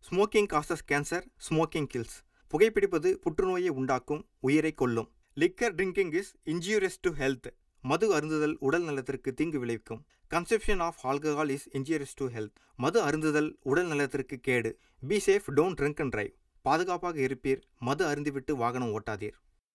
Smoking causes cancer, smoking kills. புகைப்பிடிப்பது புற்றுநோயை உண்டாக்கும், உயிரை கொல்லும். Liquor drinking is injurious to health. மது அருந்துதல் உடல் நலத்திற்கு தீங்கு விளைவிக்கும். Consumption of alcohol is injurious to health. மது அருந்துதல் உடல் நலத்திற்கு கேடு. Be safe, don't drink and drive. பாதுகாப்பாக இருப்பீர், மது அருந்திவிட்டு வாகனம் ஓட்டாதீர்.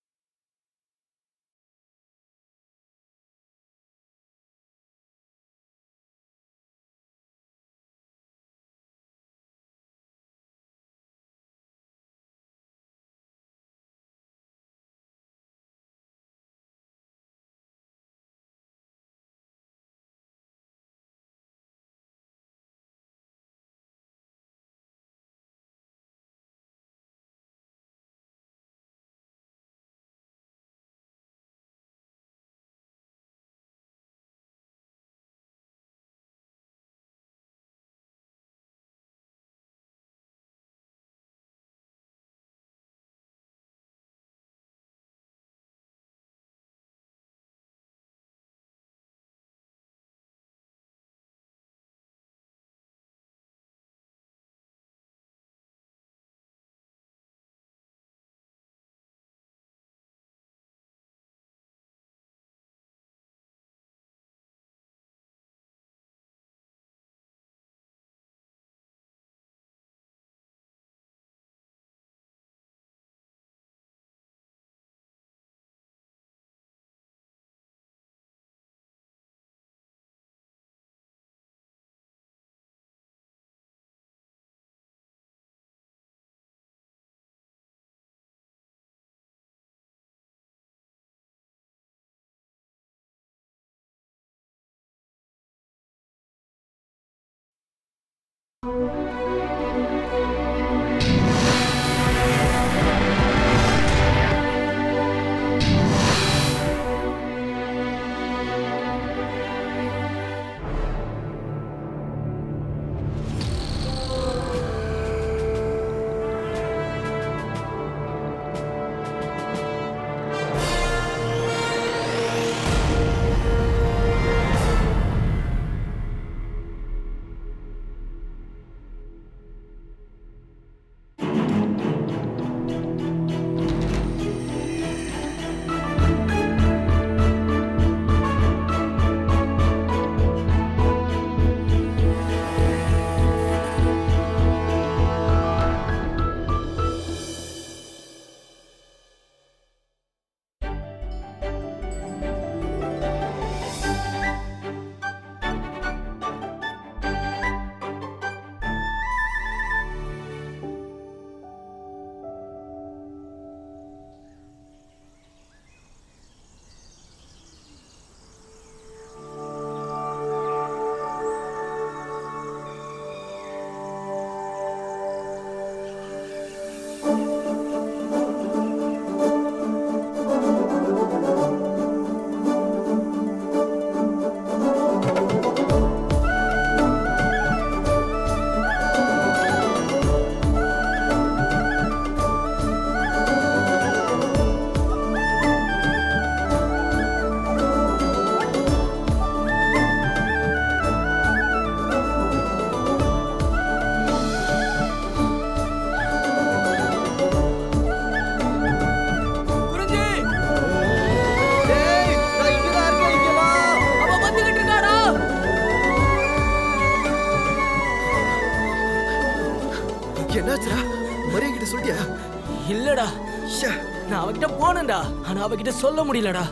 என்னாச்சுடா? மரியா கிட்ட சொல்லியா? இல்லடா, நான் அவகிட்ட போனேன்டா, ஆனா அவகிட்ட சொல்ல முடியலடா.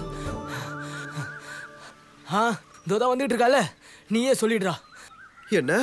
இதோதான் வந்துட்டு இருக்கால, நீயே சொல்லிடுறா. என்ன?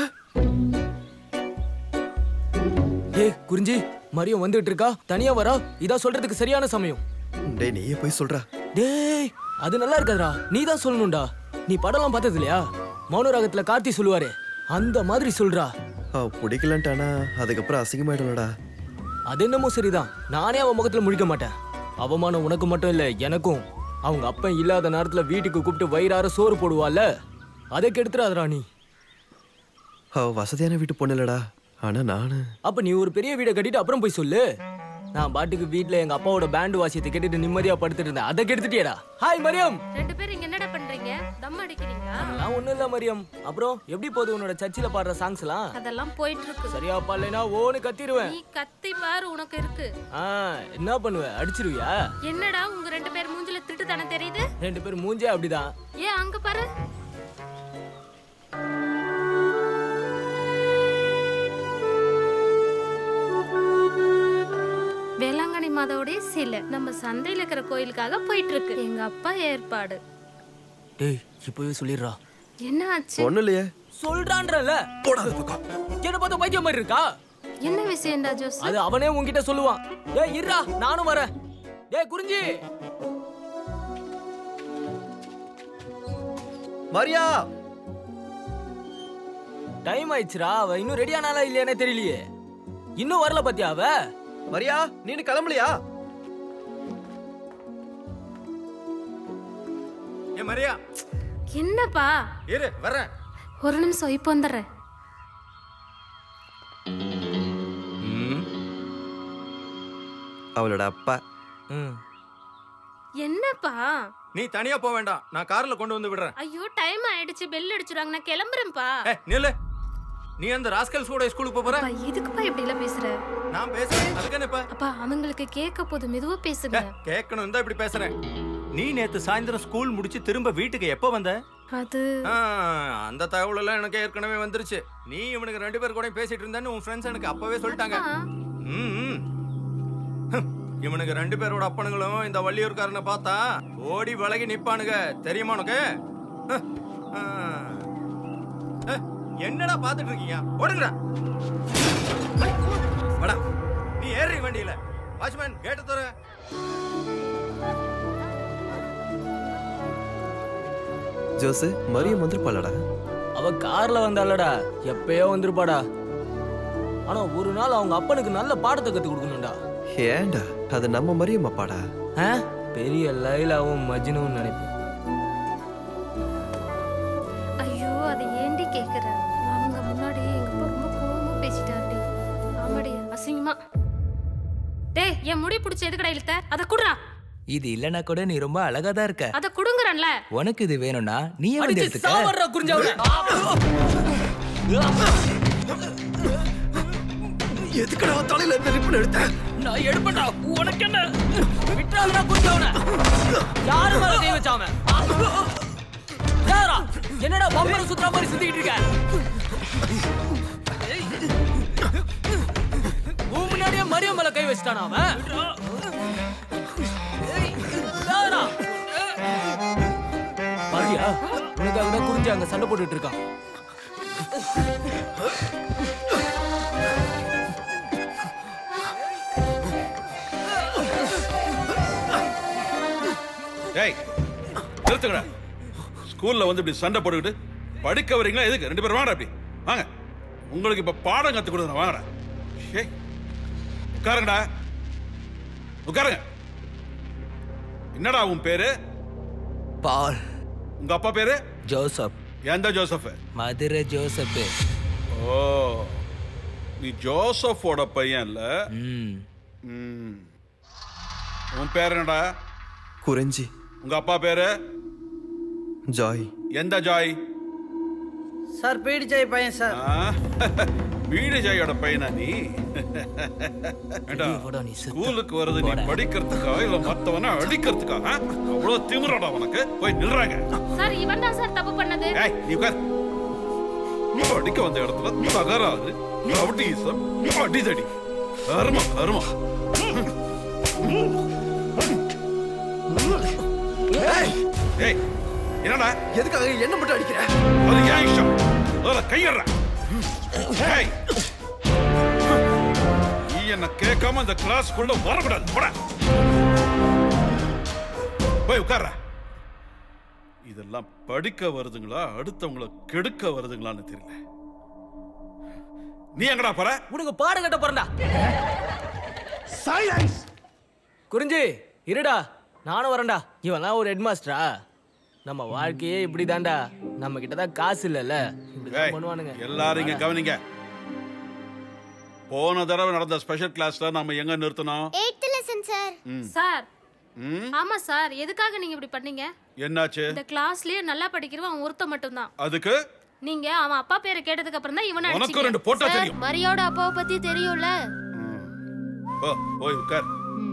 குறிஞ்சி, மரியம் வந்துட்டு இருக்கா, தனியா வரா, இதா சொல்றதுக்கு சரியான சமயம். டேய், நீயே போய் சொல்றா. டேய், அது நல்லா இருக்காதுடா, நீ தான் சொல்லணும்டா. நீ படம்லாம் பார்த்தது இல்லையா? மௌன ராகத்துல கார்த்தி சொல்லுவாரு, அந்த மாதிரி சொல்றா. பிடிக்கலன்ட்டானா அதுக்கப்புறம் அசிங்கமாயிடும்லடா. அது என்னமோ சரிதான், நானே அவன் முகத்துல முழிக்க மாட்டேன். அவமானம் உனக்கு மட்டும் இல்ல, எனக்கும். அவங்க அப்பா இல்லாத நேரத்துல வீட்டுக்கு கூப்பிட்டு வயிறார சோறு போடுவாள்ல, அதை கெடுத்துறாதடா நீ. வசதியான வீட்டு பொண்ணுலடா, ஆனா நானு. அப்ப நீ ஒரு பெரிய வீடை கட்டிட்டு அப்புறம் போய் சொல்லு. நான் பாட்டுக்கு வீட்டுல எங்க அப்பாவோட பேண்ட் வாசியத்தை கேட்டுட்டு நிம்மதியா படுத்துட்டு இருந்தேன், அதை கெடுத்துட்டியடா. ஹாய் மரியம். ரெண்டு பேரும் இங்க என்னடா பண்றீங்க? பண்றீங்க? தம் அடிக்கிறீங்களா? அதெல்லாம் ஒண்ணும் இல்ல மரியம். அப்புறம் எப்படி போகுது உன்னோட சர்ச்சில பாடுற சாங்ஸ்லாம்? அதெல்லாம் போயிட்டு இருக்கு. சரியா பாடலைனா ஓன்னு கத்திடுவேன். நீ கத்தி பாரு, உனக்கு இருக்கு. என்ன பண்ணுவ? அடிச்சிருவியா? என்னடா உங்க 2 பேர் மூஞ்சில திட்டு தானே தெரியுது? 2 பேர் மூஞ்சே அப்படிதான். ஏன் அங்க பாரு. வேளாங்கண்ணி மாதாவுடைய சிலை நம்ம சந்தையில இருக்கிற கோயிலுக்காக போயிட்டு இருக்கு. எங்க அப்பா ஏற்பாடு. டேய் இப்பவே சொல்லிடுறா. என்ன ஆச்சு? ஒண்ணும் இல்லையே. சொல்றான்றல. போடாத பக்கம். என்ன பார்த்து பைத்தியம் மாதிரி இருக்கா? என்ன விஷயம்டா ஜோஸ்? அது அவனே உன்கிட்ட சொல்லுவான். டேய் இருடா, நானும் வரேன். டேய் குறிஞ்சி. மரியா, டைம் ஆயிடுச்சுடா. அவ இன்னும் ரெடி ஆனாலா இல்லையானே தெரியலையே. இன்னும் வரல பாத்தியா அவ? மரியா, நீ கிளம்பலையா? ஏ மரியா. என்னப்பா? இரு வரேன். ஒரு நிமிஷம் இப்போ வந்துடுறேன். அவளோட அப்பா. என்னப்பா? நீ தனியா போக வேண்டாம், நான் கார்ல கொண்டு வந்து விடுறேன். ஐயோ டைம் ஆயிடுச்சு, பெல் அடிச்சுறாங்க, நான் கிளம்புறேன்ப்பா. நில்லு. நீ அந்த ராஸ்கல்ஸ் கூட ஸ்கூலுக்கு போற? அப்பா எதுக்குப்பா இப்படி எல்லாம் பேசுற? நான் பேசுறேன், அதுக்கு என்னப்பா? அப்பா அவங்களுக்கு கேட்க போது மெதுவா பேசுங்க. கேட்கணும், இந்த இப்படி பேசுறேன். நீ நேத்து சாயந்தரம் ஸ்கூல் முடிச்சு திரும்ப வீட்டுக்கு எப்ப வந்த? அது அந்த தகவல் எல்லாம் எனக்கு ஏற்கனவே வந்துருச்சு. நீ இவனுக்கு 2 பேர் கூட பேசிட்டு இருந்தேன்னு உன் ஃப்ரெண்ட்ஸ் எனக்கு அப்பவே சொல்லிட்டாங்க. இவனுக்கு 2 பேரோட அப்பனுங்களும் இந்த வள்ளியூர்காரனை பார்த்தா ஓடி விலகி நிப்பானுங்க, தெரியுமா உனக்கு? என்னடா பாத்துட்டு இருக்கீங்க? ஓடுங்கடா. வாடா. நீ ஏறி வண்டியில. வாட்ச்மேன் கேட்ட தர. ஜோஸ், மரியம் வந்துருப்பாளடா. அவ கார்ல வந்தாளடா, எப்பயோ வந்திருப்பாடா. ஆனா ஒரு நாள் அவங்க அப்பனுக்கு நல்ல பாடத்தை கத்து கொடுக்கணும்டா. ஏண்டா, அது நம்ம மரியம் அப்பாடா. பெரிய லைலாவும் மஜ்னுவும் நினைப்பேன். ஐயோ அதை ஏண்டி கேக்குற? அவங்க முன்னாடி எங்க அப்பா ரொம்ப கோவமா பேசிட்டாருடி. ஆமாடி, அசிங்கமா. டேய் என் முடி பிடிச்ச எதுக்கடா இழுத்த? அத குடுறா. இது இல்லனா கூட நீ ரொம்ப அழகா தான் இருக்க. அத குடுங்கறேன்ல. உனக்கு இது வேணும்னா நீ வந்து எடுத்துக்க. சாவறா குறிஞ்சாவல. எதுக்குடா தலையில இந்த ரிப்பன் எடுத்த? நான் எடுப்படா. உனக்கு என்ன? விட்றாதடா குறிஞ்சாவல. யாரு மேல கை வச்சாம? யாரா? என்னடா பம்பர சுத்துற மாதிரி சுத்திட்டு இருக்க? முன்னாடியே மரியம் மேல கை வச்சிட்டானா அவன்? பாரியா, உனக்காக தான் குறிஞ்சி அங்க சண்டை போட்டுட்டு இருக்கான். டேய் நிறுத்துங்கடா. ஸ்கூல்ல வந்து இப்படி சண்டை போட்டுக்கிட்டு படிக்க வரீங்களா? எதுக்கு 2 பேரும் வாங்கடா. அப்படி வாங்க, உங்களுக்கு இப்ப பாடம் கத்து கொடுக்குறேன். வாங்கடா. உட்காருங்கடா, உட்காருங்க. என்னடா உன் பேரு? பால். உங்க அப்பா பேரு? ஜோசப். எந்த ஜோசப்? மதுரை ஜோசப். ஓ, நீ ஜோசப்போட பையன் இல்ல? உன் பேர் என்னடா? குறிஞ்சி. உங்க அப்பா பேரு? ஜாய். எந்த ஜாய்? சார் பீடி ஜாய் பையன் சார். பீடி ஜாயோட பையனா நீ? ஸ்கூலுக்கு வருது நீ படிக்கிறதுக்கா இல்ல மத்தவன அடிக்கிறதுக்கா? அவ்வளவு திமிரடா உனக்கு? போய் நில்றாங்க. சார் இவன் தான் சார் தப்பு பண்ணது. ஏய் நீ உட்கார். நீ அடிக்க வந்த இடத்துல தகராறு, ரவுடிசம், அடிதடி, கர்ம கர்ம. ஏய் என்னடா? எதுக்காக என்ன மட்டும் அடிக்கிற? அது ஏன் இஷ்டம். அதல கையறா. ஏய் நீ என்ன கேட்காம இந்த கிளாஸ்க்குள்ள வரக்கூடாது. போடா. போய் உட்கார்றா. இதெல்லாம் படிக்க வருதுங்களா அடுத்தவங்களை கெடுக்க வருதுங்களான்னு தெரியல. நீ எங்கடா போற? உனக்கு பாடம் கட்ட போறடா. சைலன்ஸ். குறிஞ்சி இருடா, நானும் வரேன்டா. இவெல்லாம் ஒரு ஹெட் மாஸ்டரா? நம்ம வாழ்க்கையே இப்படிதான்டா. நம்ம கிட்ட தான் காசு இல்லைல்ல, இப்படிதான் பண்ணுவானுங்க. எல்லாரும் இங்க கவனிங்க. போன தடவை நடந்த ஸ்பெஷல் கிளாஸ்ல நாம எங்க நிறுத்தணும்? 8th lesson sir. சார் ஆமா சார், எதுக்காக நீங்க இப்படி பண்ணீங்க? என்னாச்சு? இந்த கிளாஸ்லயே நல்லா படிக்கிறவன் அவன் ஒருத்த மட்டும்தான். அதுக்கு நீங்க அவன் அப்பா பேரை கேட்டதுக்கு அப்புறம் தான் இவனை உனக்கு ரெண்டு போட்டா தெரியும். மரியோட அப்பாவை பத்தி தெரியும்ல. ஓய் உட்கார்.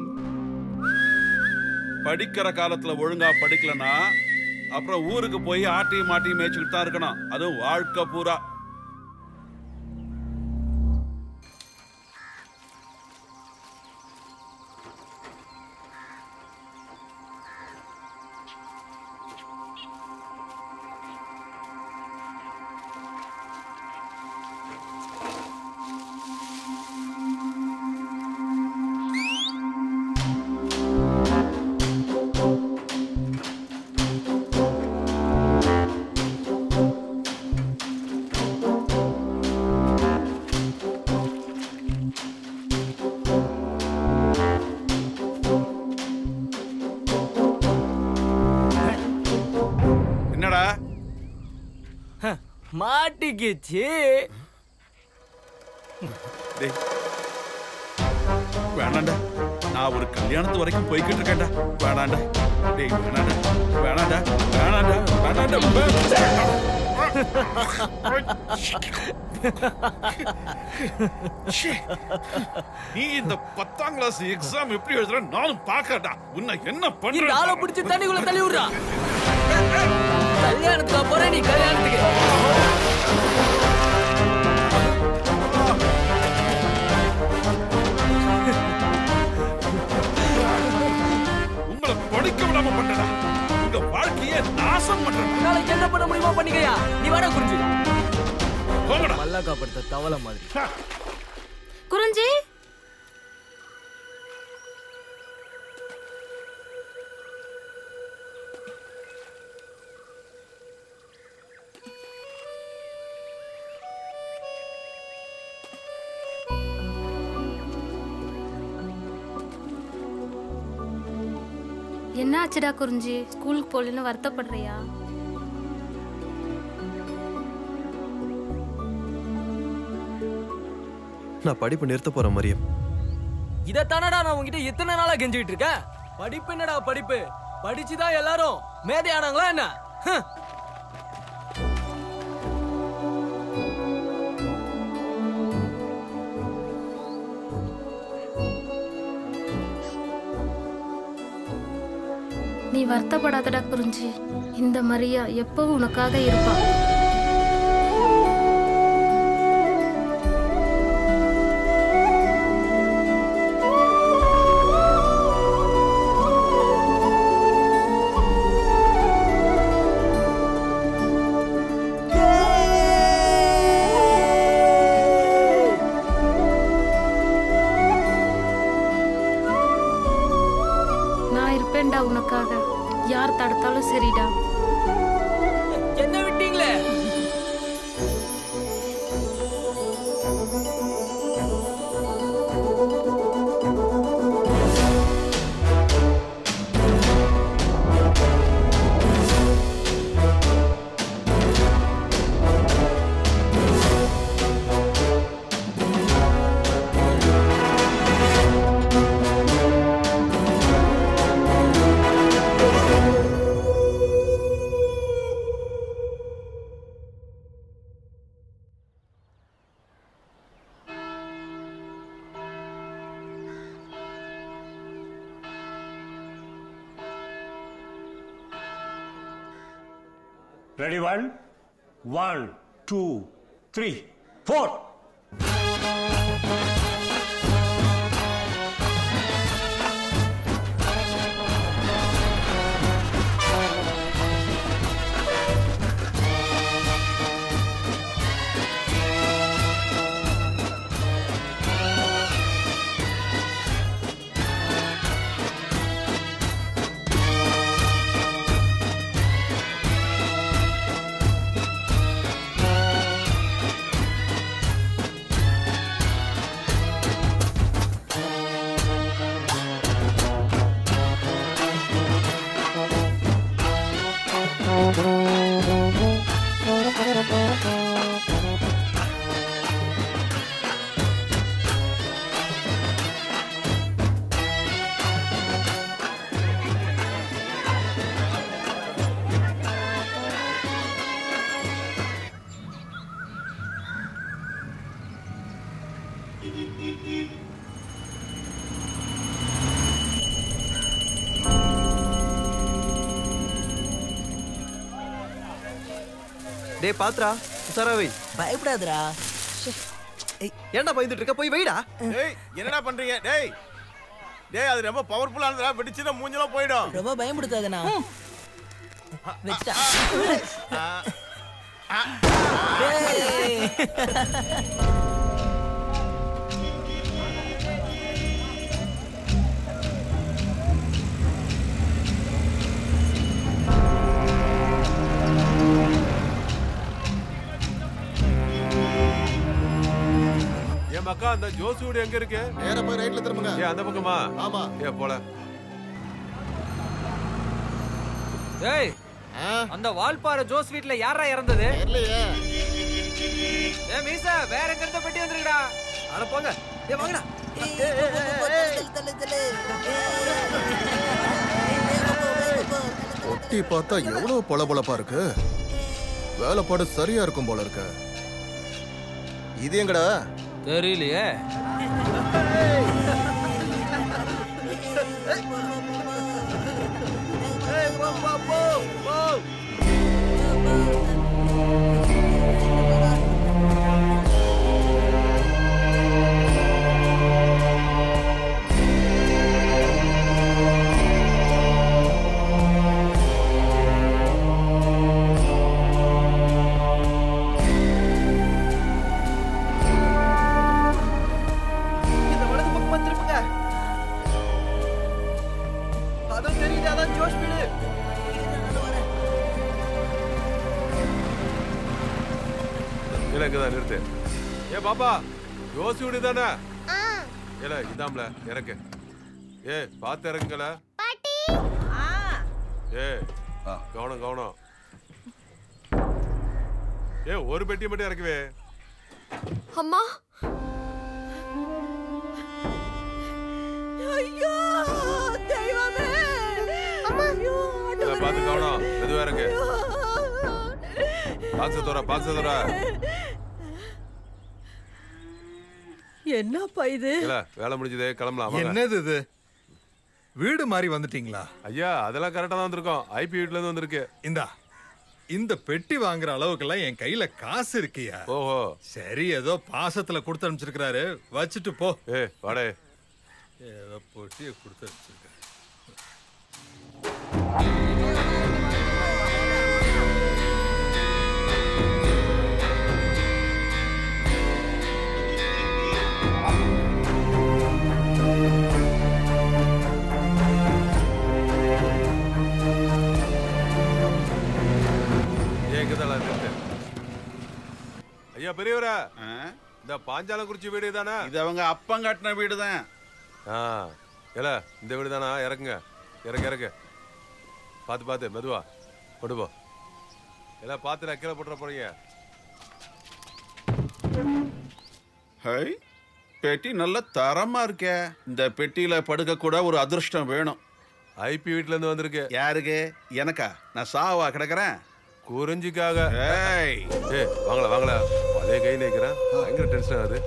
படிக்கிற காலத்துல ஒழுங்கா படிக்கலனா அப்புறம் ஊருக்கு போய் ஆட்டி மாட்டி மேய்ச்சிக்கிட்டு தான் இருக்கணும். அதுவும் வாழ்க்கை பூரா. மாட்டிக்கிச்சு. வேணாண்டா, நான் ஒரு கல்யாணத்து வரைக்கும் போய்கிட்டு இருக்கேன்டா. வேணாண்டா டேய், வேணாண்டா வேணாண்டா வேணாண்டா வேணாண்டா. நீ இந்த 10ஆம் கிளாஸ் எக்ஸாம் எப்படி எழுதுற நானும் பாக்கடா. உன்னை என்ன பண்ற? காலை பிடிச்சு தண்ணிக்குள்ள தள்ளி விடுறா. கல்யாணத்துக்கு போற நீ கல்யாணத்துக்கு. உங்களை படிக்க விடாம பண்றடா. உங்க வாழ்க்கையை நாசம் பண்றடா. நாளைக்கு என்ன பண்ண முடியுமா பண்ணிக்கையா. நீ வாடா குறிஞ்சி. போங்கடா. மல்லாக்கா படுத்த தவளை மாதிரி. குறிஞ்சி என்ன ஆச்சுடா குறிஞ்சி? ஸ்கூலுக்கு போகலன்னு வருத்தப்படுறியா? நான் படிப்பு நிறுத்த போறேன் மரியம். இதத்தானடா நான் உங்ககிட்ட எத்தனை நாளா கெஞ்சிட்டு இருக்கேன். படிப்பு என்னடா படிப்பு? படிச்சுதான் எல்லாரும் மேதையானாங்களா என்ன? நீ வருத்தப்படாதடா குறிஞ்சி. இந்த மரியா எப்பவும் உனக்காக இருப்பா. உனக்காக யார் தடுத்தாலும் சரிடா. என்ன விட்டீங்களே? Ready, 1, 2, 3, 4. டேய் பாத்ரா உசாரா வை. பயப்படாதடா. ஏன்டா பயந்துட்டு இருக்க? போய் வைடா. டேய் என்னடா பண்றீங்க? டேய் டேய் அது ரொம்ப பவர்ஃபுல்லானதா, வெடிச்சுனா மூஞ்சலாம் போய்டும். ரொம்ப பயமுடுத்தாதடா. வெச்சா. மக்கா அந்த ஜோசி வீடு எங்க இருக்கு? நேரா போய் ரைட்ல திரும்புங்க. ஏ அந்த பக்கமா? ஆமா. ஏ போல. ஏய் அந்த வால்பாறை ஜோஸ் வீட்ல யாரா இறந்தது? தெரியலையே. ஏ மீசா வேற எங்க இருந்த பெட்டி வந்திருக்கடா. அட போங்க. ஏ வாங்கடா. ஒட்டி பார்த்தா எவ்வளவு பொலபொலப்பா இருக்கு. வேலைப்பாடு சரியா இருக்கும் போல இருக்கு. இது எங்கடா? தெரியலையே. நிறுத்து. ஏ பாப்பா ஜோசி வீடு தானே? ஏல இதாம்ல இறக்கு. ஏ பார்த்து இறக்குங்கள. ஏ கவனம் கவனம். ஏ ஒரு பெட்டி மட்டும் இறக்குவே. அம்மா ஐயோ தெய்வமே. அம்மா பார்த்து கவனம். மெதுவா இறக்கு. பாக்ஸ் தோற. என்னப்பா இது? வேலை முடிஞ்சதே கிளம்பலாம். என்னது இது? வீடு மாறி வந்துட்டீங்களா? ஐயா அதெல்லாம் கரெக்டா தான் வந்திருக்கோம். ஐபி வீட்ல இருந்து வந்திருக்கு. இந்த பெட்டி வாங்குற அளவுக்குலாம் என் கையில காசு இருக்கியா? ஓஹோ சரி ஏதோ பாசத்துல கொடுத்து அனுப்பிச்சிருக்காரு, வச்சுட்டு போ. ஏ வாடே. ஏதோ பொட்டியை கொடுத்து அனுப்பிச்சிருக்காரு. ஐயா பெரியவரா, இந்த பாஞ்சாலங்குறிச்சி வீடு தானே? இது அவங்க அப்பம் கட்டின வீடு தான். ஏல இந்த வீடு தானா? இறக்குங்க. இறக்கு. பார்த்து மெதுவா கொண்டு போ. எல்லாம் பார்த்து கீழே போட்டுற போறீங்க. ஹை பெட்டி நல்ல தரமா இருக்கே. இந்த பெட்டியில படுக்க கூட ஒரு அதிர்ஷ்டம் வேணும். ஐபி வீட்ல இருந்து வந்திருக்கு. யாருக்கு? எனக்கா? நான் சாவா கிடக்குறேன். குறிஞ்சிக்காக. வாங்கல அதே கை நிக்கிறேன். பயங்கர டென்ஷன் ஆகுது.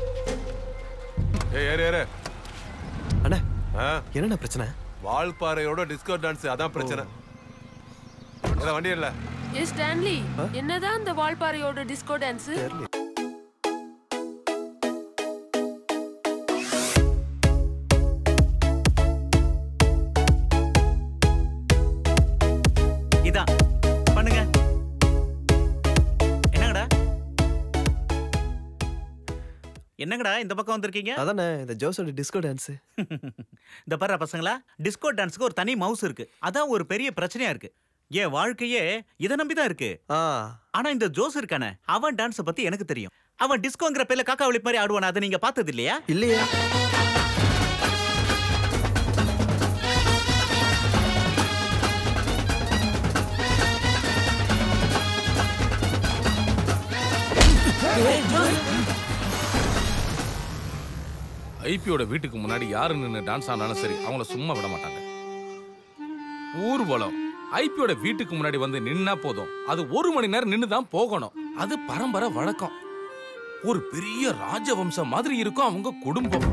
ஏறு. அண்ணா என்ன பிரச்சனை? வால்பாறையோட டிஸ்கோ டான்ஸ் அதான் பிரச்சனை. வண்டி இல்ல. ஸ்டான்லி என்னதான் அந்த வால்பாறையோட டிஸ்கோ டான்ஸ்? இதான் பண்ணுங்க. என்னங்கடா இந்த பக்கம் வந்திருக்கீங்க? அதானே இந்த ஜோஸோட டிஸ்கோ டான்ஸ். இந்த பாரு பசங்களா, டிஸ்கோ டான்ஸ்க்கு ஒரு தனி மவுஸ் இருக்கு. அதான் ஒரு பெரிய பிரச்சனையா இருக்கு. என் வாழ்க்கையே இதை நம்பிதான் இருக்கு. ஆனா இந்த ஜோஸ் இருக்கானே, அவன் டான்ஸ பத்தி எனக்கு தெரியும். அவன் டிஸ்கோங்கிற பேர்ல காக்கா வழி மாதிரி ஆடுவான். அதை நீங்க பார்த்தது இல்லையா? இல்லையா? ஐபியோட வீட்டுக்கு முன்னாடி யாரு நின்று டான்ஸ் ஆனாலும் சரி, அவங்கள சும்மா விட மாட்டாங்க. ஊர்வலம் ஐபியோட வீட்டுக்கு முன்னாடி வந்து நின்னா போதும், அது 1 மணி நேரம் நின்று தான் போகணும். அது பரம்பரை வழக்கம். ஒரு பெரிய ராஜவம்சம் மாதிரி இருக்கும் அவங்க குடும்பம்.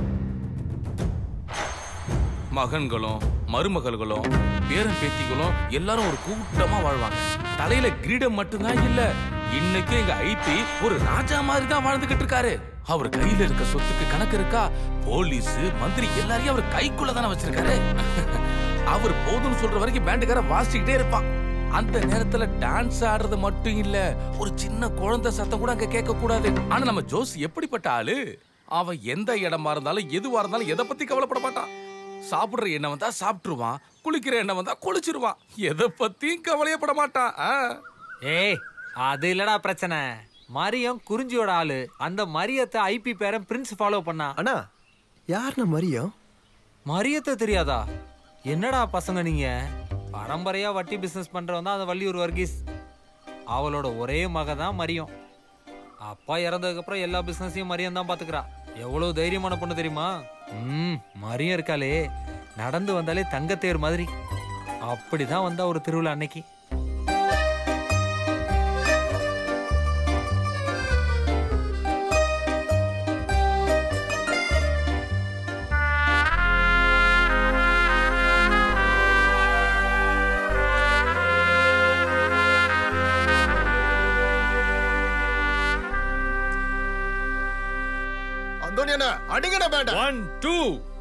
மகன்களும் மருமகள்களும் பேரன் பேத்திகளும் எல்லாரும் ஒரு கூட்டமா வாழ்வாங்க. தலையில கிரீடம் மட்டும்தான் இல்ல, இன்னைக்கு எங்க ஐபி ஒரு ராஜா மாதிரி தான் வாழ்ந்துகிட்டு இருக்காரு. அவர் கையில இருக்க சொத்துக்கு கணக்கு இருக்கா? போலீஸ் மந்திரி எல்லாரையும் அவர் கைக்குள்ள தானே வச்சிருக்காரு. அவர் போதும்னு சொல்ற வரைக்கும் பேண்டுக்கார வாசிச்சுக்கிட்டே இருப்பான். அந்த நேரத்துல டான்ஸ் ஆடுறது மட்டும் இல்ல, ஒரு சின்ன குழந்தை சத்தம் கூட அங்க கேட்க கூடாது. ஆனா நம்ம ஜோஸ் எப்படிப்பட்ட ஆளு? அவன் எந்த இடமா இருந்தாலும் எதுவா இருந்தாலும் எதை பத்தி கவலைப்பட மாட்டான். சாப்பிடுற எண்ணம் வந்தா சாப்பிட்டுருவான், குளிக்கிற எண்ணம் வந்தா குளிச்சிருவான், எதை பத்தியும் கவலையப்பட மாட்டான். ஏய், அது இல்லடா பிரச்சனை. மரியம் குறிஞ்சியோட ஆளு. அந்த மரியத்தை ஐபி பேரன் பிரின்ஸ் ஃபாலோ பண்ணா. அண்ணா யாருண்ணா மரியம்? மரியத்தை தெரியாதா? என்னடா பசங்க நீங்க? பரம்பரையா வட்டி பிசினஸ் பண்றவன் தான் அந்த வள்ளியூர் வர்கீஸ். அவளோட ஒரே மக தான் மரியம். அப்பா இறந்ததுக்கு அப்புறம் எல்லா பிசினஸையும் மரியம் தான் பாத்துக்கிறா. எவ்வளவு தைரியமான பொண்ணு தெரியுமா? மரியம் இருக்காளே, நடந்து வந்தாலே தங்கத்தேர் மாதிரி. அப்படிதான் வந்தா ஒரு திருவிழா அன்னைக்கு. அடிங்கடா பேண்டா. 1 2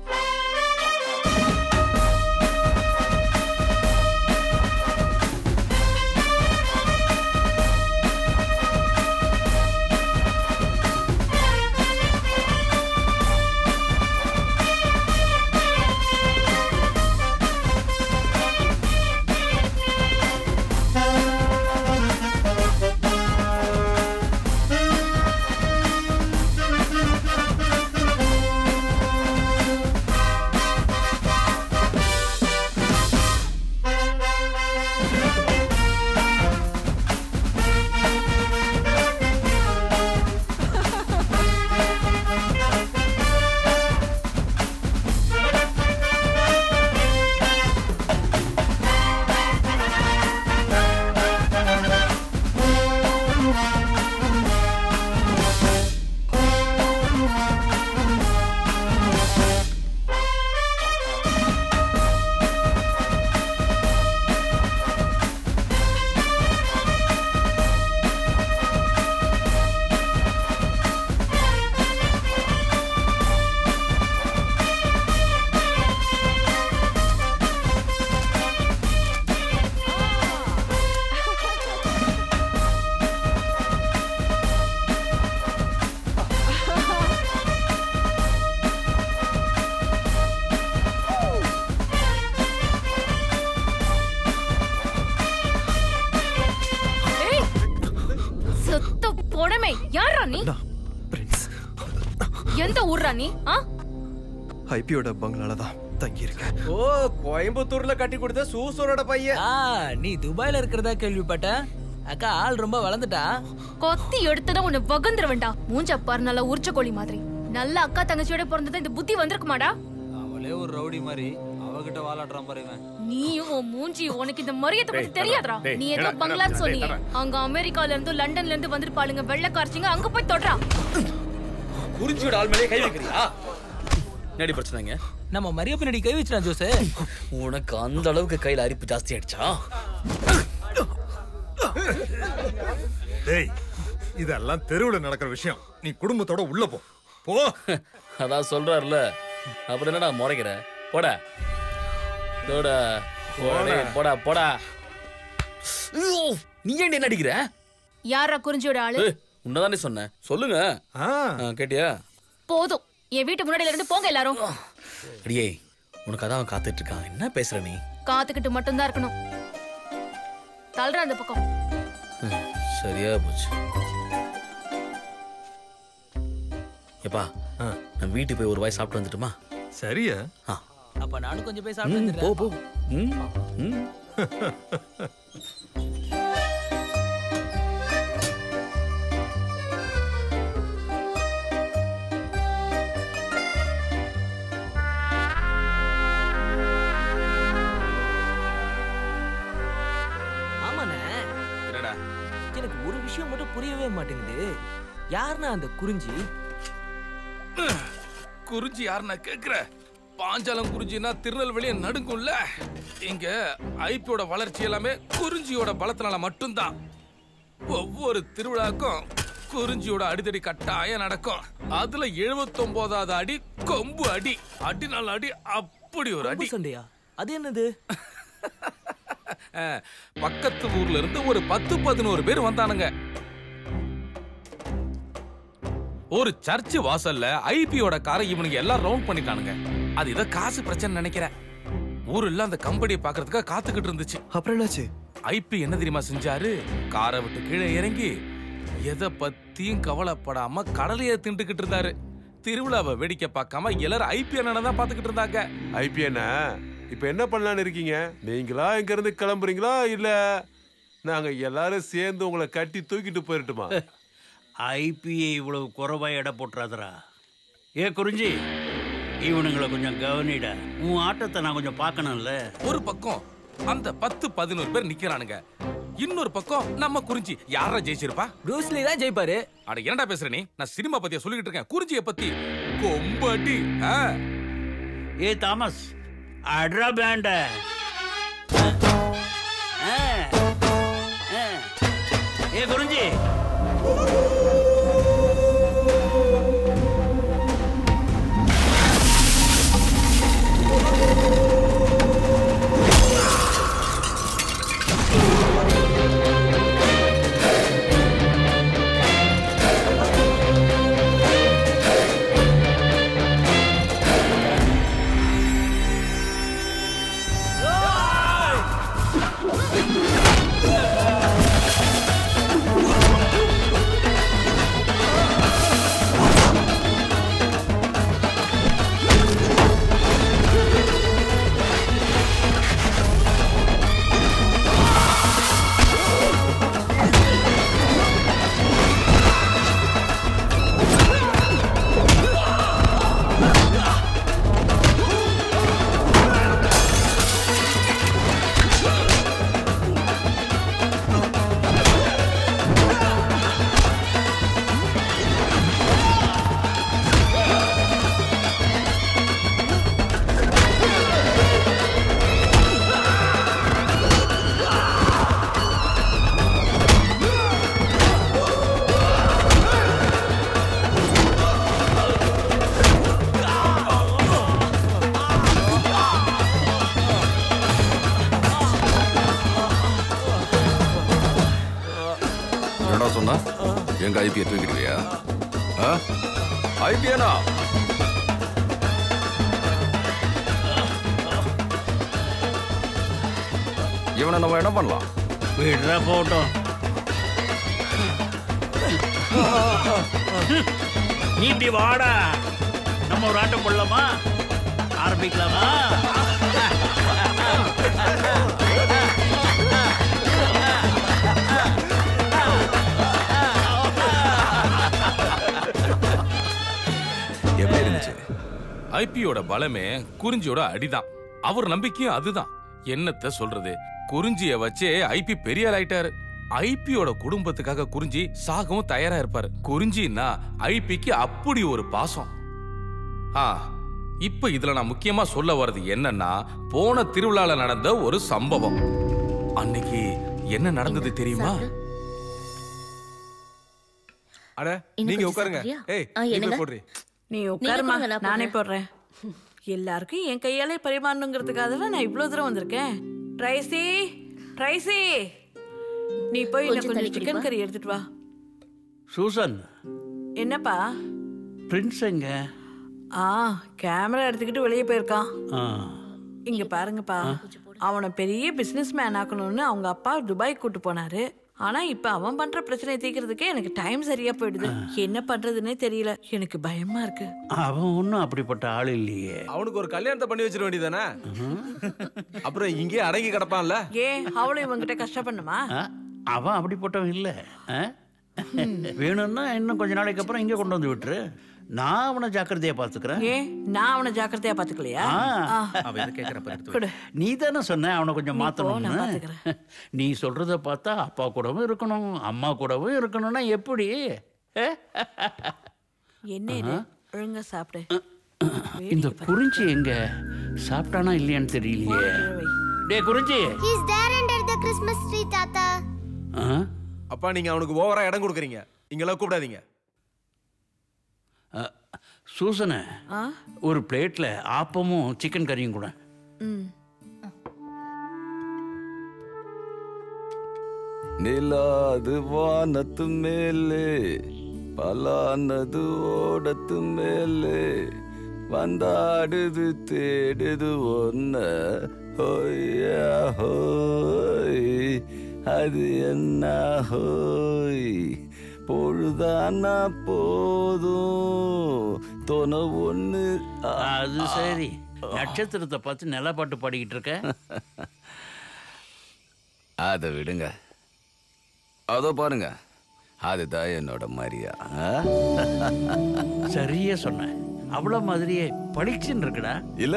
எந்த ஊர்ரா நீ? ஐபியோட பங்களால தான் தங்கி இருக்கேன். ஓ, கோயம்புத்தூர்ல கட்டி கொடுத்த சூசூரோட பையன். நீ துபாயில இருக்கிறதா கேள்விப்பட்டேன். அக்கா ஆள் ரொம்ப வளர்ந்துட்டா. கொத்தி எடுத்ததான் உன்னை வகுந்துற வேண்டாம். மூஞ்ச பாரு, நல்லா உரிச்ச கோழி மாதிரி. நல்ல அக்கா தங்கச்சியோட பிறந்தது இந்த புத்தி வந்திருக்குமாடா? அவளே ஒரு ரவுடி மாதிரி அவகிட்ட வாலாடுறான் பாரு இவன். நீயும் உன் மூஞ்சி, உனக்கு இந்த மரியத்தை பத்தி தெரியாதா? நீ ஏதோ பங்களான்னு சொன்னீங்க. அங்க அமெரிக்கால இருந்து லண்டன்ல இருந்து வந்திருப்பாளுங்க வெள்ளக்காரச்சிங்க, அங்க போய் தொடுறா. குறிஞ்சியோட ஆள் மேலே கை வைக்கிறியா? என்னடி பிரச்சனைங்க? நம்ம மரிய பின்னாடி கை வச்சினா ஜோசே. உனக்கு அந்த அளவுக்கு கையில அரிப்பு ஜாஸ்தி ஆயிடுச்சா? டேய், இதெல்லாம் தெருவுல நடக்கிற விஷயம். நீ குடும்பத்தோட உள்ள போ. போ. அதான் சொல்றாருல, அப்புறம் என்னடா முறைக்கிற? போடா போடா போடா போடா. நீ ஏன் என்ன அடிக்கிற? யாரா குறிஞ்சியோட ஆளு? உன்னதானே சொன்னேன், சொல்லுங்க. கேட்டியா? போதும், என் வீட்டு முன்னாடில இருந்து போங்க எல்லாரும். அடியே, உனக்கு அதான் காத்துட்டு இருக்கான். என்ன பேசுற நீ? காத்துக்கிட்டு மட்டும்தான் இருக்கணும். தள்ளுற அந்த பக்கம். சரியா போச்சு. எப்பா, நான் வீட்டுக்கு போய் ஒரு வாய் சாப்பிட்டு வந்துட்டுமா? சரியா? அப்ப நானும் கொஞ்சம் போய் சாப்பிட்டு வந்துடுறேன். போ. எனக்கு ஒரு விஷயம் மட்டும் புரியவே மாட்டேங்குது. யாருன்னா அந்த குறிஞ்சி? குறிஞ்சி யாருன்னா கேக்குற? பாஞ்சாலம் குறிஞ்சினா திருநெல்வேலியை நடுங்கும்ல. இங்க ஐபியோட வளர்ச்சி எல்லாமே குறிஞ்சியோட பலத்தினால மட்டும்தான். ஒவ்வொரு திருவிழாக்கும் குறிஞ்சியோட அடிதடி கட்டாயம் நடக்கும். அதுல 79வது அடி கொம்பு அடி. அடி நல்ல அடி, அப்படி ஒரு அடி. சண்டையா? அது என்னது? பக்கத்து ஊர்ல இருந்து ஒரு 10-11 பேர் வந்தானுங்க. ஒரு சர்ச் வாசல்ல ஐபியோட காரை இவனுங்க எல்லாம் ரவுண்ட் பண்ணிட்டானுங்க. அது இத காசு பிரச்சனை நினைக்கிறேன். ஊர்ல அந்த கம்பெனியை பாக்குறதுக்காக காத்துக்கிட்டு இருந்துச்சு. அப்புறம் என்னாச்சு? ஐபி என்ன தெரியுமா செஞ்சாரு? காரை விட்டு கீழே இறங்கி எதை பத்தியும் கவலைப்படாம கடலையை திண்டுகிட்டு இருந்தாரு. திருவிழாவை வேடிக்கை பார்க்காம எல்லாரும் ஐபி அண்ணனை தான் பாத்துக்கிட்டு இருந்தாங்க. ஐபி அண்ணா, இப்ப என்ன பண்ணலான்னு இருக்கீங்க? நீங்களா இங்க இருந்து கிளம்புறீங்களா இல்ல நாங்க எல்லாரும் சேர்ந்து உங்களை கட்டி தூக்கிட்டு போயிட்டுமா? ஐபிஏ இவ்வளவு குறைவா எடை போட்டுறாதரா. ஏ குறிஞ்சி, இவனுங்களை கொஞ்சம் கவனிடா. உன் ஆட்டத்தை நான் கொஞ்சம் பார்க்கணும்ல. ஒரு பக்கம் அந்த 10-11 பேர் நிக்கிறானுங்க, இன்னொரு பக்கம் நம்ம குறிஞ்சி. யாரா ஜெயிச்சிருப்பா? ப்ரூஸ்லி தான் ஜெயிப்பாரு. அட என்னடா பேசுற நீ? நான் சினிமா பத்தியா சொல்லிட்டு இருக்கேன், குறிஞ்சியை பத்தி. கொம்படி. ஏ தாமஸ், அட்ரா பேண்ட. ஏ குறிஞ்சி, சொன்னா எங்க ஐபியை தூக்கிடுவியா? ஐபியனா இவனை நம்ம என்ன பண்ணலாம்? விடுற போட்டோம். நீட்டி வாடா, நம்ம ஒரு ஆட்டம் போடலாமா? ஆரம்பிக்கலாமா? எப்படி இருந்துச்சு? ஐபியோட பலமே குறிஞ்சியோட அடிதான். அவர் நம்பிக்கையும் அதுதான். என்னத்த சொல்றது, குறிஞ்சிய வச்சே ஐபி பெரிய ஆயிட்டாரு. ஐபியோட குடும்பத்துக்காக குறிஞ்சி சாகவும் தயாரா இருப்பாரு. குறிஞ்சின்னா ஐபிக்கு அப்படி ஒரு பாசம். இப்ப இதுல நான் முக்கியமா சொல்ல வர்றது என்னன்னா, போன திருவிழால நடந்த ஒரு சம்பவம். அன்னைக்கு என்ன நடந்தது தெரியுமா? அட நீங்க உட்காருங்க. ஏய் நீங்க போடுறீ. நீ உட்காருமா, நானே போடுறேன். எல்லாருக்கும் என் கையாலே பரிமாறணுங்கிறதுக்காக நான் இவ்வளவு தூரம் வந்திருக்கேன். ட்ரைசி, ட்ரைசி, நீ போய் கொஞ்சம் சிக்கன் கறி எடுத்துட்டு வா. சூசன். என்னப்பா? பிரின்ஸ் எங்க? கேமரா எடுத்துக்கிட்டு வெளியே போயிருக்கான். இங்க பாருங்கப்பா, அவனை பெரிய பிசினஸ் மேன் ஆக்கணும்னு அவங்க அப்பா துபாய் கூட்டு போனாரு. ஆனா இப்ப அவன் பண்ற பிரச்சனை தீர்க்கிறதுக்கே எனக்கு டைம் சரியா போயிடுது. என்ன பண்றதுன்னே தெரியல, எனக்கு பயமா இருக்கு. அவன் ஒன்னும் அப்படிப்பட்ட ஆள் இல்லையே. அவனுக்கு ஒரு கல்யாணத்தை பண்ணி வச்சிட வேண்டியதானே? அப்புறம் இங்கே அடங்கி கிடப்பான்ல. அவளும் இவங்கிட்ட கஷ்டப்படணுமா? அவன் அப்படிப்பட்டவன் இல்ல. வேணும்னா இன்னும் கொஞ்ச நாளைக்கு அப்புறம் இங்க கொண்டு வந்து விட்டுரு. நான் அவனை ஜாக்கிரதையா பாத்துக்கிறேன். நான் அவனை ஜாக்கிரதையா பாத்துக்கலையா? நீ தானே சொன்ன அவனை கொஞ்சம் மாத்தணும். நீ சொல்றத பார்த்தா அப்பா கூடவும் இருக்கணும், அம்மா கூடவும் இருக்கணும்னா எப்படி? என்ன இது? ஒழுங்கா சாப்பிடு. இந்த குறிஞ்சி எங்க சாப்பிட்டானா இல்லையான்னு தெரியலையே. டே குறிஞ்சி. He's there under the Christmas tree, தாத்தா. அப்பா நீங்க அவனுக்கு ஓவரா இடம் கொடுக்குறீங்க. இங்கெல்லாம் கூப்பிடாதீங்க. சூசனை ஒரு பிளேட்ல ஆப்பமும் சிக்கன் கறியும் கூட. நிலாது வானத்து மேலே பலானது ஓடத்து மேலே வந்தாடுது தேடுது ஒன்ன ஹோயா ஹோய் அது என்ன ஹோய் பொழுதானா போதும் தொன ஒண்ணு. அது சரி, நட்சத்திரத்தை பார்த்து நில பாட்டு பாடிக்கிட்டு இருக்க. அதை விடுங்க, அதோ பாருங்க, அதுதான் என்னோட மரியா. சரியா சொன்ன, அவ்வளோ மாதிரியே பளிச்சுன்னு இருக்குடா. இல்ல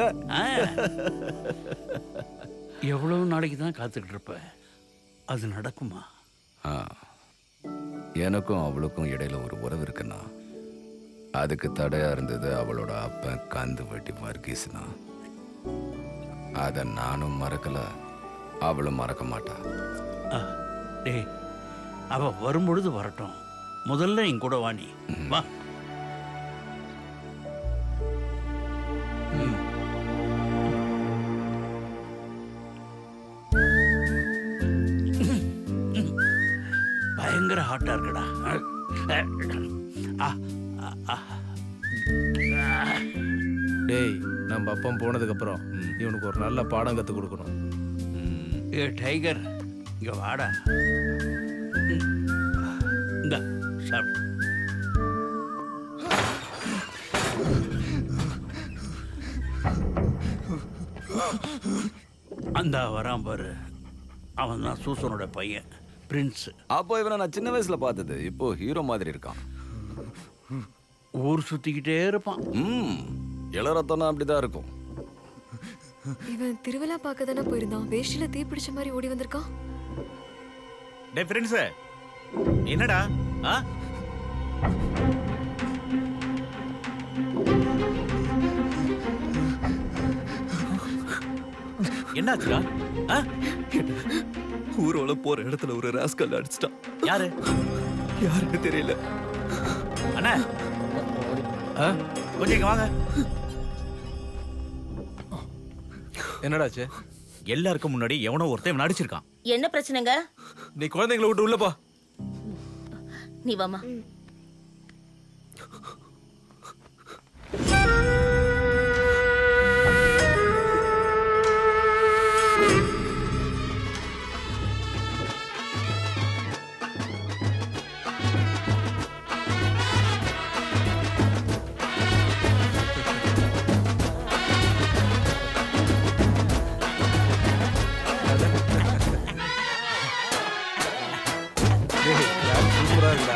எவ்வளவு நாளைக்கு தான் காத்துக்கிட்டு இருப்ப? அது நடக்குமா? எனக்கும் அவளுக்கும் இடையில ஒரு உறவு இருக்குன்னா அதுக்கு தடையா இருந்தது அவளோட அப்பன் கந்து வட்டி வர்கீஸ்னா. அத நானும் மறக்கல, அவளும் மறக்க மாட்டா. டேய், அவ வரும்பொழுது வரட்டும், முதல்ல என் கூட வாணி வா. பயங்கர ஹாட்டா இருக்குடா. டேய், நம்ம அப்பம் போனதுக்கு அப்புறம் இவனுக்கு ஒரு நல்ல பாடம் கத்து கொடுக்கணும். ஏ டைகர், இங்க வாடா. இந்த சாப்பிடு. அந்த வரான் பாரு, அவன் தான் சூசனோட பையன் பிரின்ஸ். அப்போ இவனை நான் சின்ன வயசுல பார்த்தது, இப்போ ஹீரோ மாதிரி இருக்கான். ஊர் சுத்திக்கிட்டே இருப்பான். இளரத்தனா அப்படிதான் இருக்கும். இவன் திருவிழா பார்க்க தானே போயிருந்தான், வேஷ்டில தீ பிடிச்ச மாதிரி ஓடி வந்திருக்கான். டே ஃப்ரெண்ட்ஸ், என்னடா? என்னாச்சுடா? ஊர்வலம் போற இடத்துல ஒரு ராஸ்கல் அடிச்சிட்டான். யாரு? யாருன்னு தெரியல. அண்ணா கொஞ்சம் இங்க வாங்க. என்னடாச்சு? எல்லாருக்கும் முன்னாடி எவனோ ஒருத்தன் அடிச்சிருக்கான். என்ன பிரச்சனைங்க? நீ குழந்தைங்களை விட்டு உள்ள போ. நீ வாமா. சூப்பரா இருக்கா?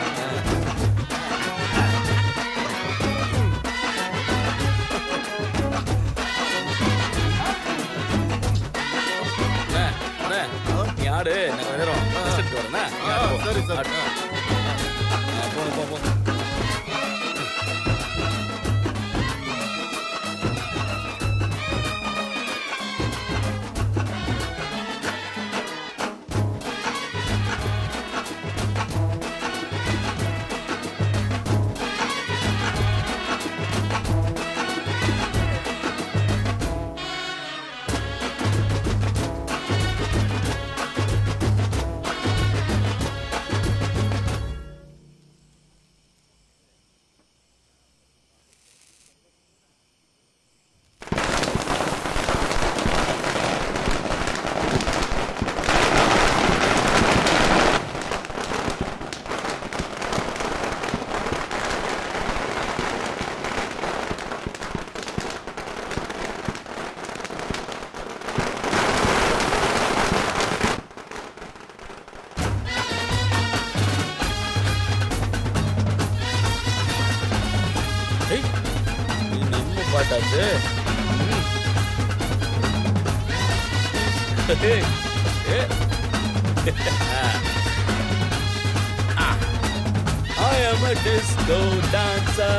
யாரு? சரி சார். போ. பாட்டாச்சு. I am a disco dancer.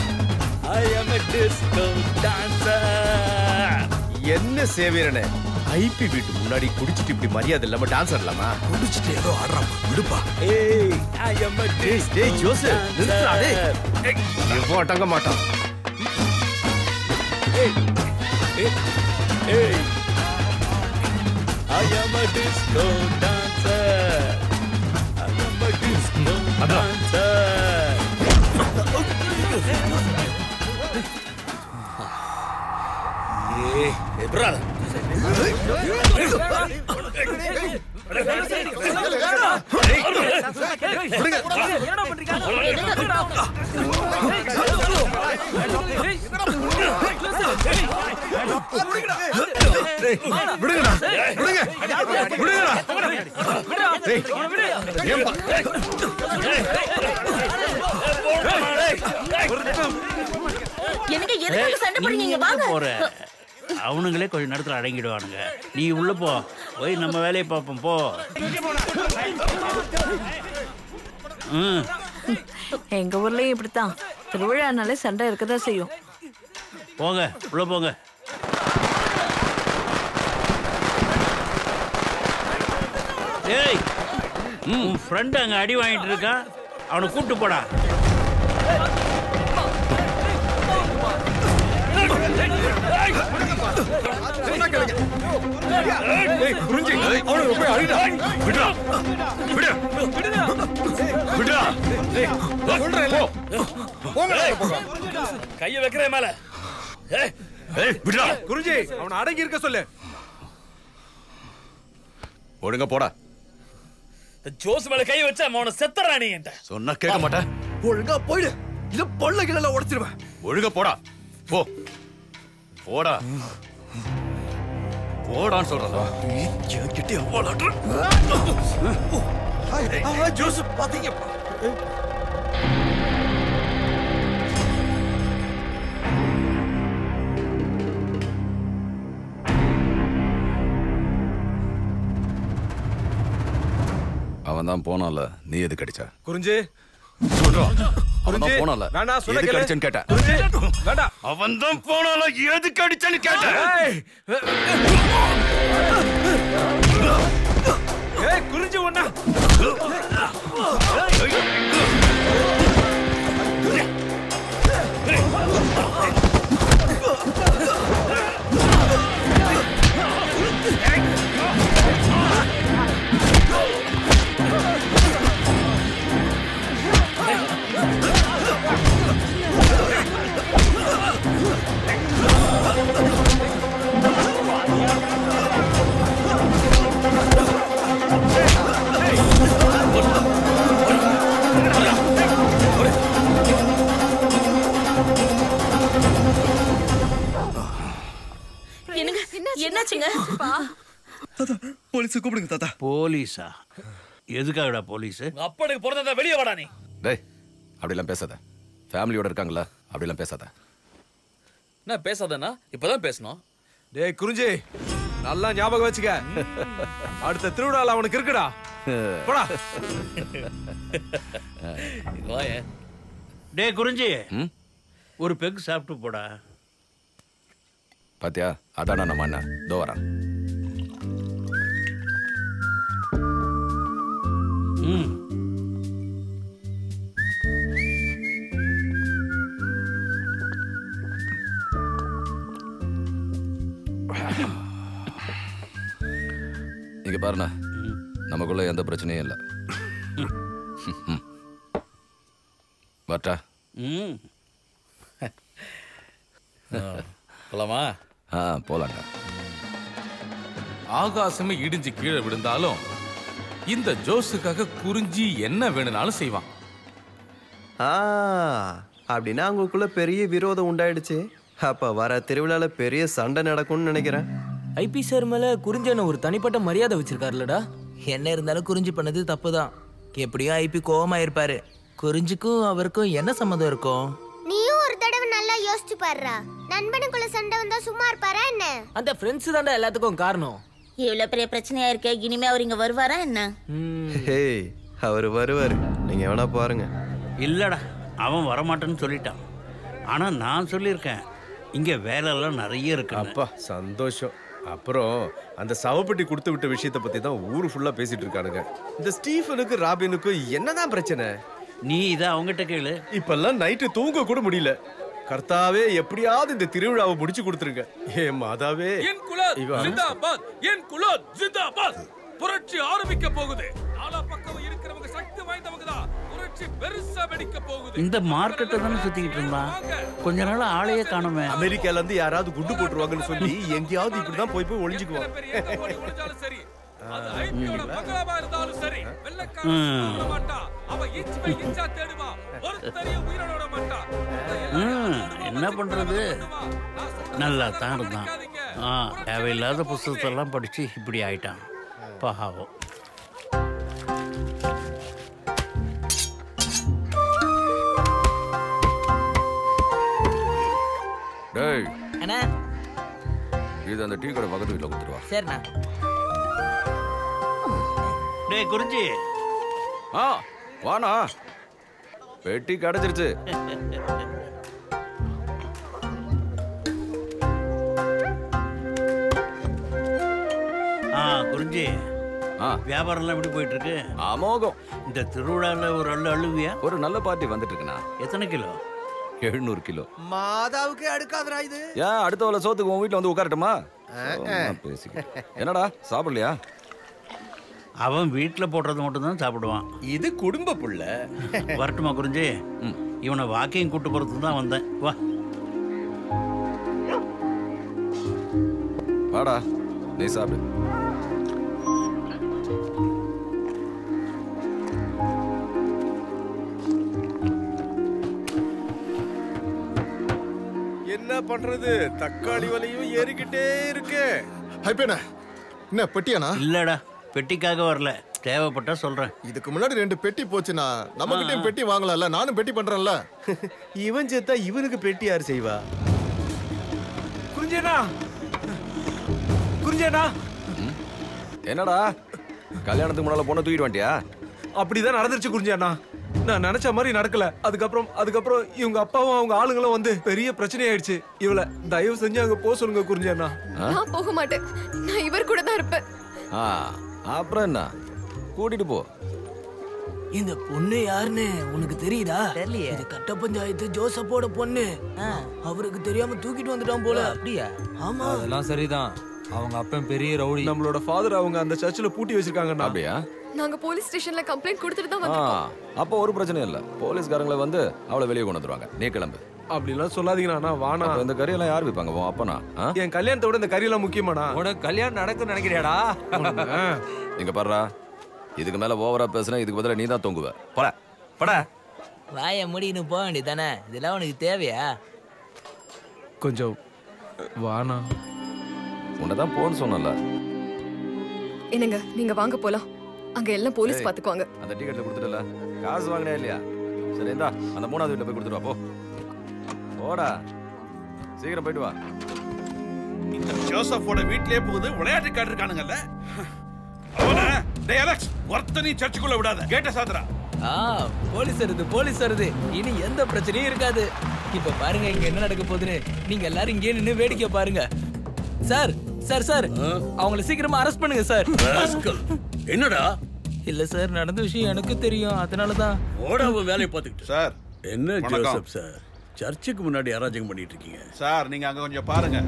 I am a disco dancer. என்ன சேவியரனே, ஐபி வீட்டு முன்னாடி குடிச்சிட்டு இப்படி மரியாதை இல்லாம டான்ஸ் ஆடலாமா? குடிச்சிட்டு ஏதோ ஆடுறான் விடுப்பா. டேய் ஜோஸ் நிறுத்துடா டேய். எவன் அடங்க மாட்டான். I am a disco dancer. I am a disco dancer. Hey, brother. அவனுங்களே கொஞ்ச நேரத்தில் அடங்கிடுவானுங்க. நீ உள்ள போ, போய் நம்ம வேலையை பார்ப்போம் போ. எங்க ஊர்லயும் இப்படித்தான், திருவிழானாலே சண்டை இருக்கதான் செய்யும். போங்க உள்ள போங்க. ஏய், உன் ஃப்ரெண்ட் அங்க அடி வாங்கிட்டு இருக்கான், அவனை கூப்பிட்டு போடா. கைய வைக்கிறேன் மேல. குருஜி அவனை அடங்கி இருக்க சொல்லு. ஒழுங்க போடா. ஜோஸ் மேல கை வச்சா அவனை செத்தறானே என்கிட்ட. சொன்னா கேட்க மாட்டேன். ஒழுங்கா போயிடு, இல்ல பொள்ள கிளல உடைச்சிருவேன். ஒழுங்க போடா. போ போடா. போடான்னு சொல்றதா? என்கிட்ட அவ்வளவு ஜோஸ் பாத்தீங்கப்பா. அவன் தான் போனால, நீ எது கடிச்ச? குறிஞ்சி அவன் தான் போனால, எது கடிச்சன்னு கேட்டேன். அவன் தான் போனால எது கடிச்சன்னு கேட்டேன். குறிஞ்சி ஒண்ணா என்னாச்சுங்க? போலீஸ் கூப்பிடுங்க தாத்தா. போலீஸா? எதுக்காகடா போலீஸ்? அப்பனுக்கு பிறந்ததா வெளியே வாடா நீ. டேய் அப்படிலாம் பேசாத. ஃபேமிலியோட இருக்காங்களா, அப்படிலாம் பேசாத. என்ன பேசாதனா? இப்பதான் பேசணும். டேய் குறிஞ்சி நல்லா ஞாபகம் வச்சுக்க. அடுத்த திருவிழால அவனுக்கு இருக்குடா. போடா. டேய் குறிஞ்சி, ஒரு பெக் சாப்பிட்டு போடா. பாத்தியா, அதானா நம்ம அண்ணன். தோ வரேன். இங்க பாருண்ணா, நமக்குள்ள எந்த பிரச்சனையும் இல்லை. வரட்டா? போலாமா? போலாங்க. ஆகாசமே இடிஞ்சு கீழே விழுந்தாலும் இந்த ஜோஸுக்காக குறிஞ்சி என்ன வேணும்னாலும் செய்வான். அப்படின்னா அவங்களுக்குள்ள பெரிய விரோதம் உண்டாயிடுச்சு. அப்ப வர திருவிழால பெரிய சண்டை நடக்கும்னு நினைக்கிறேன். ஐபி சார் மேல குறிஞ்சன ஒரு தனிப்பட்ட மரியாதை வச்சிருக்காருலடா. என்ன இருந்தாலும் குறிஞ்சி பண்ணது தப்பு தான். எப்படியோ ஐபி கோவமா இருப்பாரு. குறிஞ்சிக்கும் அவருக்கும் என்ன சம்மந்தம் இருக்கும்? நீயும் ஒரு தடவை நல்லா யோசிச்சு பாருடா. நண்பனுக்குள்ள சண்டை வந்தா சும்மா இருப்பாரா என்ன? அந்த ஃப்ரெண்ட்ஸ் தான்டா எல்லாத்துக்கும் காரணம். இவ்வளவு பெரிய பிரச்சனையா இருக்கு, இனிமே அவர் இங்க வருவாரா என்ன? அவர் வருவாரு, நீங்க வேணா பாருங்க. இல்லடா, அவன் வரமாட்டேன்னு சொல்லிட்டான். ஆனா நான் சொல்லியிருக்கேன், இங்க வேலை எல்லாம் நிறைய இருக்கு. அப்பா சந்தோஷம். அப்புறம் அந்த சவப்பெட்டி கொடுத்து விட்ட விஷயத்தை பத்தி தான் ஊரு ஃபுல்லா பேசிட்டு இருக்கானுங்க. இந்த ஸ்டீஃபனுக்கு ராபினுக்கும் என்னதான் பிரச்சனை? நீ இதை அவங்ககிட்ட கேளு. இப்பெல்லாம் நைட்டு தூங்க கூட முடியல. கர்த்தாவே எப்படியாவது இந்த திருவிழாவை முடிச்சு கொடுத்துருங்க. ஏ மாதாவே. என் குலம் ஜிந்தாபாத், என் குலம் ஜிந்தாபாத். புரட்சி ஆரம்பிக்க போகுது. நாலா பக்கம் இருக்கிறவங்க சக்தி வாய்ந்தவங்க தான். புரட்சி பெருசா வெடிக்க போகுது. இந்த மார்க்கெட்டை தானே சுத்திக்கிட்டு இருந்தான். கொஞ்ச நாள் ஆளையே காணுமே. அமெரிக்கால இருந்து யாராவது குண்டு போட்டுருவாங்கன்னு சொல்லி எங்கேயாவது இப்படிதான் போய் போய் ஒளிஞ்சுக்குவாங்க. சரி அது ஐபியோட மகளாவா இருந்தாலும் சரி வெள்ளக்காரன் விட மாட்டா. அவ இன்ச் பை இன்ச்சா தேடுவா. ஒருத்தரையும் உயிரோட விட மாட்டா. என்ன பண்றது? நல்லா தான் இருந்தான். தேவையில்லாத புத்தகத்தெல்லாம் படிச்சு இப்படி ஆயிட்டான். பாவம். டேய் அண்ணா இது அந்த டீ கடை பக்கத்து வீட்டில் கொடுத்துருவா. சரிண்ணா. டேய் குறிஞ்சி. வாண்ணா, பெட்டி கிடைச்சிருச்சு. குறிஞ்சி, வியாபாரம்லாம் எப்படி போயிட்டு இருக்கு? அமோகம். இந்த திருவிழாவில் ஒரு அள்ளுவியா? ஒரு நல்ல பார்ட்டி வந்துட்டு இருக்குண்ணா. எத்தனை கிலோ? 700 கிலோ. மாதாவுக்கு அடுக்காதரா இது. ஏன் அடுத்த வேலை சோத்துக்கு உன் வீட்டில் வந்து உட்காரட்டுமா? என்னடா சாப்பிடலையா? அவன் வீட்டில் போடுறது மட்டும் தான் சாப்பிடுவான். இது குடும்ப புள்ள. வரட்டுமா குறிஞ்சி? இவனை வாக்கிங் கூட்டு போறதுக்கு தான் வந்தேன். வா வாடா, நீ சாப்பிடு. என்ன பண்றது? தக்காளி விலையும் ஏறிக்கிட்டே இருக்கு. என்ன பெட்டியானா? இல்லடா, பெட்டிக்காக வரல. தேவைப்பட்டா சொல்றேன். இதுக்கு முன்னாடி 2 பெட்டி போச்சுனா நம்ம கிட்ட பெட்டி வாங்கலாம்ல. நானும் பெட்டி பண்றேன்ல. இவன் செத்தா இவனுக்கு பெட்டி யார் செய்வா? குறிஞ்சேனா, குறிஞ்சேனா. என்னடா கல்யாணத்துக்கு முன்னால பொண்ணை தூக்கிட்டு வந்துட்டியா? அப்படிதான் நடந்துருச்சு குறிஞ்சேனா. நான் நினைச்ச மாதிரி நடக்கல. அதுக்கப்புறம் இவங்க அப்பாவும் அவங்க ஆளுங்களும் வந்து பெரிய பிரச்சனை ஆயிடுச்சு. இவள தயவு செஞ்சு அங்க போக சொல்லுங்க குறிஞ்சேனா. நான் போக மாட்டேன். நான் இவர் கூட தான் இருப்பேன். அப்புறம் என்ன, கூட்டிட்டு போ. இந்த பொண்ணு யாருன்னு உனக்கு தெரியுதா? தெரியலையே. இது கட்ட பஞ்சாயத்து ஜோசப்போட பொண்ணு. அவருக்கு தெரியாம தூக்கிட்டு வந்துட்டான் போல. அப்படியா? ஆமா, அதெல்லாம் சரிதான். அவங்க அப்பன் பெரிய ரவுடி. நம்மளோட ஃபாதர் அவங்க அந்த சர்ச்சில் பூட்டி வச்சிருக்காங்க. அப்படியா? நாங்க போலீஸ் ஸ்டேஷன்ல கம்ப்ளைண்ட் கொடுத்துட்டு தான் வந்திருக்கோம். அப்போ ஒரு பிரச்சனையும் இல்ல. போலீஸ்காரங்களை வந்து அவளை வெளியே கொண்டு வந்துருவாங்க. நீ கிளம்பு. அப்படிலாம் சொல்லாதீங்கண்ணா. வானா. இந்த கறியெல்லாம் யார் விற்பாங்க? உன் அப்பனா? என் கல்யாணத்தை விட இந்த கறியெல்லாம் முக்கியமாண்ணா. உனக்கு கல்யாணம் நடக்குன்னு நினைக்கிறியாடா? இங்க பாருடா, இதுக்கு மேல ஓவரா பேசுனா இதுக்கு பதிலா நீ தான் தொங்குவ. போட போட. வாய முடின்னு போக வேண்டியதானே. இதெல்லாம் உனக்கு தேவையா? கொஞ்சம் வானா. உன்னதான் போன்னு சொன்னல. என்னங்க, நீங்க வாங்க போலாம். அங்க எல்லாம் போலீஸ் பாத்துக்குவாங்க. அந்த டிக்கெட்ல கொடுத்துட்டல, காசு வாங்கினே இல்லையா? சரி இந்தா, அந்த 3வது வீட்ல போய் கொடுத்துட்டு வா. போ போடா, சீக்கிரம் போயிட்டு வா. இந்த ஜோசப்போட வீட்லயே போகுது விளையாட்டு காட்டிருக்கானுங்கல்ல அவன. டேய் அலெக்ஸ், ஒருத்தனி சர்ச்சுக்குள்ள விடாத. கேட்ட சாத்ரா. போலீஸ் வருது. இனி எந்த பிரச்சனையும் இருக்காது. இப்ப பாருங்க இங்க என்ன நடக்க போகுதுன்னு. நீங்க எல்லாரும் இங்கே நின்னு வேடிக்கை பாருங்க. சார் சார் சார், அவங்கள சீக்கிரமா அரெஸ்ட் பண்ணுங்க சார். என்னடா? இல்ல சார், நடந்த விஷயம் எனக்கு தெரியும். அதனாலதான் ஓடாம வேலையை பார்த்துக்கிட்டு. சார் என்ன ஜோசப் சார், சர்ச்சுக்கு முன்னாடி அராஜகம் பண்ணிட்டு இருக்கீங்க சார். நீங்க அங்க கொஞ்சம் பாருங்க.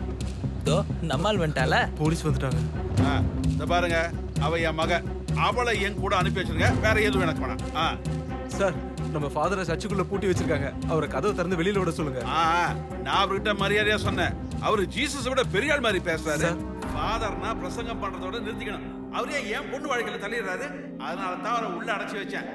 நம்மால் வந்துட்டால, போலீஸ் வந்துட்டாங்க. இந்த பாருங்க, அவ என் மக. அவளை என் கூட அனுப்பி வச்சிருங்க. வேற எதுவும் எனக்கு வேணாம். சார், நம்ம ஃபாதரை சர்ச்சுக்குள்ள பூட்டி வச்சிருக்காங்க. அவரை கதவை திறந்து வெளியில விட சொல்லுங்க. நான் அவர்கிட்ட மரியாதையா சொன்னேன். அவரு ஜீசஸ் விட பெரிய ஆள் மாதிரி பேசுறாரு. ஃபாதர்னா பிரசங்கம் பண்றதோட நிறுத்திக்கணும். அவரே ஏன் பொண்ணு வாழ்க்கையில தள்ளிடுறாரு. அதனால தான் அவரை உள்ள அடைச்சி வச்சேன்.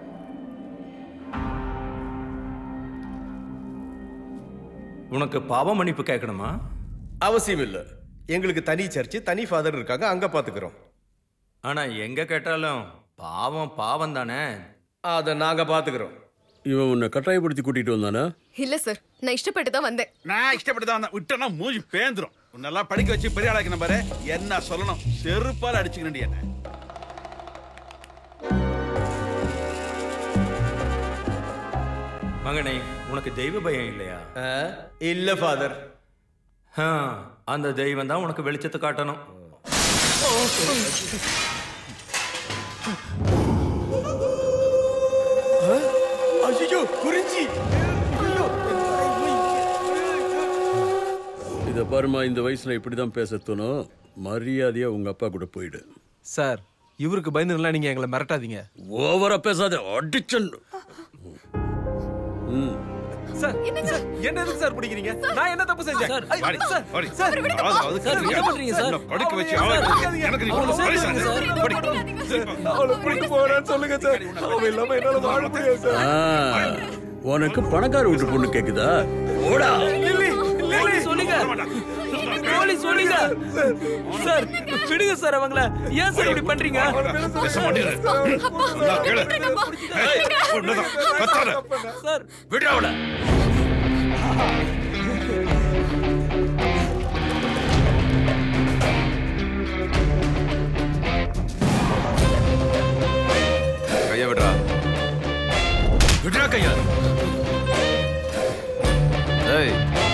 உனக்கு பாவ மன்னிப்பு கேட்கணுமா? அவசியம் இல்ல. எங்களுக்கு தனி சர்ச்சு, தனி ஃபாதர் இருக்காங்க. அங்க பாத்துக்கிறோம். ஆனா எங்க கேட்டாலும் பாவம் பாவம் தானே. அதை நாங்க பாத்துக்கிறோம். இவன் உன்னை கட்டாயப்படுத்தி கூட்டிட்டு வந்தானா? இல்ல சார், நான் இஷ்டப்பட்டு தான் வந்தேன். நான் இஷ்டப்பட்டு தான் வந்தேன். விட்டனா மூஞ்சி பேந்துரும். உன்னெல்லாம் படிக்க வச்சு பெரிய ஆளாக்கணும் பாரு. என்ன சொல்லணும், செருப்பால் அடிச்சுக்கணும் என்ன. மகனே, உனக்கு தெய்வ பயம் இல்லையா? இல்ல ஃபாதர். அந்த தெய்வம் தான் உனக்கு வெளிச்சத்தை காட்டணும். ஐயோ குறிஞ்சி, இதை பாருமா, இந்த வயசுல இப்படிதான் பேச தோணும். மரியாதையா உங்க அப்பா கூட போயிடு. சார், இவருக்கு பயந்துங்களா நீங்க எங்களை மிரட்டாதீங்க. ஓவரா பேசாத, அடிச்சன். சார் என்ன எதுக்கு சார் பிடிக்கிறீங்க? நான் என்ன தப்பு செஞ்சேன்? சார், ஐ, வாடி, சார், வாடி. சார், சார், என்ன பண்றீங்க சார்? படிக்க வச்சு எனக்கு நீ படி சார். படி. அவளை கூட்டிட்டு போறேன்னு சொல்லுங்க சார். அவ இல்லாம என்னால வாழ முடியாது சார். உனக்கு பணக்கார வீட்டு பொண்ணு கேக்குதா? ஓடா. சொல்லுங்க சொல்லுங்க சார், விடுங்க சார் அவங்கள. ஏன் சார் இப்படி பண்றீங்க? பேச மாட்டீங்க. நான் கேளு. பொண்ணுதான் கத்தாத. சார் விடு அவள. கைய விடுறா. விடுறா கையா. ஏய்,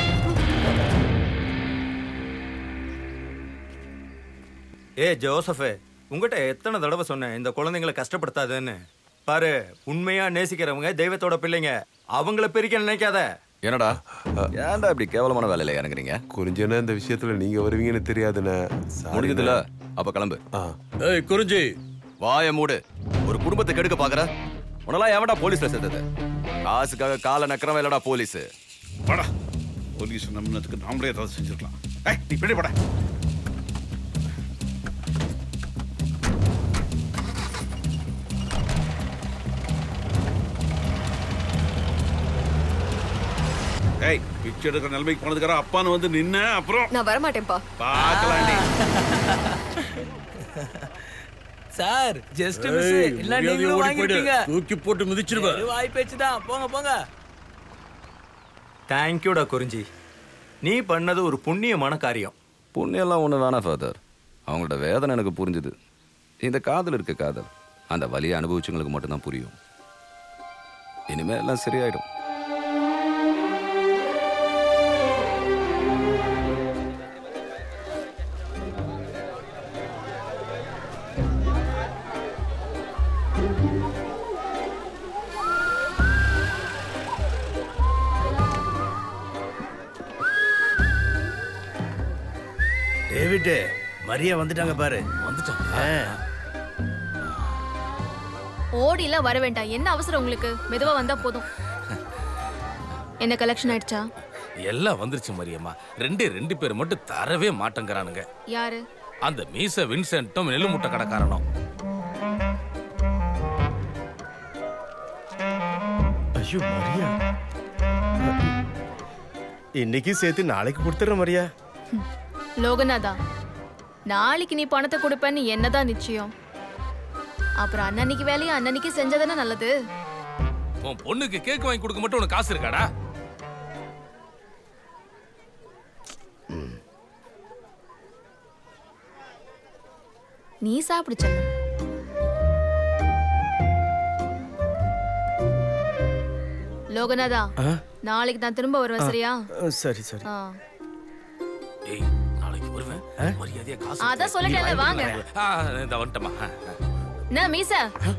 ஜோசஃபே, உங்ககிட்ட எத்தனை தடவை சொன்னேன் இந்த குழந்தைங்களை கஷ்டப்படுத்தாதுன்னு. பாரு, உண்மையா நேசிக்கிறவங்க தெய்வத்தோட பிள்ளைங்க, அவங்கள பிரிக்க நினைக்காத. என்னடா ஏன்டா இப்படி கேவலமான வேலையில இறங்குறீங்க? குறிஞ்சனா இந்த விஷயத்துல நீங்க வருவீங்கன்னு தெரியாதுன்னு. முடிஞ்சதுல அப்ப கிளம்பு. ஏய் குறிஞ்சி, வாய மூடு. ஒரு குடும்பத்தை கெடுக்க பாக்குற உனெல்லாம் எவன்டா போலீஸ்ல சேர்த்தது? காசுக்காக காலை நக்கறவன் இல்லடா போலீஸ். படா, போலீஸ் நம்பினதுக்கு நாமளே ஏதாவது செஞ்சிருக்கலாம். நீ பிடி பட. ஏய், பிச்சை எடுக்கிற நிலைமைக்கு போனதுக்கார அப்பான்னு வந்து நின்ன அப்புறம் நான் வர மாட்டேன்ப்பா. பார்க்கலாண்டி. Sir just miss. இல்ல நீங்களும் வாங்கிட்டீங்க. தூக்கி போட்டு மிதிச்சிடுவ. வாய் பேச்சுதான். போங்க போங்க. தேங்க்யூடா குறிஞ்சி, நீ பண்ணது ஒரு புண்ணியமான காரியம். புண்ணியெல்லாம் ஒண்ணு வேணாம் ஃபாதர். அவங்களோட வேதனை எனக்கு புரிஞ்சுது. இந்த காதல் இருக்க காதல் அந்த வலியை அனுபவிச்சவங்களுக்கு மட்டும்தான் புரியும். இனிமே எல்லாம் சரியாயிடும். டேவிட், மரியா வந்துட்டாங்க பாரு. ஓடிலாம் வர வேண்டாம். என்ன அவசரம் உங்களுக்கு? மெதுவா வந்தா போதும். என்ன கலெக்ஷன் ஆயிடுச்சா? எல்லாம் வந்துருச்சு மரியம்மா. ரெண்டு பேர் மட்டும் தரவே மாட்டேங்கிறானுங்க. யாரு? அந்த மீச வின்சென்ட்டும் நெல்லு முட்டை கடைக்காரனும். ஐயோ மரியா, இன்னைக்கு சேர்த்து நாளைக்கு கொடுத்துற மரியா. லோகநாதா, நாளைக்கு நீ பணத்தை கொடுப்பேன்னு என்னதான் நிச்சயம்? அப்புறம் அன்னன்னைக்கு வேலையை அன்னன்னைக்கு செஞ்சதானே நல்லது. உன் பொண்ணுக்கு கேக் வாங்கி கொடுக்க மட்டும் உனக்கு காசு இருக்காடா? நீ சாப்பிடு செல்லம். லோகநாதா, நாளைக்கு நான் திரும்ப வருவேன், சரியா? சரி சரி. ஏய், நாளைக்கு வருவேன். மரியாதையா காசு. அதான் சொல்லிட்டேன்ல, வாங்க. இந்த வந்துட்டமா. நான் மீசா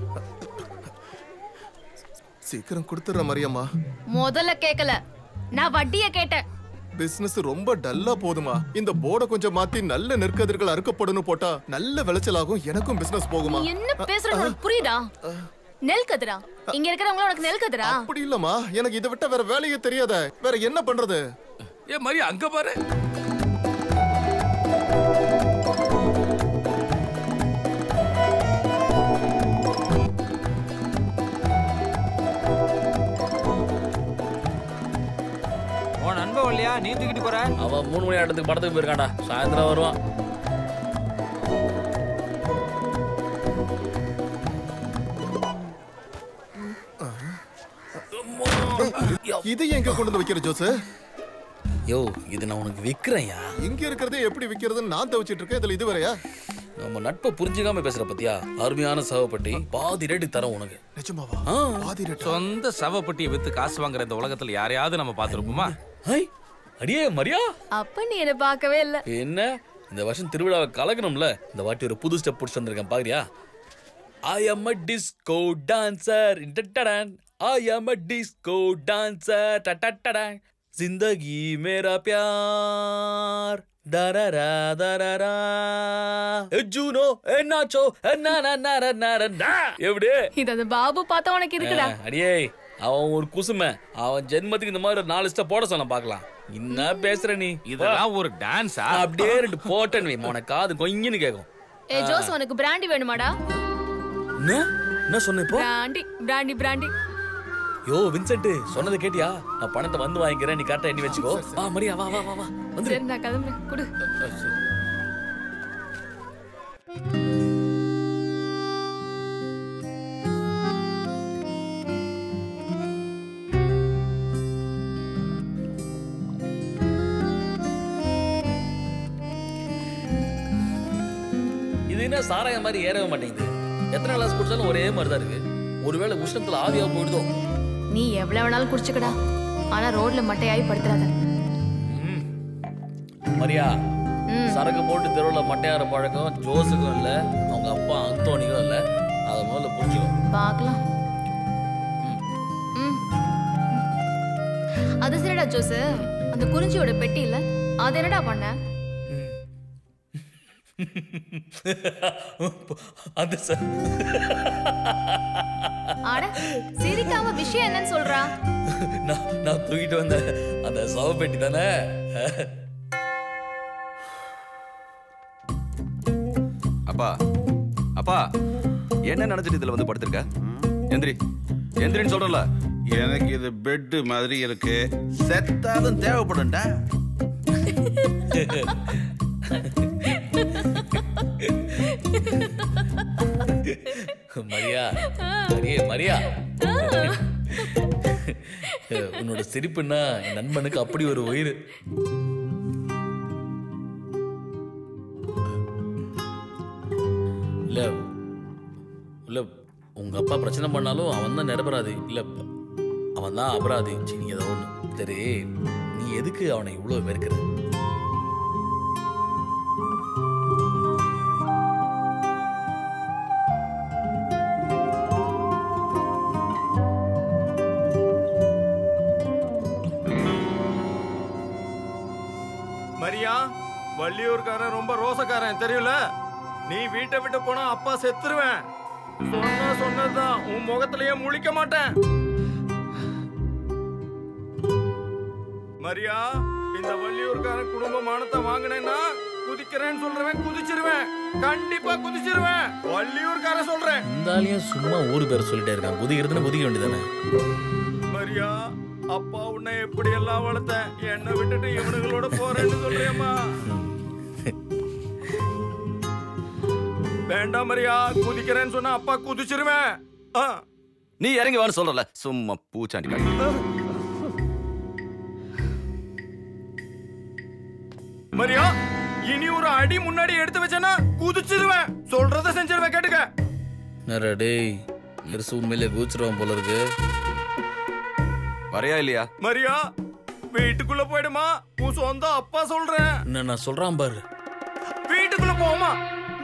சீக்கிரம் கொடுத்துற மரியம்மா. முதல்ல கேட்கல, நான் வட்டிய கேட்டேன். பிசினஸ் ரொம்ப டல்லா போதுமா? இந்த போர்டை கொஞ்சம் மாத்தி நல்ல நெற்கதிர்கள் அறுக்கப்படணும் போட்டா நல்ல விளைச்சலாகும். எனக்கும் பிசினஸ் போகுமா? என்ன பேசுறது உனக்கு புரியுதா? நெல் கதிரா? இங்க இருக்கிறவங்க உனக்கு நெல் கதிரா? அப்படி இல்லம்மா, எனக்கு இதை விட்ட வேற வேலையே தெரியாத. வேற என்ன பண்றது? ஏ மரியா, அங்க பாரு. உன் நண்பன் இல்லையா நீ தூக்கிட்டு போற? அவன் 3 மணி ஆட்டத்துக்கு படத்துக்கு போயிருக்கான்டா. சாயந்தரம் வருவான். இது எங்க கொண்டு வந்து வைக்கிற ஜோஸ்? யோ, இது நான் உனக்கு விக்கிறேன்யா. இங்க இருக்கிறதே எப்படி விக்கிறதுன்னு நான் தவிச்சிட்டு இருக்கேன். இதுல இது வேறயா? நம்ம நட்பை புரிஞ்சுக்காம பேசுற பத்தியா? அருமையான சவப்பட்டி பாதி ரேட்டு தரோம் உனக்கு. நிஜமாவா? பாதி ரேட்? சொந்த சவப்பட்டியை வித்து காசு வாங்குற இந்த உலகத்துல யாரையாவது நம்ம பார்த்திருப்போமா? அடியே மரியா, அப்ப நீ என்ன பார்க்கவே இல்ல. என்ன இந்த வருஷம் திருவிழாவை கலக்கணும்ல, இந்த வாட்டி ஒரு புது ஸ்டெப் புடிச்சு வந்திருக்கேன் பாக்குறியா? I am a disco dancer, I am a disco dancer, जिंदगी मेरा प्यार, दररा दररा, जुनो नाचो ना ना ना ना ना. எப்படி இது அந்த பாபு பார்த்தா உனக்கு இருக்குடா. அடியே அவன் ஒரு குசுமை, அவன் ஜென்மத்துக்கு இந்த மாதிரி 4 ஸ்டெப் போட சொன்ன பார்க்கலாம். என்ன பேசுற நீ? இதெல்லாம் ஒரு டான்ஸா? அப்படியே 2 போட்டேன் வை, உனக்கு காது கொஞ்சின்னு கேட்கும். ஜோஸ் உனக்கு பிராண்டி வேணுமாடா? என்ன சொன்ன இப்போ? Brandy brandy. யோ வின்சென்ட், சொன்னதை கேட்டியா? நான் பணத்தை வந்து வாங்கிக்கிறேன், நீ கரெக்டா எண்ணி வச்சுக்கோ. மரியா வா வா வா வா வந்து. சரி நான் கிளம்புறேன், குடு. இது என்ன சாராய மாதிரி ஏறவே மாட்டேங்குது. எத்தனை கிளாஸ் குடிச்சாலும் ஒரே மாதிரி தான் இருக்கு. ஒருவேளை உஷ்ணத்துல ஆவியா போயிடுதோ? நீ எவ்வளவு வேணாலும் குடிச்சுக்கடா, ஆனா ரோட்ல மட்டையாயி படுத்துறாத. மரியா, சரக்கு போட்டு தெருவில் மட்டையார பழக்கம் ஜோஸுக்கும் இல்ல, அவங்க அப்பா அந்தோனிக்கும் இல்ல. அதை முதல்ல புரிஞ்சுக்கோ. பார்க்கலாம். அது சரிடா ஜோஸ், அந்த குறிஞ்சியோட பெட்டி இல்ல, அது என்னடா பண்ண? அந்த அட சிரிக்காம விஷயம் என்னன்னு சொல்றா? நான் தூக்கிட்டு வந்த அந்த சவ பெட்டி தானே. அப்பா அப்பா என்ன நினைச்சிட்டு இதுல வந்து படுத்திருக்க? எந்திரி எந்திரின்னு சொல்றல. எனக்கு இது பெட் மாதிரி இருக்கு, செத்தாலும் தேவைப்படும்டா. மரியா, மரியா, உன்னோட சிரிப்புன்னா என் நண்பனுக்கு அப்படி ஒரு உயிர். இல்ல இல்ல, உங்க அப்பா பிரச்சனை பண்ணாலும் அவன் தான் நிரபராதி. இல்ல அவன் தான் அபராதி. சரி ஏதோ ஒண்ணு. சரி, நீ எதுக்கு அவனை இவ்வளவு வெறுக்கிற? மரியா, வள்ளியூர்காரன் ரொம்ப ரோசக்காரன் தெரியல. நீ வீட்டை விட்டு போனா அப்பா செத்துருவேன். சொன்னதுதான், உன் முகத்திலேயே முழிக்க மாட்டேன். மரியா, இந்த வள்ளியூர்காரன் குடும்ப மானத்தை வாங்கினேன்னா குதிக்கிறேன்னு சொல்றேன், குதிச்சிருவேன். கண்டிப்பா குதிச்சிருவேன். வள்ளியூர்காரன் சொல்றேன். இந்த ஆளையும் சும்மா ஊரு பேர் சொல்லிட்டே இருக்கான். குதிக்கிறதுன்னு குதிக்க வேண்டியதானே. மரியா, அப்பா உன்னை எப்படி எல்லாம் வளர்த்த, என்னை விட்டுட்டு இவனுங்களோட போறேன்னு சொல்றியம்மா. வேண்டாம் மரியா, குதிக்கிறேன்னு சொன்னா அப்பா குதிச்சிருவேன். நீ இறங்கி வான்னு சொல்றல, சும்மா பூச்சாண்டி காட்டி. மரியா, இனி ஒரு அடி முன்னாடி எடுத்து வச்சேன்னா குதிச்சிருவேன். சொல்றத செஞ்சிருவேன், கேட்டுக்க. டேய், பெருசு உண்மையிலே குதிச்சிருவான் போல இருக்கு. வரையா இல்லையா? மரியா, வீட்டுக்குள்ள போயிடுமா, உன் சொந்த அப்பா சொல்றேன். என்ன நான் சொல்றான் பாரு. வீட்டுக்குள்ள போமா.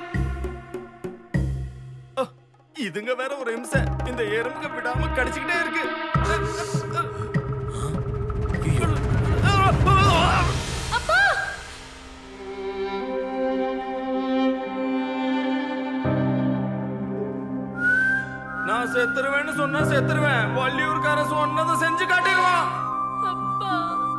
இதுங்க வேற ஒரு இம்சை, இந்த எறும்புக்கு விடாம கடிச்சுக்கிட்டே இருக்கு. அப்பா, நான் செத்துருவேன்னு சொன்னா செத்துருவேன். வள்ளியூர்காரன் சொன்னதை செஞ்சு காட்டிடுவான். அப்பா,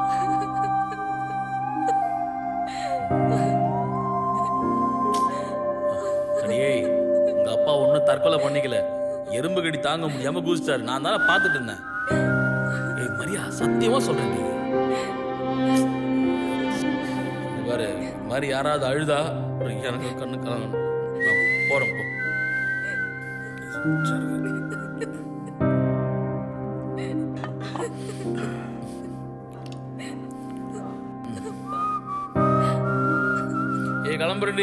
அடியே, உங்க அப்பா ஒன்னும் தற்கொலை பண்ணிக்கல, எறும்பு கடி தாங்க முடியாம குதிச்சிட்டாரு. நான் தானே பாத்துட்டு இருந்தேன். ஏய் மரியா, சத்தியமா சொல்றேன். நீ பாரு, மாதிரி யாராவது அழுதா எனக்கு கண்ணு கலங்கணும். போறேன் போ. ஏய் கிளம்புறேன்டி.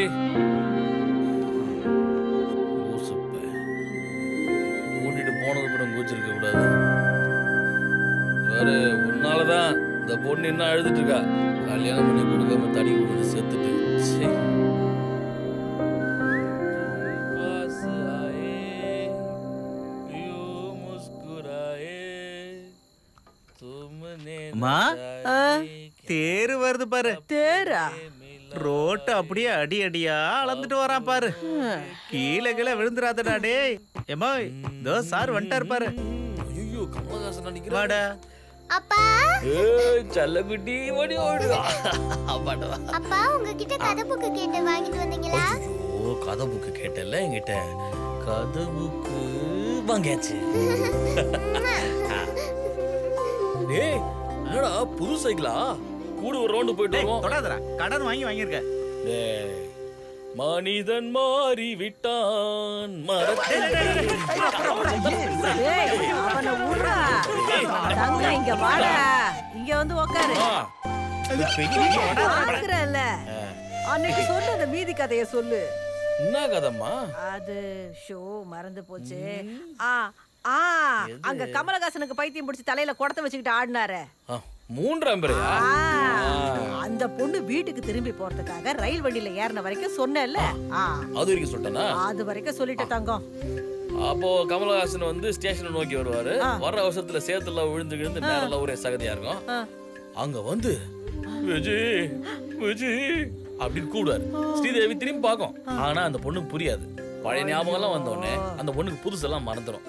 கூட்டிட்டு போனது அப்புறம் கூச்சிருக்க கூடாது. வேற உன்னாலதான் இந்த பொண்ணு என்ன அழுதுட்டு இருக்கா? கல்யாணம் பண்ணி கொடுக்காம தடி கொடுத்து செத்துட்டு. சே. அம்மா தேரு வருது பாரு. தேரா? ரோட்டு அப்படியே அடி அடியா அளந்துட்டு வரான் பாரு. கீழே கீழே விழுந்துராதடா டேய். ஏமா இதோ சார் வந்துட்டாரு பாரு. ஐயோ கமலஹாசன் நினைக்கிறேன். வாடா. அப்பா செல்லகுட்டி ஓடி ஓடு. அப்பா உங்ககிட்ட கதை புக்கு கேட்டு வாங்கிட்டு வந்தீங்களா? ஐயோ கதை புக்கு கேட்டல என்கிட்ட. கதை புக்கு வாங்கியாச்சு. டேய் என்னடா புது சைக்கிளா? கூட ஒரு ரவுண்ட் போயிட்டு வருவோம். தொடாதடா. கடன் வாங்கியிருக்க. டேய் மனிதன் மாறி விட்டான் மரத்தை. அவனை விடுறா. தங்க இங்க வாடா. இங்க வந்து உட்காரு. பாக்குறேன்ல. அன்னைக்கு சொன்ன அந்த மீதி கதைய சொல்லு. என்ன கதைம்மா? அது ஷோ மறந்து போச்சு. அங்க கமலஹாசனுக்கு பைத்தியம் பிடிச்சி தலையில குடத்தை வச்சுக்கிட்டு ஆடினாரு. மூன்றாம் பிறையா? அந்த பொண்ணு வீட்டுக்கு திரும்பி போறதுக்காக ரயில் வண்டியில ஏறின வரைக்கும் சொன்னேன்ல. அது வரைக்கும் சொல்லிட்டேனா? அது வரைக்கும் சொல்லிட்ட தங்கம். அப்போ கமலஹாசன் வந்து ஸ்டேஷனை நோக்கி வருவாரு. வர அவசரத்துல சேத்துல விழுந்து விழுந்து நேரம் ஒரே சகதியா இருக்கும். அங்க வந்து விஜய் விஜய் அப்படின்னு கூடுவாரு. ஸ்ரீதேவி திரும்பி பார்க்கும். ஆனா அந்த பொண்ணுக்கு புரியாது. பழைய ஞாபகம் எல்லாம் வந்த உடனே அந்த பொண்ணுக்கு புதுசெல்லாம் மறந்துடும்.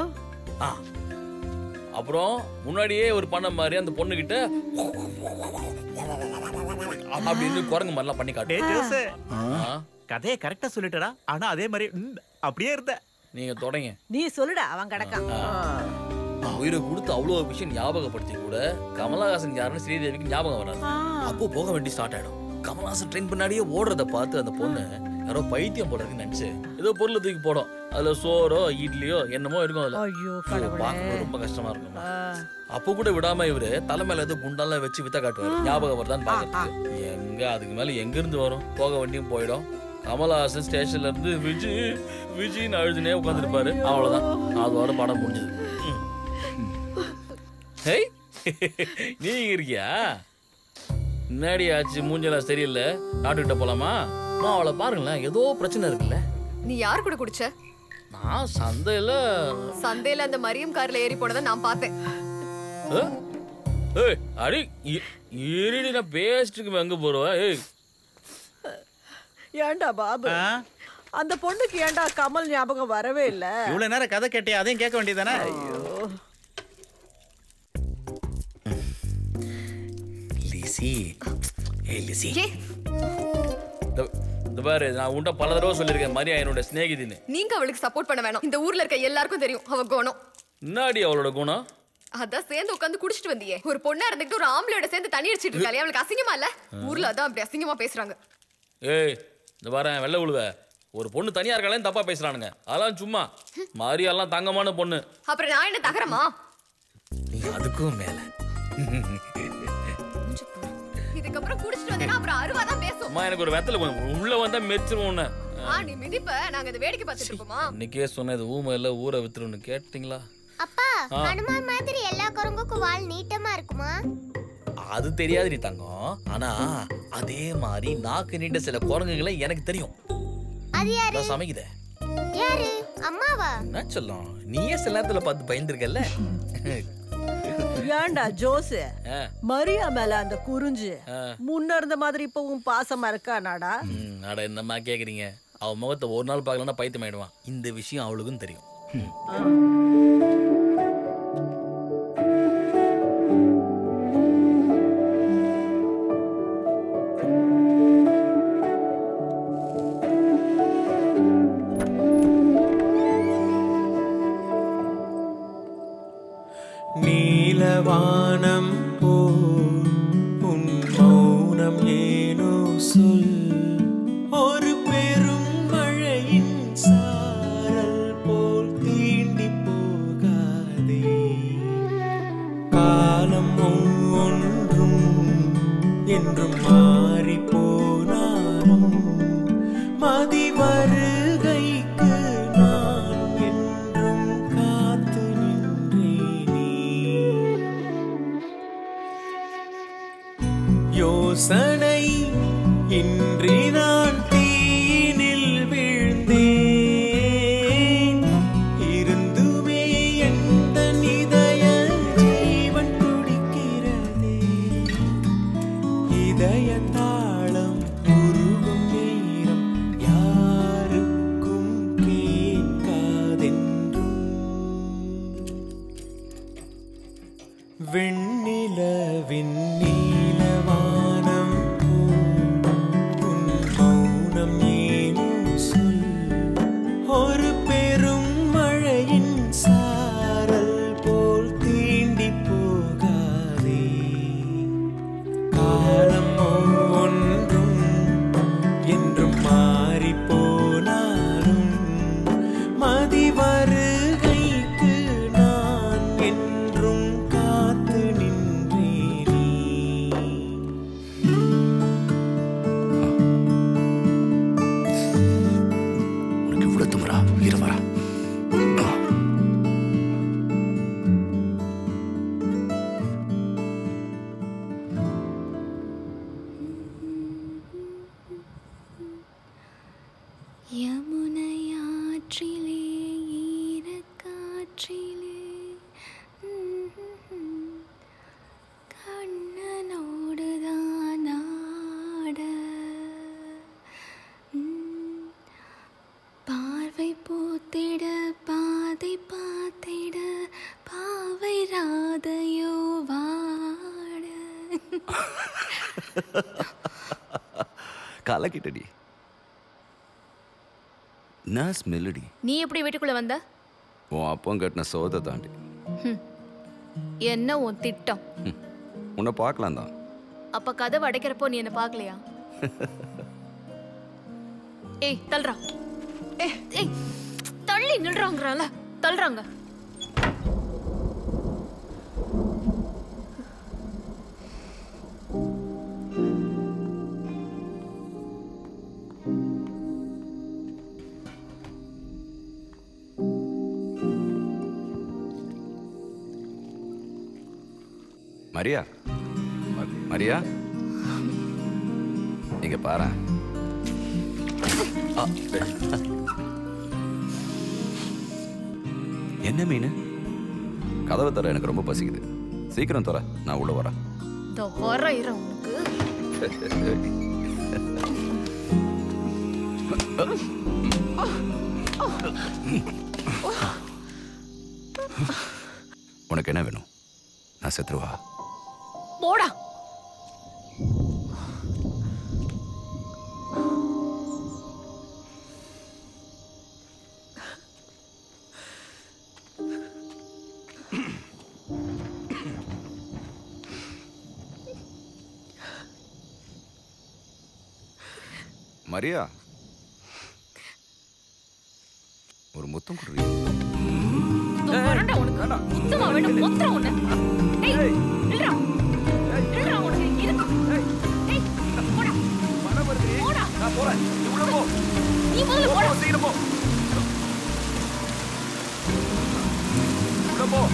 அப்புறம் முன்னாடியே ஒரு பண்ண மாதிரி அந்த பொண்ணு கிட்ட அப்படின்னு குரங்கு மாதிரிலாம் பண்ணி காட்டு. கதையை கரெக்டா சொல்லிட்டடா. ஆனா அதே மாதிரி அப்படியே இருந்த. நீங்க தொடங்க. நீ சொல்லுடா. அவன் கிடக்கான். உயிரை கொடுத்து அவ்வளவு விஷயம் ஞாபகப்படுத்தி கூட கமலஹாசன் யாருன்னு ஸ்ரீதேவிக்கு ஞாபகம் வராது. அப்போ போக வேண்டி ஸ்டார்ட் ஆயிடும். கமலஹாசன் ட்ரெயின் பின்னாடியே ஓடுறத பார்த்து அந்த பொண்ணு யாரோ பைத்தியம் போடுறதுன்னு நினைச்சு ஏதோ பொருளை தூக்கி போடும். அதுல சோறோ இட்லியோ என்னமோ இருக்கும். அதுல பார்க்கும்போது ரொம்ப கஷ்டமா இருக்கும். அப்போ கூட விடாம இவரு தலைமையில ஏதோ குண்டெல்லாம் வச்சு வித்த காட்டுவாரு. ஞாபகம் வருதான்னு பாக்குறதுக்கு. எங்க அதுக்கு மேல எங்க இருந்து வரும்? போக வண்டியும் போயிடும். கமலஹாசன் ஸ்டேஷன்ல இருந்து விஜய் விஜய்னு அழுதுனே உட்காந்துருப்பாரு. அவ்வளவுதான். அதோட படம் முடிஞ்சது. ஹேய் நீங்க இருக்கியா? முன்னாடி ஆச்சு மூஞ்செல்லாம் சரியில்லை. டாக்டர்கிட்ட போலாமா? அவளை பாருங்களேன் ஏதோ பிரச்சனை இருக்குல்ல. நீ யார் கூட குடிச்ச? நான் சந்தையில அந்த மரியம் கார்ல ஏறி போனதை நான் பார்த்தேன். அடி இருடி நான் பேசிட்டு எங்க போறவா? ஏண்டா பாபு அந்த பொண்ணுக்கு ஏண்டா கமல் ஞாபகம் வரவே இல்ல? இவ்வளவு நேரம் கதை கேட்டியா? அதையும் கேட்க வேண்டியதானே? பாரு நான் உன்ட்ட பல தடவை சொல்லிருக்கேன் மரியா என்னோட சிநேகிதின்னு. நீங்க அவளுக்கு சப்போர்ட் பண்ண வேணாம். இந்த ஊர்ல இருக்க எல்லாருக்கும் தெரியும் அவ குணம். என்னாடி அவளோட குணம்? அதான் சேர்ந்து உட்காந்து குடிச்சிட்டு வந்தியே. ஒரு பொண்ணா இருந்துட்டு ஒரு ஆம்பளையோட சேர்ந்து தண்ணி அடிச்சிட்டு இருக்காளே, அவளுக்கு அசிங்கமா இல்ல? ஊர்ல அதான் அப்படி அசிங்கமா பேசுறாங்க. ஏய் இந்த பாரு வெள்ள உழுவ. ஒரு பொண்ணு தனியா இருக்காளேன்னு தப்பா பேசுறானுங்க. அதெல்லாம் சும்மா. மரியாலாம் தங்கமான பொண்ணு. அப்புறம் நான் என்ன தகரமா? நீ அதுக்கும் மேல. இதுக்கப்புறம் குடிச்சிட்டு வந்தேன்னா அப்புறம் அருவா தான் பேசும். அம்மா எனக்கு ஒரு வெத்தல உள்ள வந்தா மெச்சிரும் உன்னை. நீ மிதிப்ப நாங்க இத வேடிக்கை பார்த்துட்டு இருப்போமா? இன்னைக்கே சொன்னது ஊமை இல்ல ஊரை வித்துருன்னு கேட்டீங்களா? அப்பா ஹனுமான் மாதிரி எல்லா குரங்குக்கும் வால் நீட்டமா இருக்குமா? அது தெரியாது நீ தங்கம். ஆனா அதே மாதிரி நாக்கு நீண்ட சில குரங்குகளை எனக்கு தெரியும். அது யாரு? சமைக்குதே. யாரு? அம்மாவா? என்ன சொல்லும்? நீயே சில நேரத்துல பார்த்து பயந்துருக்கல்ல. ஏண்டா ஜோஸ் மரியா மேல அந்த குறிஞ்சு முன்ன இருந்த மாதிரி இப்பவும் பாசமா இருக்கானாடா? அட என்னம்மா கேக்குறீங்க? அவ முகத்தை ஒரு நாள் பார்க்கலன்னா பைத்தியம் ஆயிடுவான். இந்த விஷயம் அவளுக்கும் தெரியும். நீலவானம் போல் உன் மௌனம் ஏனோ சொல். ஒரு பெரும் மழையின் சாரல் போல் தீண்டி போகாதே. காலம் ஒவ்வொன்றும் என்றும் மாறி போனாலும் மதி வருகைக்கு நான் என்றும் காத்து நின்றேனே. யோசனை இன்றி நான் தீனில் வீழ்ந்தேன். இருந்துமே எந்த இதய ஜீவன் துடிக்கிறதே. இதய தாளம் உருகும் நேரம் யாருக்கும் கேட்காதென்றும். வெண்ணிலவின் நீலவானம் உன் மௌனம் ஏனோ சொல். ஒரு பெரும் மழையின் சாரல் போல் தீண்டி போகாதே. காலம் ஒவ்வொன்றும் என்றும் மாறி போனாலும் மதி வருகைக்கு நான் என்றும் காத்து நின்றேனே. உனக்கு இவ்வளவு துமரா இருவரா? யமுனையாற்றிலே ஈரக்காற்றிலே கண்ணனோடுதான் ஆட. பார்வை பூத்திட பாதை பார்த்திட பாவை ராதையோ வாட. கலக்கிட்டடி. நான் மெலடி. நீ எப்படி வீட்டுக்குள்ள வந்த? உன் அப்பம் கட்டின சோதை தாண்டி. என்ன உன் திட்டம்? உன்னை பார்க்கலாம் தான். அப்ப கதவு அடைக்கிறப்போ நீ என்ன பார்க்கலையா? ஏய் தள்ளுறா. ஏய் தள்ளி நில்றாங்கறால தள்ளுறாங்க. மரியா, மரியா, இங்க பாரு. என்ன மீன்? கதவை தர, எனக்கு ரொம்ப பசிக்குது. சீக்கிரம் தர, நான் உள்ள வரேன். இதோ வர இரு உனக்கு. உனக்கு என்ன வேணும்? நான் செத்துருவா? போடா. மரியா, ஒரு முத்தம் கொடுறீ? வரண்டா உனக்கு. முத்தமா வேணும் முத்தற உன்னை. ஏய் நில்றா. நில்றா உனக்கு இருக்கு. ஏய் போடா. வர வருது. போடா. நான் போறேன். நீ உள்ள போ. நீ முதல்ல போடா. சீக்கிரம் போ. உள்ள போ.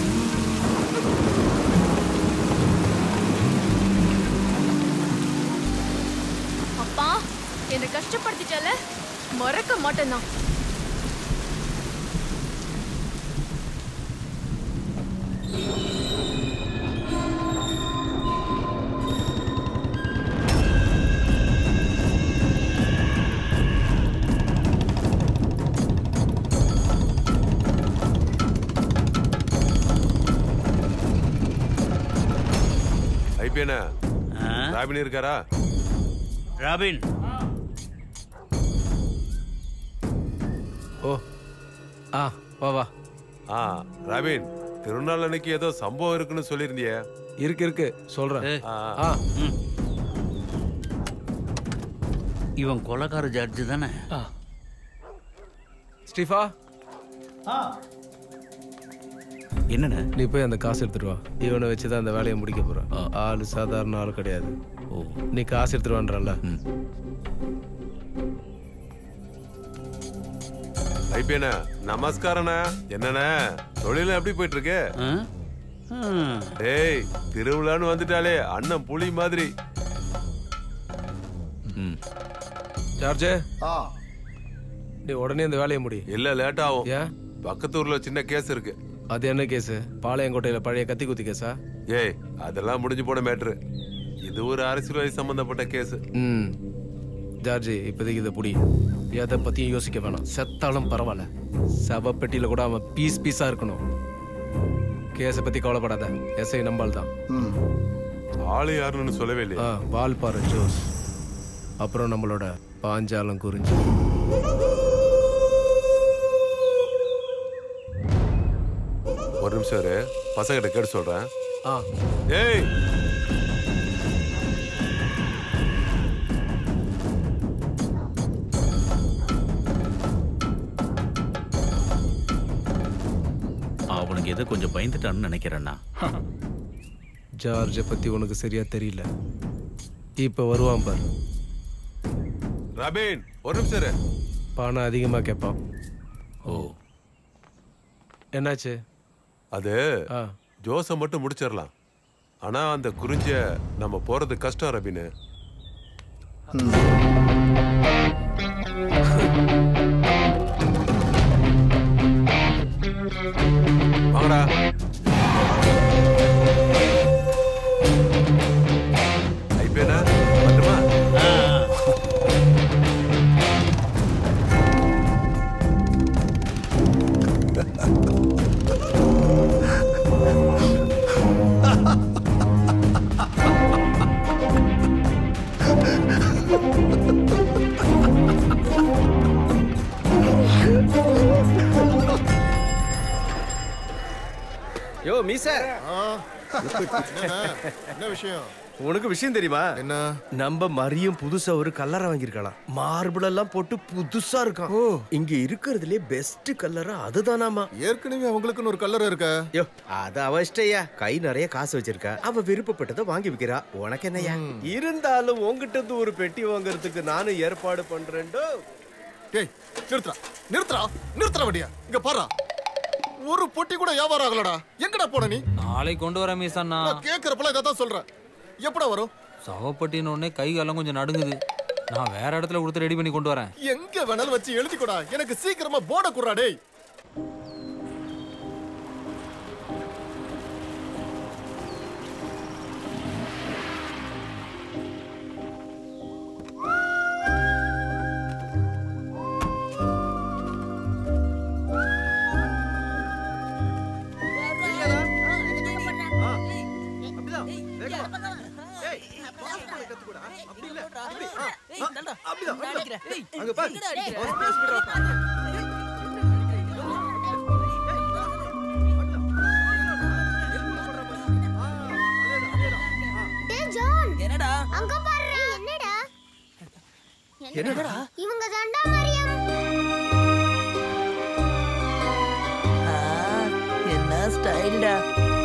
அப்பா என்னை கஷ்டப்படுத்திட்டல, மறக்க மாட்டேன் நான். ஐபிஎன ராபின் இருக்காரா? ராபின். ஓ வா வா. ராபின், திருநாள் அன்னைக்கு ஏதோ சம்பவம் இருக்குன்னு சொல்லியிருந்தியே. இருக்கு சொல்றேன். இவன் கொலைக்கார ஜட்ஜு தானே? ஸ்டீஃபா, என்னண்ணே? நீ போய் அந்த காசு எடுத்துட்டு வா. இவனை வச்சுதான் அந்த வேலையை முடிக்க போறான். ஆளு சாதாரண ஆளு கிடையாது. நீ காசு எடுத்துட்டு வான்றல்ல. ஐபிஎன நமஸ்காரண்ணா. என்னண்ணா தொழில எப்படி போயிட்டு இருக்கு? டேய், திருவிழான்னு வந்துட்டாலே அண்ணன் புலி மாதிரி. ஜார்ஜ் நீ உடனே இந்த வேலையை முடி. இல்ல லேட் ஆகும். ஏன்? பக்கத்து ஊர்ல சின்ன கேஸ் இருக்கு. அது என்ன கேஸ்? பாளையங்கோட்டையில பழைய கத்தி குத்தி கேஸா? ஏய் அதெல்லாம் முடிஞ்சு போன மேட்ரு. இது ஒரு அரசியல்வாதி சம்பந்தப்பட்ட கேஸ். ஜார்ஜ் இப்போதைக்கு இதை புடி. எதை பத்தியும் யோசிக்க வேணாம். செத்தாலும் பரவாயில்ல, சவப்பெட்டியில கூட அவன் பீஸ் பீஸா இருக்கணும். கேஸை பத்தி கவலைப்படாத, எஸ்ஐ நம்பால் தான். ஆளு யாருன்னு சொல்லவே இல்லையா? வால்பாறை ஜோஸ், அப்புறம் நம்மளோட பாஞ்சாலம் குறிஞ்சி. ஒரு நிமிஷம் இரு, பசங்கிட்ட கேட்டு சொல்றேன். ஏய் அவனுக்கு எதை கொஞ்சம் பயந்துட்டான்னு நினைக்கிறேன்னா. ஜார்ஜை பத்தி உனக்கு சரியா தெரியல. இப்ப வருவான் பார். ரபீன் ஒரு நிமிஷம் இரு. பணம் அதிகமா கேட்பான். ஓ என்னாச்சு? அது ஜோஸை மட்டும் முடிச்சிடலாம். ஆனா அந்த குறிஞ்சிய நம்ம போறது கஷ்டம் ரபீன். வாங்கடா. ஐபேனா வந்துமா? யோ மீச, என்ன விஷயம்? உனக்கு விஷயம் தெரியுமா? என்ன? நம்ம மரியம் புதுசா ஒரு கல்லறை வாங்கிருக்கலாம். மார்பிள் எல்லாம் போட்டு புதுசா இருக்கான். இங்க இருக்கிறதுலே பெஸ்ட் கல்லறை அதுதானாமா. ஏற்கனவே அவங்களுக்குன்னு ஒரு கல்லறை இருக்க. யோ அது அவ இஷ்டையா, கை நிறைய காசு வச்சிருக்கா, அவ விருப்பப்பட்டதை வாங்கி வைக்கிறா. உனக்கு என்னையா? இருந்தாலும் உங்ககிட்ட இருந்து ஒரு பெட்டி வாங்குறதுக்கு நானும் ஏற்பாடு பண்றேன்டோ. டேய் நிறுத்துறா நிறுத்துறா நிறுத்துறா வண்டியா. இங்க பாரு, ஒரு பொட்டி கூட வியாபாரம் ஆகலடா. எங்கடா போன நீ? நாளைக்கு கொண்டு வர மீசண்ணா. நான் கேக்குறப்பல இதான் சொல்றேன். எப்படா வரும்? சவப்பட்டின உடனே கை காலம் கொஞ்சம் நடுங்குது. நான் வேற இடத்துல கொடுத்து ரெடி பண்ணி கொண்டு வரேன். எங்க வேணாலும் வச்சு எழுதிக்கூடா. எனக்கு சீக்கிரமா போர்ட குடுறா டேய். என்னடா அங்க பாரு. என்னடா என்னடா இவங்க தாண்டா மரியம். என்ன ஸ்டைல்டா.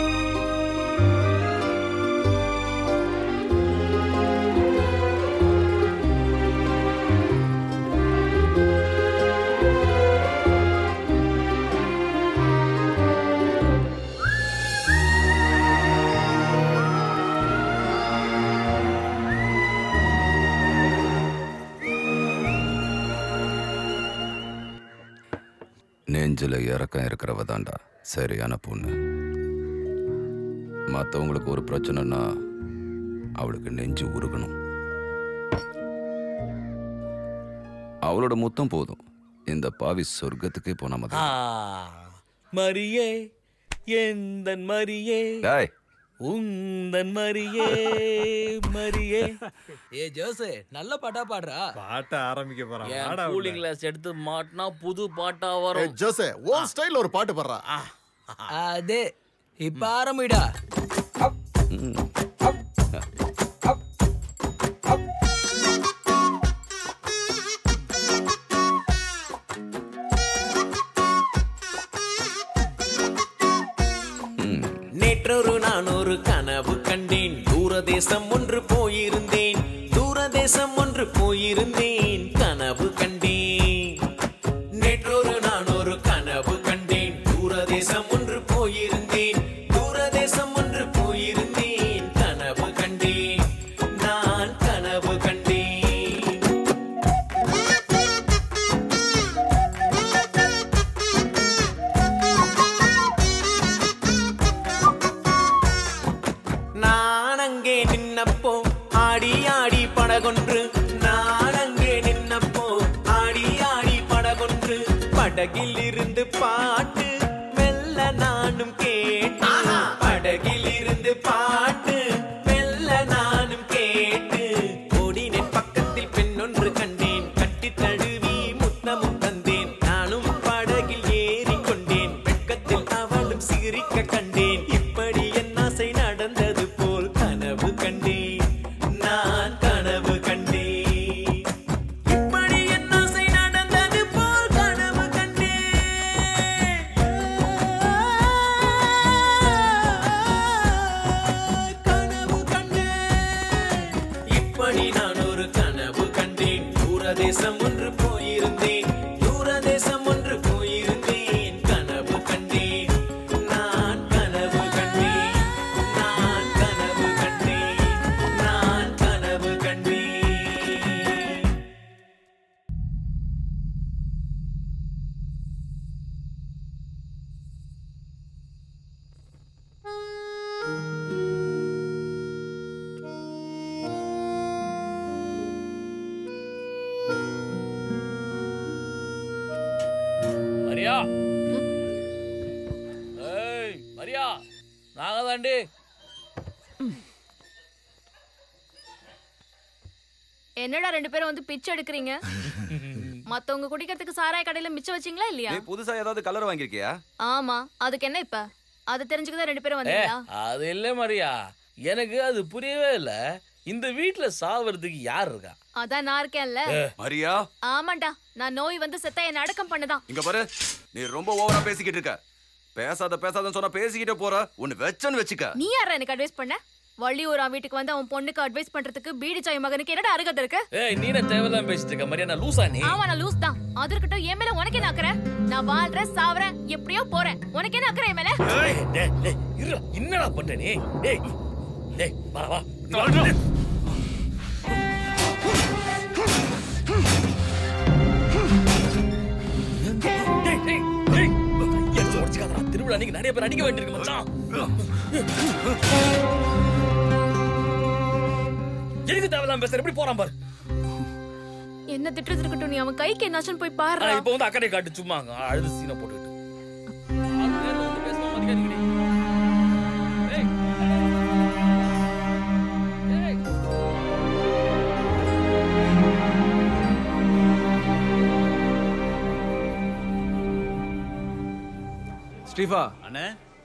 நெஞ்சில் இறக்கம் இருக்கிறவ தாண்டா சரியான பொண்ணு. மற்றவங்களுக்கு ஒரு பிரச்சனைனா அவளுக்கு நெஞ்சு உருகணும். அவளோட முத்தம் போதும் இந்த பாவி சொர்க்கத்துக்கே போன மாதிரி. மரியே எந்தன் மரியே உந்தன் மரியே மரியே. ஏ ஜோசே, நல்ல பாட்டா பாடுறா. பாட்ட ஆரம்பிக்க போறான். என் கூலிங் கிளாஸ் எடுத்து மாட்டினா புது பாட்டா வரும். ஜோசே ஓ ஸ்டைல்ல ஒரு பாட்டு பாடுறா. அதே இப்ப ஆரம்பிடா. நேற்றொரு நான் ஒரு கனவு கண்டேன். தூரதேசம் ஒன்று போயிருந்தேன். தூரதேசம் ஒன்று போயிருந்தேன். கனவு கண்டேன். நேற்றொரு நான் ஒரு கனவு கண்டேன். தூரதேசம் ஒன்று போயிருந்தேன். தூரதேசம் ஒன்று போயிருந்தேன். கனவு கண்டேன். நான் கனவு கண்டேன். படகொன்று நான் அங்கே நின்னப்போ ஆடி ஆடி படகொன்று படகில் இருந்து பாட்டு மெல்ல நானும் கேட்டு படகில் இருந்து பாட்டு மெல்ல நானும் கேட்டு ஓடினேன் பக்கத்தில் பெண்ணொன்று கண்டேன் கட்டி தழுவி முத்தமும் தந்தேன் நானும் படகில் ஏறிக்கொண்டேன் வெட்கத்தில் அவளும் சிரிக்க கண்டேன் இப்படி என் ஆசை நடந்தது போல் கனவு கண்டேன் நான் கனவு கண்டேன் இப்படி என் ஆசை நடந்தது போல் கனவு இப்படி நான் ஒரு கனவு கண்டேன் தூரதேசம் ஒன்று போயிருந்தேன் தூரதேசம் ஒன்று போயிருந்தேன் கனவு கண்டேன் நான் கனவு கண்டேன் நான் கனவு கண்டேன் நான் கனவு கண்டேன் மரியா ஏய் மரியா நாங்க தாண்டி என்னடா ரெண்டு பேரும் வந்து பிச்சை எடுக்கிறீங்க மத்தவங்க குடிக்கிறதுக்கு சாராய கடையில மிச்சம் வச்சீங்களா இல்லையா? புதுசா ஏதாவது கலர் வாங்கிருக்கியா? ஆமா, அதுக்கு என்ன இப்ப? அது தெரிஞ்சுக்கதான் ரெண்டு பேரும் வந்தீங்களா? அது இல்ல மரியா, எனக்கு அது புரியவே இல்ல. இந்த வீட்ல சாவறதுக்கு யார் இருக்கா? அதான் நான் இருக்கேன்ல. மரியா, ஆமாண்டா, நான் நோய் வந்து செத்தா என்ன அடக்கம் பண்ணதான். இங்க பாரு, நீ ரொம்ப ஓவரா பேசிக்கிட்டு இருக்க. பேசாதன்னு சொன்னா பேசிக்கிட்டே போற. உன்னை வெச்சன்னு வெச்சுக்க. நீ யாரா எனக்கு அட்வைஸ் பண்ண? வள்ளியூரா வீட்டுக்கு வந்து அவன் பொண்ணுக்கு அட்வைஸ் பண்றதுக்கு பீடி சாய் மகனுக்கு என்னடா அருகதை இருக்கு? ஏய், நீ என்ன தேவையில்லாம பேசிட்டு இருக்க மரியா? நான் லூசா நீ? ஆமா, நான் லூஸ் தான். அது இருக்கட்டும், என் மேல உனக்கு என்ன அக்கறை? நான் வாழ்றேன், சாவறேன், எப்படியோ போறேன். உனக்கு என்ன அக்கறை என் மேல? ஏய், டேய், இரு. என்னடா பண்ற நீ? டேய், டேய், வா வா. திருவிழா அன்னைக்கு நிறைய பேர் அடிக்க வேண்டியிருக்கு மச்சான். எதுக்கு தேவையில்லாம பேசுற? எப்படி போறான் பாரு. என்ன திட்டுறது இருக்கட்டும், நீ அவன் கைக்கு என்னாச்சுன்னு போய் பாரு. இப்ப வந்து அக்கறை காட்டு சும்மா அழுது சீனை போட்டுக்கிட்டு. ஸ்டீஃபா அண்ணே,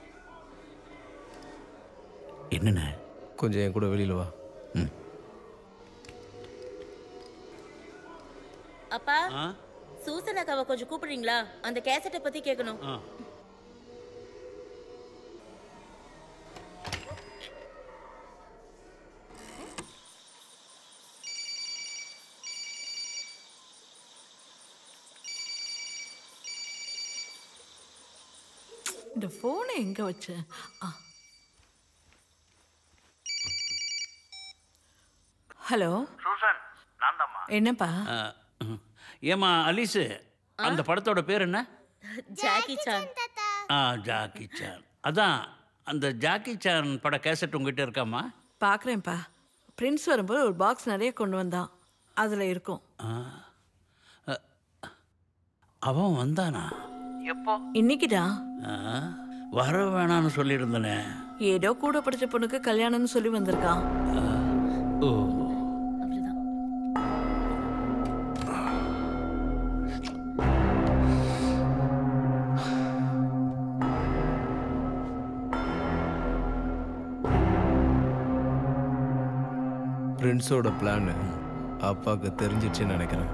என்னண்ணே? கொஞ்சம் என் கூட வெளியில வா. அப்பா, சூசன் அக்காவை கொஞ்சம் கூப்பிடுறீங்களா? அந்த கேசட்டை பத்தி கேட்கணும். இந்த போனை எங்க வச்சேன்? ஹலோ சூசன், நான் தான்மா. என்னப்பா? ஏமா அலிசு, அந்த படத்தோட பேர் என்ன? Jackie Chan. Jackie Chan. அதான் அந்த ஜாக்கி சான் பட கேசட் உங்ககிட்ட இருக்காமா? பார்க்குறேன்ப்பா. பிரின்ஸ் வரும்போது ஒரு பாக்ஸ் நிறைய கொண்டு வந்தான், அதில் இருக்கும். அவன் வந்தானா? எப்போ? இன்னைக்குடா. வர வேணான்னு சொல்லியிருந்தனே. ஏதோ கூட படிச்ச பொண்ணுக்கு கல்யாணம்னு சொல்லி வந்திருக்கான். ஓ, பிரின்ஸோட பிளான் அப்பாவுக்கு தெரிஞ்சிச்சுன்னு நினைக்கிறேன்.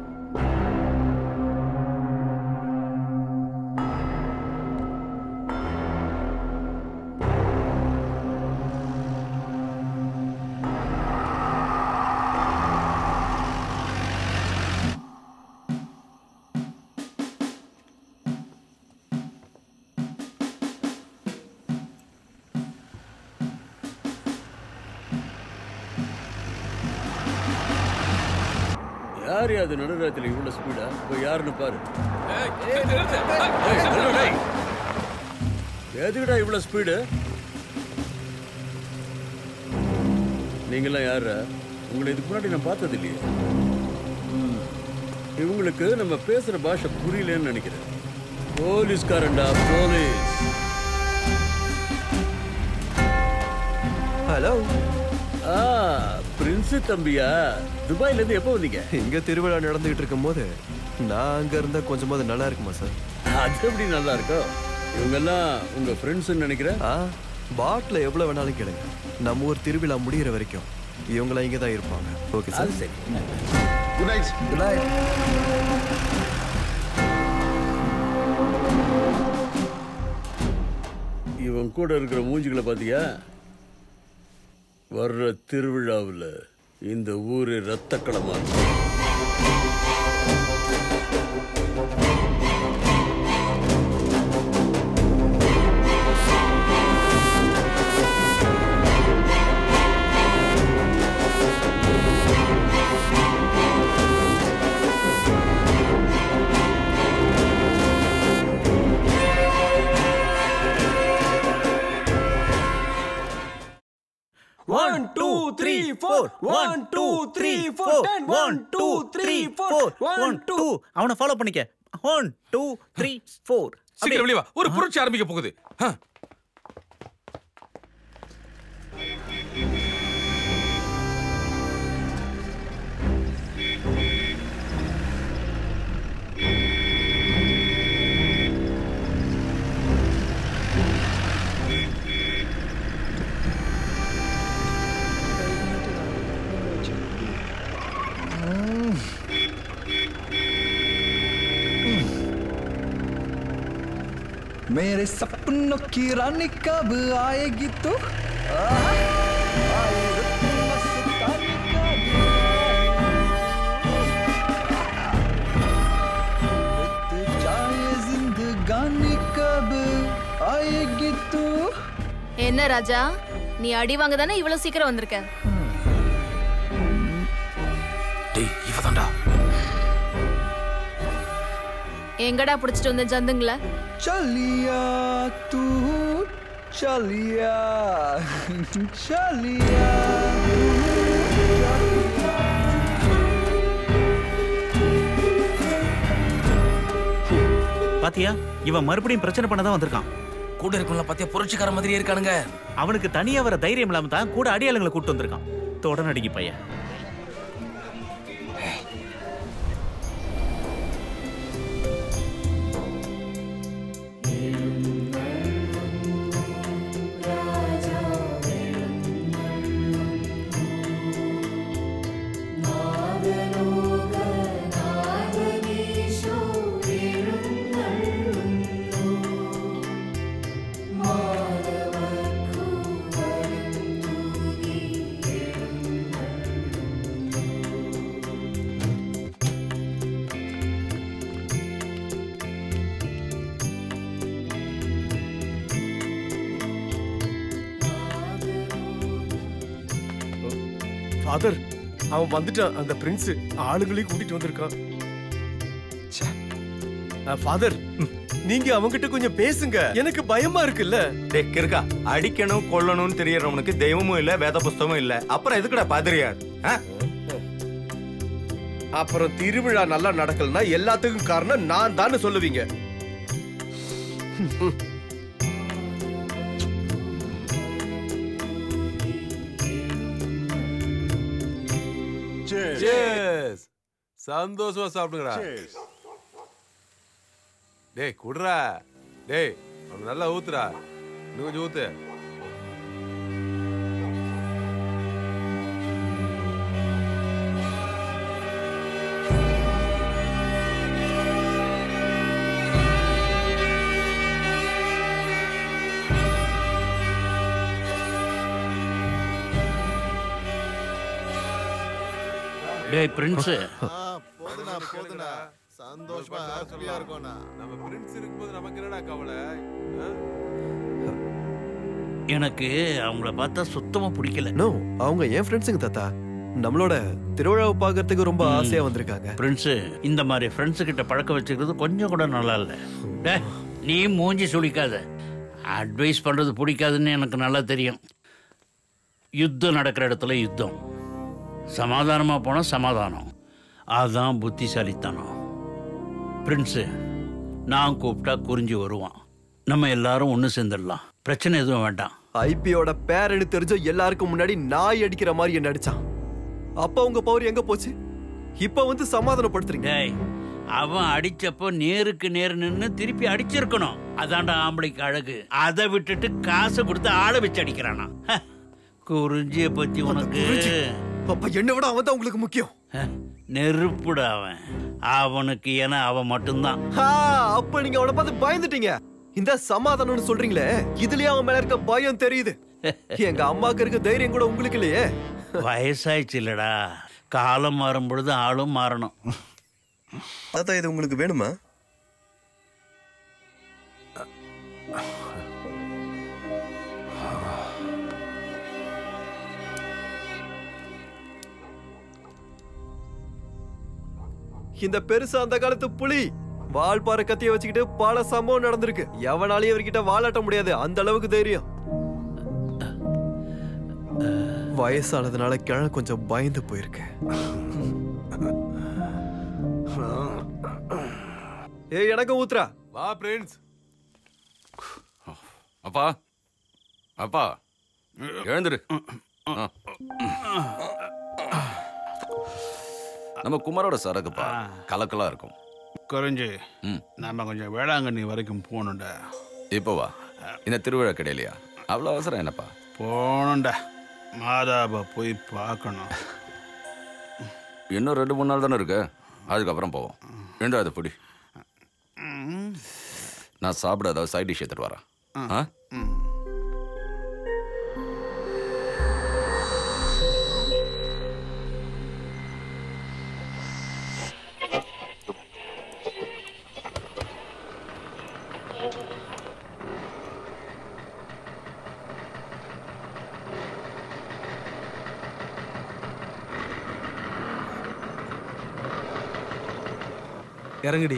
யாரு அது நடுராத்திரி இவ்வளவு ஸ்பீடா? போய் யாருன்னு பாரு. எதுக்குடா இவ்வளவு ஸ்பீடு? நீங்களாம் யாரு? உங்களை இதுக்கு முன்னாடி நான் பார்த்தது இல்லையே. இவங்களுக்கு நம்ம பேசுற பாஷை புரியலன்னு நினைக்கிறேன். போலீஸ்காரண்டா, போலீஸ். ஹலோ. பிரின்ஸ் தம்பியா? துபாயில இருந்து எப்போ வந்தீங்க? இங்க திருவிழா நடந்துகிட்டு இருக்கும் போது நான் அங்க இருந்தா கொஞ்சமாவது நல்லா இருக்குமா சார்? அது எப்படி நல்லா இருக்கும்? இவங்கெல்லாம் உங்க ஃப்ரெண்ட்ஸ் நினைக்கிறேன். பாட்டில் எவ்வளவு வேணாலும் கேளுங்க. நம்ம ஊர் திருவிழா முடிகிற வரைக்கும் இவங்களாம் இங்கே தான் இருப்பாங்க. Okay sir. சரி. Good night. Good night. இவன் கூட இருக்கிற மூஞ்சிகளை பாத்தியா? வர்ற திருவிழாவில் இந்த ஊரு ரத்த களமா இருக்கும். One, two, three, four. 1 2 3 4 1 2 3 4 1 2. அவனை ஃபாலோ பண்ணிக்க. 1 2 3 4. சீக்கிரம் வெளிய வா. ஒரு புரட்சி ஆரம்பிக்க போகுது. मेरे सपनों की रानी कब आएगी तू? जिंदगानी कब आएगी तू? என்ன ராஜா, நீ அடி வாங்க தானே இவ்வளவு சீக்கிரம் வந்திருக்க? டேய் இவதான்டா. எங்கடா புடிச்சிட்டு வந்த ஜந்துங்கள? चलिया तू चलिया चलिया. பாத்தியா, இவன் மறுபடியும் பிரச்சனை பண்ணதான் வந்திருக்கான். கூட இருக்கவங்கள பாத்தியா புரட்சிக்கார மாதிரியே இருக்கானுங்க. அவனுக்கு தனியா வர தைரியம் இல்லாம தான் கூட அடியாளுங்களை கூட்டு வந்திருக்கான். தொடனடிக்கு பையன். ஃபாதர், அவன் வந்துட்டான். அந்த பிரின்ஸ் ஆளுங்களையும் கூட்டிட்டு வந்திருக்கான். ஃபாதர், நீங்க அவங்கிட்ட கொஞ்சம் பேசுங்க. எனக்கு பயமா இருக்குல்ல. டேய் கிறுக்கா, அடிக்கணும் கொல்லணும்னு தெரியறவனுக்கு தெய்வமும் இல்ல, வேத புஸ்தகமும் இல்ல. அப்புறம் எதுக்குடா பாதிரியார்? அப்புறம் திருவிழா நல்லா நடக்கலன்னா எல்லாத்துக்கும் காரணம் நான் தான் சொல்லுவீங்க. Cheers. சந்தோஷமா சாப்பிடுங்கடா. டேய் குடுறா. டேய் அவன் நல்லா ஊத்துறா. இன்னும் கொஞ்சம் ஊத்து. டேய் பிரின்ஸ், போதுனா போதுனா சந்தோஷமா ஹாப்பியா இருக்கோம்னா. நம்ம பிரின்ஸ் இருக்கும்போது நமக்கு என்னடா கவலை? எனக்கு அவங்கள பார்த்தா சுத்தமா பிடிக்கல. நோ, அவங்க ஏன் ஃப்ரெண்ட்ஸுங்க தாத்தா. நம்மளோட திருவிழாவை பார்க்கறதுக்கு ரொம்ப ஆசையா வந்திருக்காங்க. பிரின்ஸ், இந்த மாதிரி ஃப்ரெண்ட்ஸ் கிட்ட பழக்க வச்சுக்கிறது கொஞ்சம் கூட நல்லா இல்லை. டேய் நீ மூஞ்சி சுளிக்காத. அட்வைஸ் பண்றது பிடிக்காதுன்னு எனக்கு நல்லா தெரியும். யுத்தம் நடக்கிற இடத்துல யுத்தம். சமாதானமா போனா சமாதானம், அதுதான் புத்திசாலித்தனம். பிரின்ஸு, நான் கூப்பிட்டா குறிஞ்சி வருவான். நம்ம எல்லாரும் ஒன்று சேர்ந்துடலாம், பிரச்சனை எதுவும் வேண்டாம். ஐபியோட பேரனு தெரிஞ்ச எல்லாருக்கும் முன்னாடி நாய் அடிக்கிற மாதிரி என்ன அடிச்சான். அப்ப உங்க பவர் எங்க போச்சு? இப்ப வந்து சமாதானப்படுத்துறீங்க. அவன் அடிச்சப்போ நேருக்கு நேர் நின்று திருப்பி அடிச்சிருக்கணும். அதான்டா ஆம்பளைக்கு அழகு. அதை விட்டுட்டு காசை கொடுத்து ஆளை வச்சு அடிக்கிறானா? குறிஞ்சிய பத்தி உனக்கு என்ன விட அவன் தான் உங்களுக்கு முக்கியம். நெருப்புடா அவன். அவனுக்கு ஏன்னா அவன் மட்டும்தான். அப்ப நீங்க அவனை பார்த்து பயந்துட்டீங்க. இந்த சமாதானம்னு சொல்றீங்களே, இதுலயே அவன் மேல இருக்க பயம் தெரியுது. எங்க அம்மாக்கு இருக்க தைரியம் கூட உங்களுக்கு இல்லையே. வயசாயிடுச்சு இல்லடா, காலம் மாறும் பொழுது ஆளும் மாறணும். தாத்தா, இது உங்களுக்கு வேணுமா? இந்த பெருசா அந்த காலத்து புலி வால்பாறை கத்திய வச்சுக்கிட்டு பல சம்பவம் நடந்திருக்கு. எவனாலையும் இவர்கிட்ட வாலாட்ட முடியாது, அந்த அளவுக்கு தைரியம். வயசானதுனால கிழ கொஞ்சம் பயந்து போயிருக்கு. ஏய், எனக்கு ஊத்துறா. வா பிரின்ஸ். அப்பா அப்பா எழுந்துரு. நம்ம குமாரோட சரக்குப்பா கலக்கலா இருக்கும். குறைஞ்சு நம்ம கொஞ்சம் வேளாங்கண்ணி வரைக்கும் போகணும்டா. இப்போ வா, இந்த திருவிழா கிடையிலையா? அவ்வளோ அவசரம் என்னப்பா? போகணும்டா, மாதாவை போய் பார்க்கணும். இன்னும் 2-3 நாள் தானே இருக்கு, அதுக்கப்புறம் போவோம். ரெண்டு அது பிடி. நான் சாப்பிட ஏதாவது சைட் டிஷ் எடுத்துட்டு வரேன். இறங்குடி.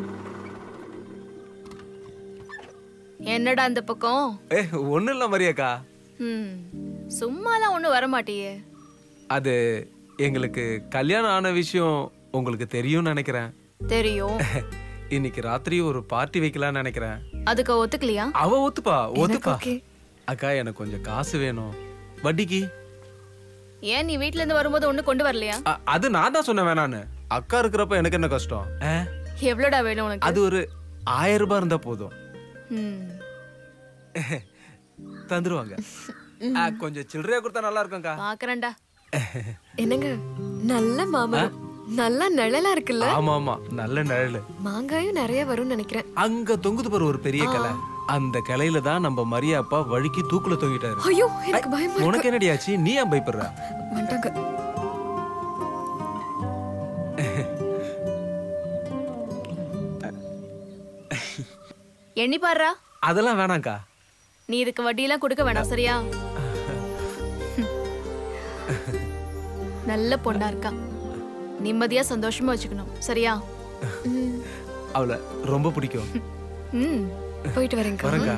என்னடா அந்த பக்கம்? ஒன்றும் இல்லை மரியாக்கா. சும்மாலாம் ஒன்றும் வரமாட்டியே. அது எங்களுக்கு கல்யாணம் ஆன விஷயம் உங்களுக்கு தெரியும்னு நினைக்கிறேன். தெரியும். இன்னைக்கு ராத்திரி ஒரு பார்ட்டி வைக்கலாம்னு நினைக்கிறேன். அதுக்கு ஒத்துக்கலையா? அவ ஒத்துப்பா. அக்கா, எனக்கு கொஞ்சம் காசு வேணும் வட்டிக்கு. ஏன் நீ வீட்ல இருந்து வரும்போது ஒண்ணு கொண்டு வரலையா? அது நான் தான் சொன்னேன் வேணான்னு. அக்கா இருக்கிறப்ப எனக்கு என்ன கஷ்டம்? எவ்வளோடா வேணும் உனக்கு? அது ஒரு 1000 ரூபாய் இருந்தா போதும். தந்துருவாங்க. கொஞ்சம் சில்லறையா கொடுத்தா நல்லா இருக்கும்க்கா. பாக்குறேன்டா. என்னங்க, நல்ல மாமரம், நல்ல நிழலா இருக்குல்ல? ஆமா ஆமா, நல்ல நிழல். மாங்காயும் நிறைய வரும்னு நினைக்கிறேன். அங்க தொங்குது பாரு ஒரு பெரிய கிளை. அந்த கிளையில தான் நம்ம மரியா அப்பா வழுக்கி தூக்குல தொங்கிட்டாரு. ஐயோ, எனக்கு பயமா இருக்கு. உனக்கு என்னடி ஆச்சு? நீ ஏன் பயப்படுற? வந்துட்டாங்க. எண்ணி பாருடா. அதெல்லாம் வேணாம்க்கா. நீ இதுக்கு வட்டியெல்லாம் கொடுக்க வேணாம், சரியா? நல்ல பொண்ணா இருக்கா, நிம்மதியா சந்தோஷமா வச்சுக்கணும், சரியா? அவளை ரொம்ப பிடிக்கும். போயிட்டு வரேங்க. வரேங்க.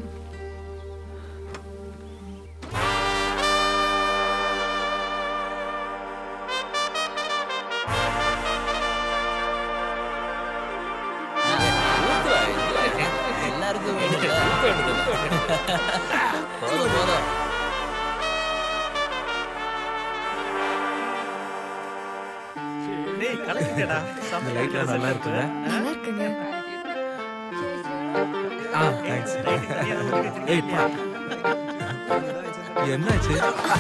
எல்லாருக்கும் போதும். நல்லா இருக்குல்ல? நல்லா இருக்குங்க. என்னாச்சு?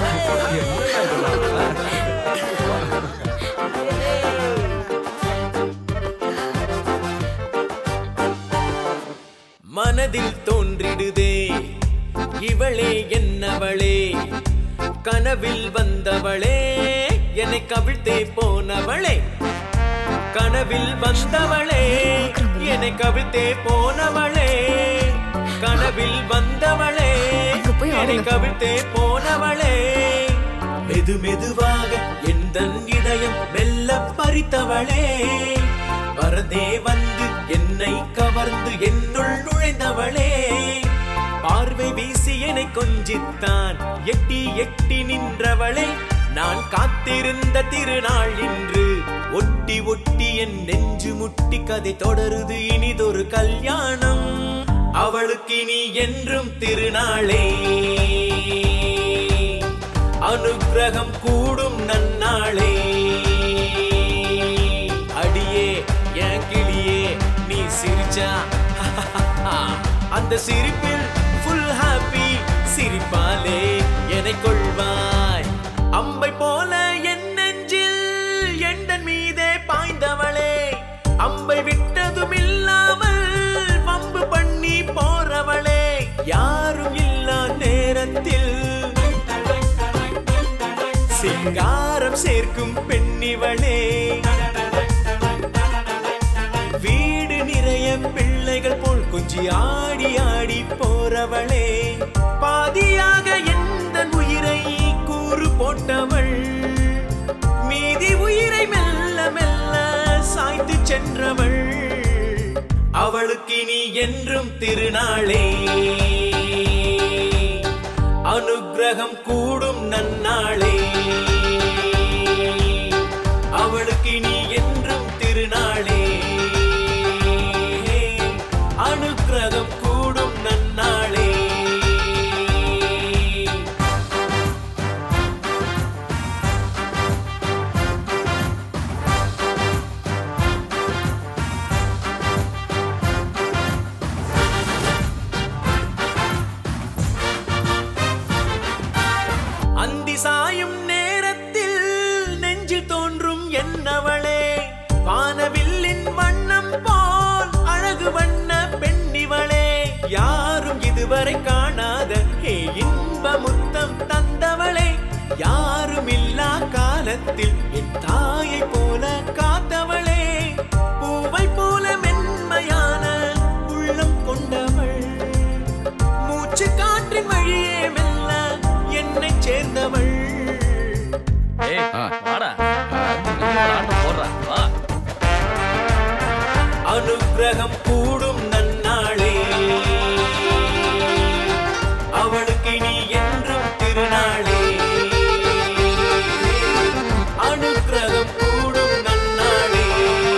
மனதில் தோன்றிடுதே இவளே என்னவளே, கனவில் வந்தவளே என்னை கவிழ்த்தே போனவளே, கனவில் வந்தவளே என்னை கவிழ்த்தே போனவளே, கனவில் வந்தவளே என்னை கவிழ்த்தே போனவளே, மெது மெதுவாக எந்தன் இதயம் மெல்ல பறித்தவளே, வரதே வந்து என்னை கவர்ந்து என்னுள் நுழைந்தவளே, பார்வை வீசி என்னை கொஞ்சித்தான் எட்டி எட்டி நின்றவளே, நான் காத்திருந்த திருநாள் இன்று ஒட்டி ஒட்டி என் நெஞ்சு முட்டி கதை தொடருது இனிதொரு கல்யாணம் அவளுக்கு இனி என்றும் திருநாளே அனுக்கிரகம் கூடும் நன்னாளே அடியே என் கிளியே நீ சிரிச்சா அந்த சிரிப்பில் ஃபுல் ஹாப்பி சிரிப்பாலே என்னை கொள்வாய் அம்பை போல என் நெஞ்சில் எண்டன் மீதே பாய்ந்தவளே அம்பை விட்டதும் இல்லாமல் வம்பு பண்ணி போறவளே யாரும் இல்லா நேரத்தில் சிங்காரம் சேர்க்கும் பெண்ணிவளே வீடு நிறைய பிள்ளைகள் போல் கொஞ்சி ஆடி ஆடி போறவளே பாதியாக எந்த உயிரை கூறு போட்டவள் மீதி உயிரை மெல்ல மெல்ல சாய்த்து சென்றவள் அவளுக்கு இனி என்றும் திருநாளே அனுக்கிரகம் கூடும் நன்னாளே அவளுக்கு இனி என்றும் திருநாளே அனுக்கிரகம் கூடும் நன்னாளே அந்தி சாயும் நேரத்தில் நெஞ்சில் தோன்றும் என்னவளே வானவில்லின் வண்ணம் போல் அழகு வண்ண பெண்ணிவளே யாரும் இதுவரை காணாத இன்ப முத்தம் தந்தவளே யாரும் இல்லா காலத்தில் என் தாயை போல காத்தவளே பூவை போல மென்மையான உள்ளம் கொண்டவள் மூச்சு காற்றின் வழியே மெல்ல என்னை சேர்ந்தவள் அனுக்கிரகம் கூடும் நன்னாளே அவளுக்கு இனி என்றும் திருநாளே அனுக்கிரகம் கூடும் நன்னாளே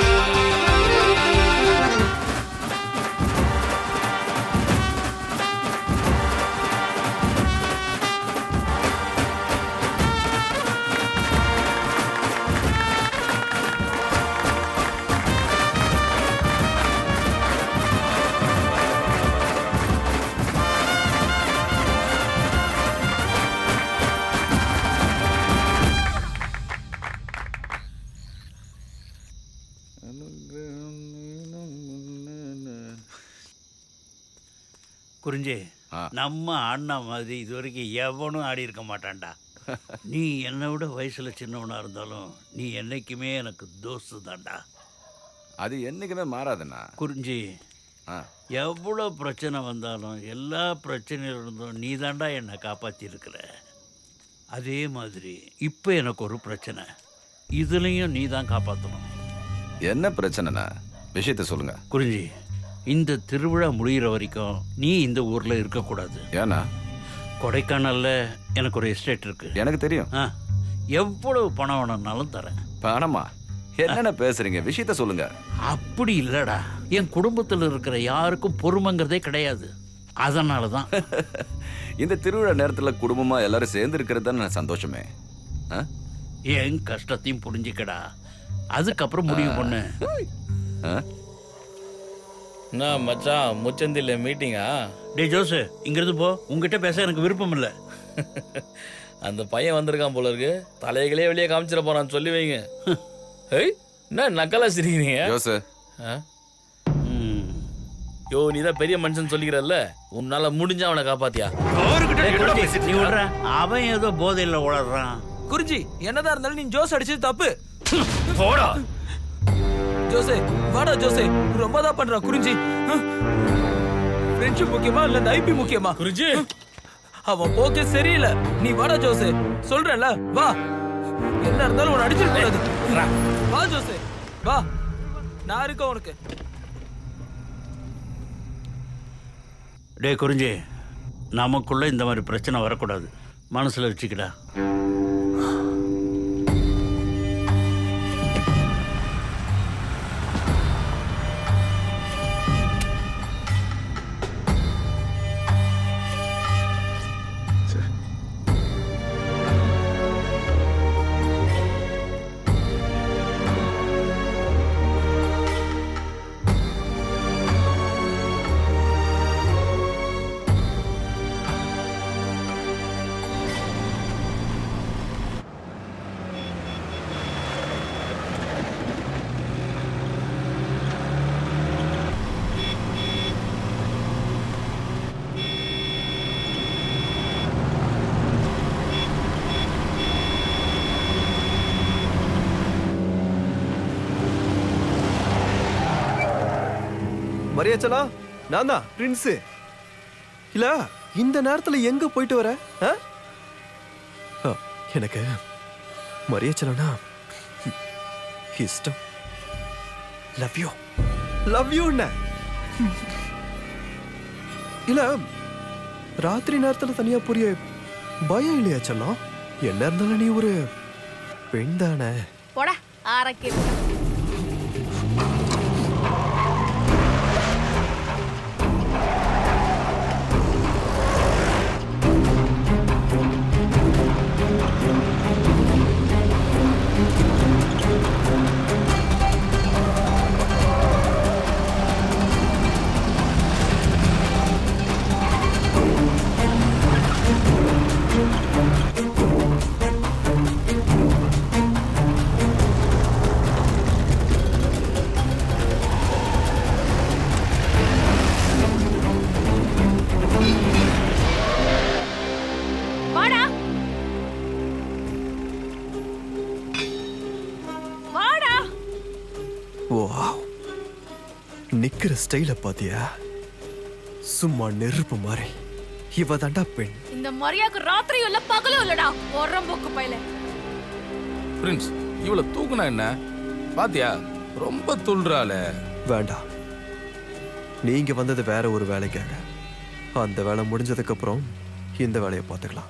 குறிஞ்சி நம்ம அண்ணா மாதிரி இது வரைக்கும் எவனும் ஆடி இருக்க மாட்டான்டா. நீ என்னை விட வயசுல சின்னவனா இருந்தாலும் நீ என்னைக்குமே எனக்கு தோஸ்து தான்டா. அது என்னைக்குமே மாறாதுண்ணா. குறிஞ்சி எவ்வளோ பிரச்சனை வந்தாலும் எல்லா பிரச்சனையிலிருந்தும் நீ தாண்டா என்னை காப்பாற்றி இருக்கிற. அதே மாதிரி இப்போ எனக்கு ஒரு பிரச்சனை, இதுலேயும் நீ தான் காப்பாற்றணும். என்ன பிரச்சனைண்ணா? விஷயத்த சொல்லுங்க. குறிஞ்சி, இந்த திருவிழா முடிகிற வரைக்கும் நீ இந்த ஊரில் இருக்கக்கூடாது. ஏன்னா? கொடைக்கானல்ல எனக்கு ஒரு எஸ்டேட் இருக்கு. எனக்கு தெரியும். எவ்வளவு பணம் வேணும்னாலும் தரேன். பணமா? என்னென்ன பேசுறீங்க? விஷயத்த சொல்லுங்க. அப்படி இல்லடா, என் குடும்பத்தில் இருக்கிற யாருக்கும் பொறுமைங்கிறதே கிடையாது. அதனால தான் இந்த திருவிழா நேரத்தில் குடும்பமா எல்லாரும் சேர்ந்து இருக்கிறது தான் சந்தோஷமே. என் கஷ்டத்தையும் புரிஞ்சுக்கடா, அதுக்கப்புறம் முடிவு பண்ணு. நான் மச்சான் முச்சந்தில மீட்டிங்கா? டே ஜோசு, இங்கிருந்து போ, உங்ககிட்ட பேச எனக்கு விருப்பம் இல்லை. அந்த பையன் வந்திருக்கான் போல இருக்கு, தலைகளே வெளியே காமிச்சிட போறான்னு சொல்லி வைங்க. என்ன நக்கலா சிரிக்கிறீங்க? ஜோசு, யோ நீ தான் பெரிய மனுஷன் சொல்லிக்கிறல்ல, உன்னால முடிஞ்ச அவனை காப்பாத்தியா? நீ விடுற, அவன் ஏதோ போதையில் உளறான். குறிஞ்சி, என்னதான் இருந்தாலும் நீ ஜோஸ் அடிச்சது தப்பு. போடா ஜோசே, வாடா ஜோசே, ரொம்ப தான் பண்றான். குறிஞ்சி, ஃப்ரெண்ட்ஷிப் முக்கியமா இல்ல இந்த ஐபி முக்கியமா? குறிஞ்சி, அவன் போக்கே சரியில்லை. நீ வாடா ஜோசே, சொல்றேன்ல, வா. என்ன இருந்தாலும் உன்னை அடிச்சிருக்க கூடாது. வா ஜோசே, வா, நான் இருக்கேன் உனக்கு. டே குறிஞ்சி, நமக்குள்ள இந்த மாதிரி பிரச்சனை வரக்கூடாது, மனசுல வச்சுக்கிடா. மரியாச்சலா, நான் தான் பிரின்ஸு. இல்ல இந்த நேரத்துல எங்க போயிட்டு வர? எனக்கு மரியாச்சலனா இஷ்டம். Love you. Love you. இல்ல ராத்திரி நேரத்துல தனியா புரிய பயம் இல்லையா செல்லம்? என்ன இருந்தாலும் நீ ஒரு பெண் தானே. போடா ஆரக்கி. நிக்கிற ஸ்டைல பாத்தியா? சும்மா நெருப்பு மாதிரி. இவ தாண்டா பெண். இந்த மரியாக்கு ராத்திரி இல்ல பகலும் இல்லடா. ஒரம்போக்கு பையல. பிரின்ஸ், இவ்வளவு தூக்குனா என்ன? பாத்தியா ரொம்ப துள்றாளே. வேண்டாம், நீங்க வந்தது வேற ஒரு வேலைக்காக. அந்த வேலை முடிஞ்சதுக்கு அப்புறம் இந்த வேலையை பார்த்துக்கலாம்.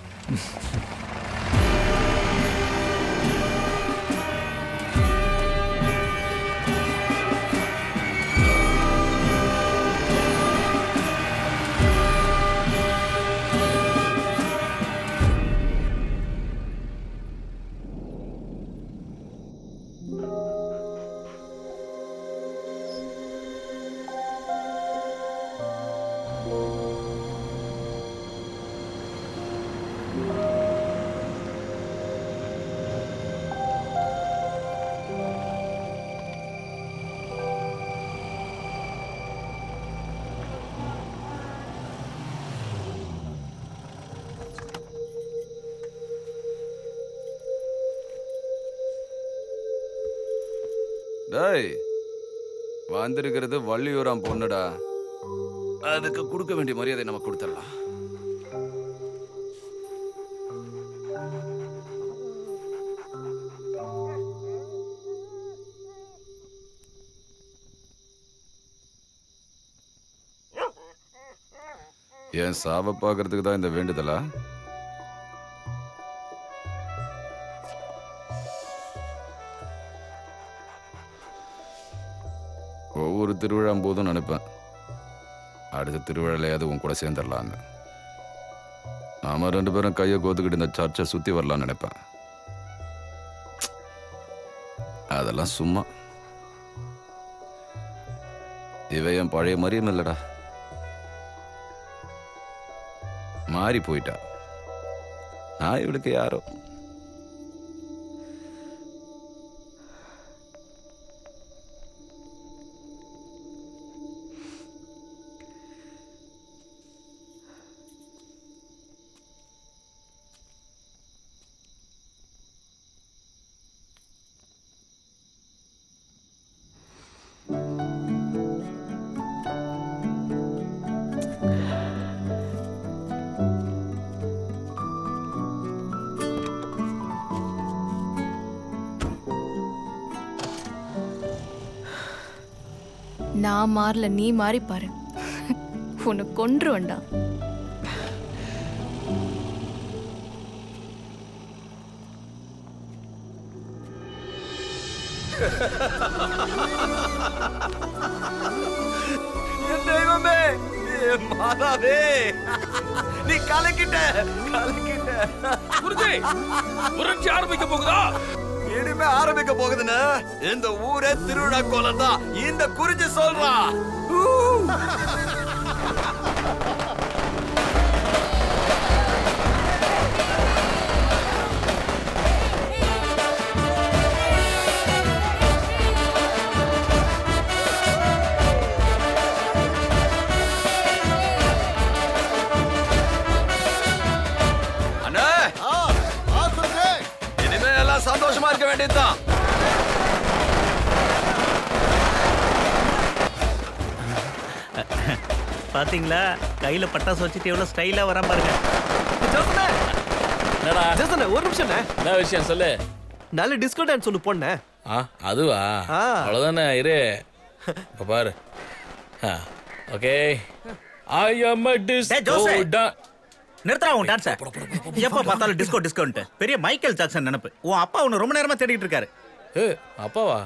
டேய், வந்திருக்கிறது வள்ளியூராம் பொண்ணுடா. அதுக்கு கொடுக்க வேண்டிய மரியாதை நம்ம கொடுத்துடலாம். என் சாவை பார்க்கறதுக்கு தான் இந்த வேண்டுதலா? ஒவ்வொரு திருவிழா போதும் நினைப்பேன், அடுத்த திருவிழாலையாவது உன் கூட சேர்ந்துடலான்னு. நாம 2 பேரும் கையை கோத்துக்கிட்டு இந்த சர்ச்சை சுற்றி வரலான்னு நினைப்பேன். அதெல்லாம் சும்மா. இவ என் பழைய மரியம் இல்லடா, மாறி போயிட்டா. நான் இவளுக்கு யாரோ. நான் மாறல, நீ மாறி பாரு. உன்னை கொன்று வேண்டாம். என் தெய்வமே, என் மாதாவே, நீ கலக்கிட்ட. புரிஞ்சு, புரட்சி ஆரம்பிக்க போகுதா? இனிமே ஆரம்பிக்க போகுதுன்னு இந்த ஊரே திருவிழா கோலம் தான். இந்த குறிஞ்சி சொல்றா. அண்ணே, இனிமே எல்லாம் சந்தோஷமா இருக்க வேண்டியதுதான். பாத்தீங்களா கையில பட்டாசு வச்சுட்டு எவ்வளவு ஸ்டைலா வர பாருங்க. ஒரு நிமிஷம் என்ன விஷயம் சொல்லு. நல்ல டிஸ்கோ டான்ஸ் ஒன்று போனேன். அதுவா அவ்வளவுதானே இரு இப்ப பாரு. ஓகே ஐ அம் டிஸ்கோ நிறுத்தா உன் டான்ஸ. எப்ப பார்த்தாலும் டிஸ்கோ டிஸ்கோன்ட்டு பெரிய மைக்கேல் ஜாக்சன் நினைப்பு. உன் அப்பா உன்னை ரொம்ப நேரமா தேடிட்டு இருக்காரு. அப்பாவா?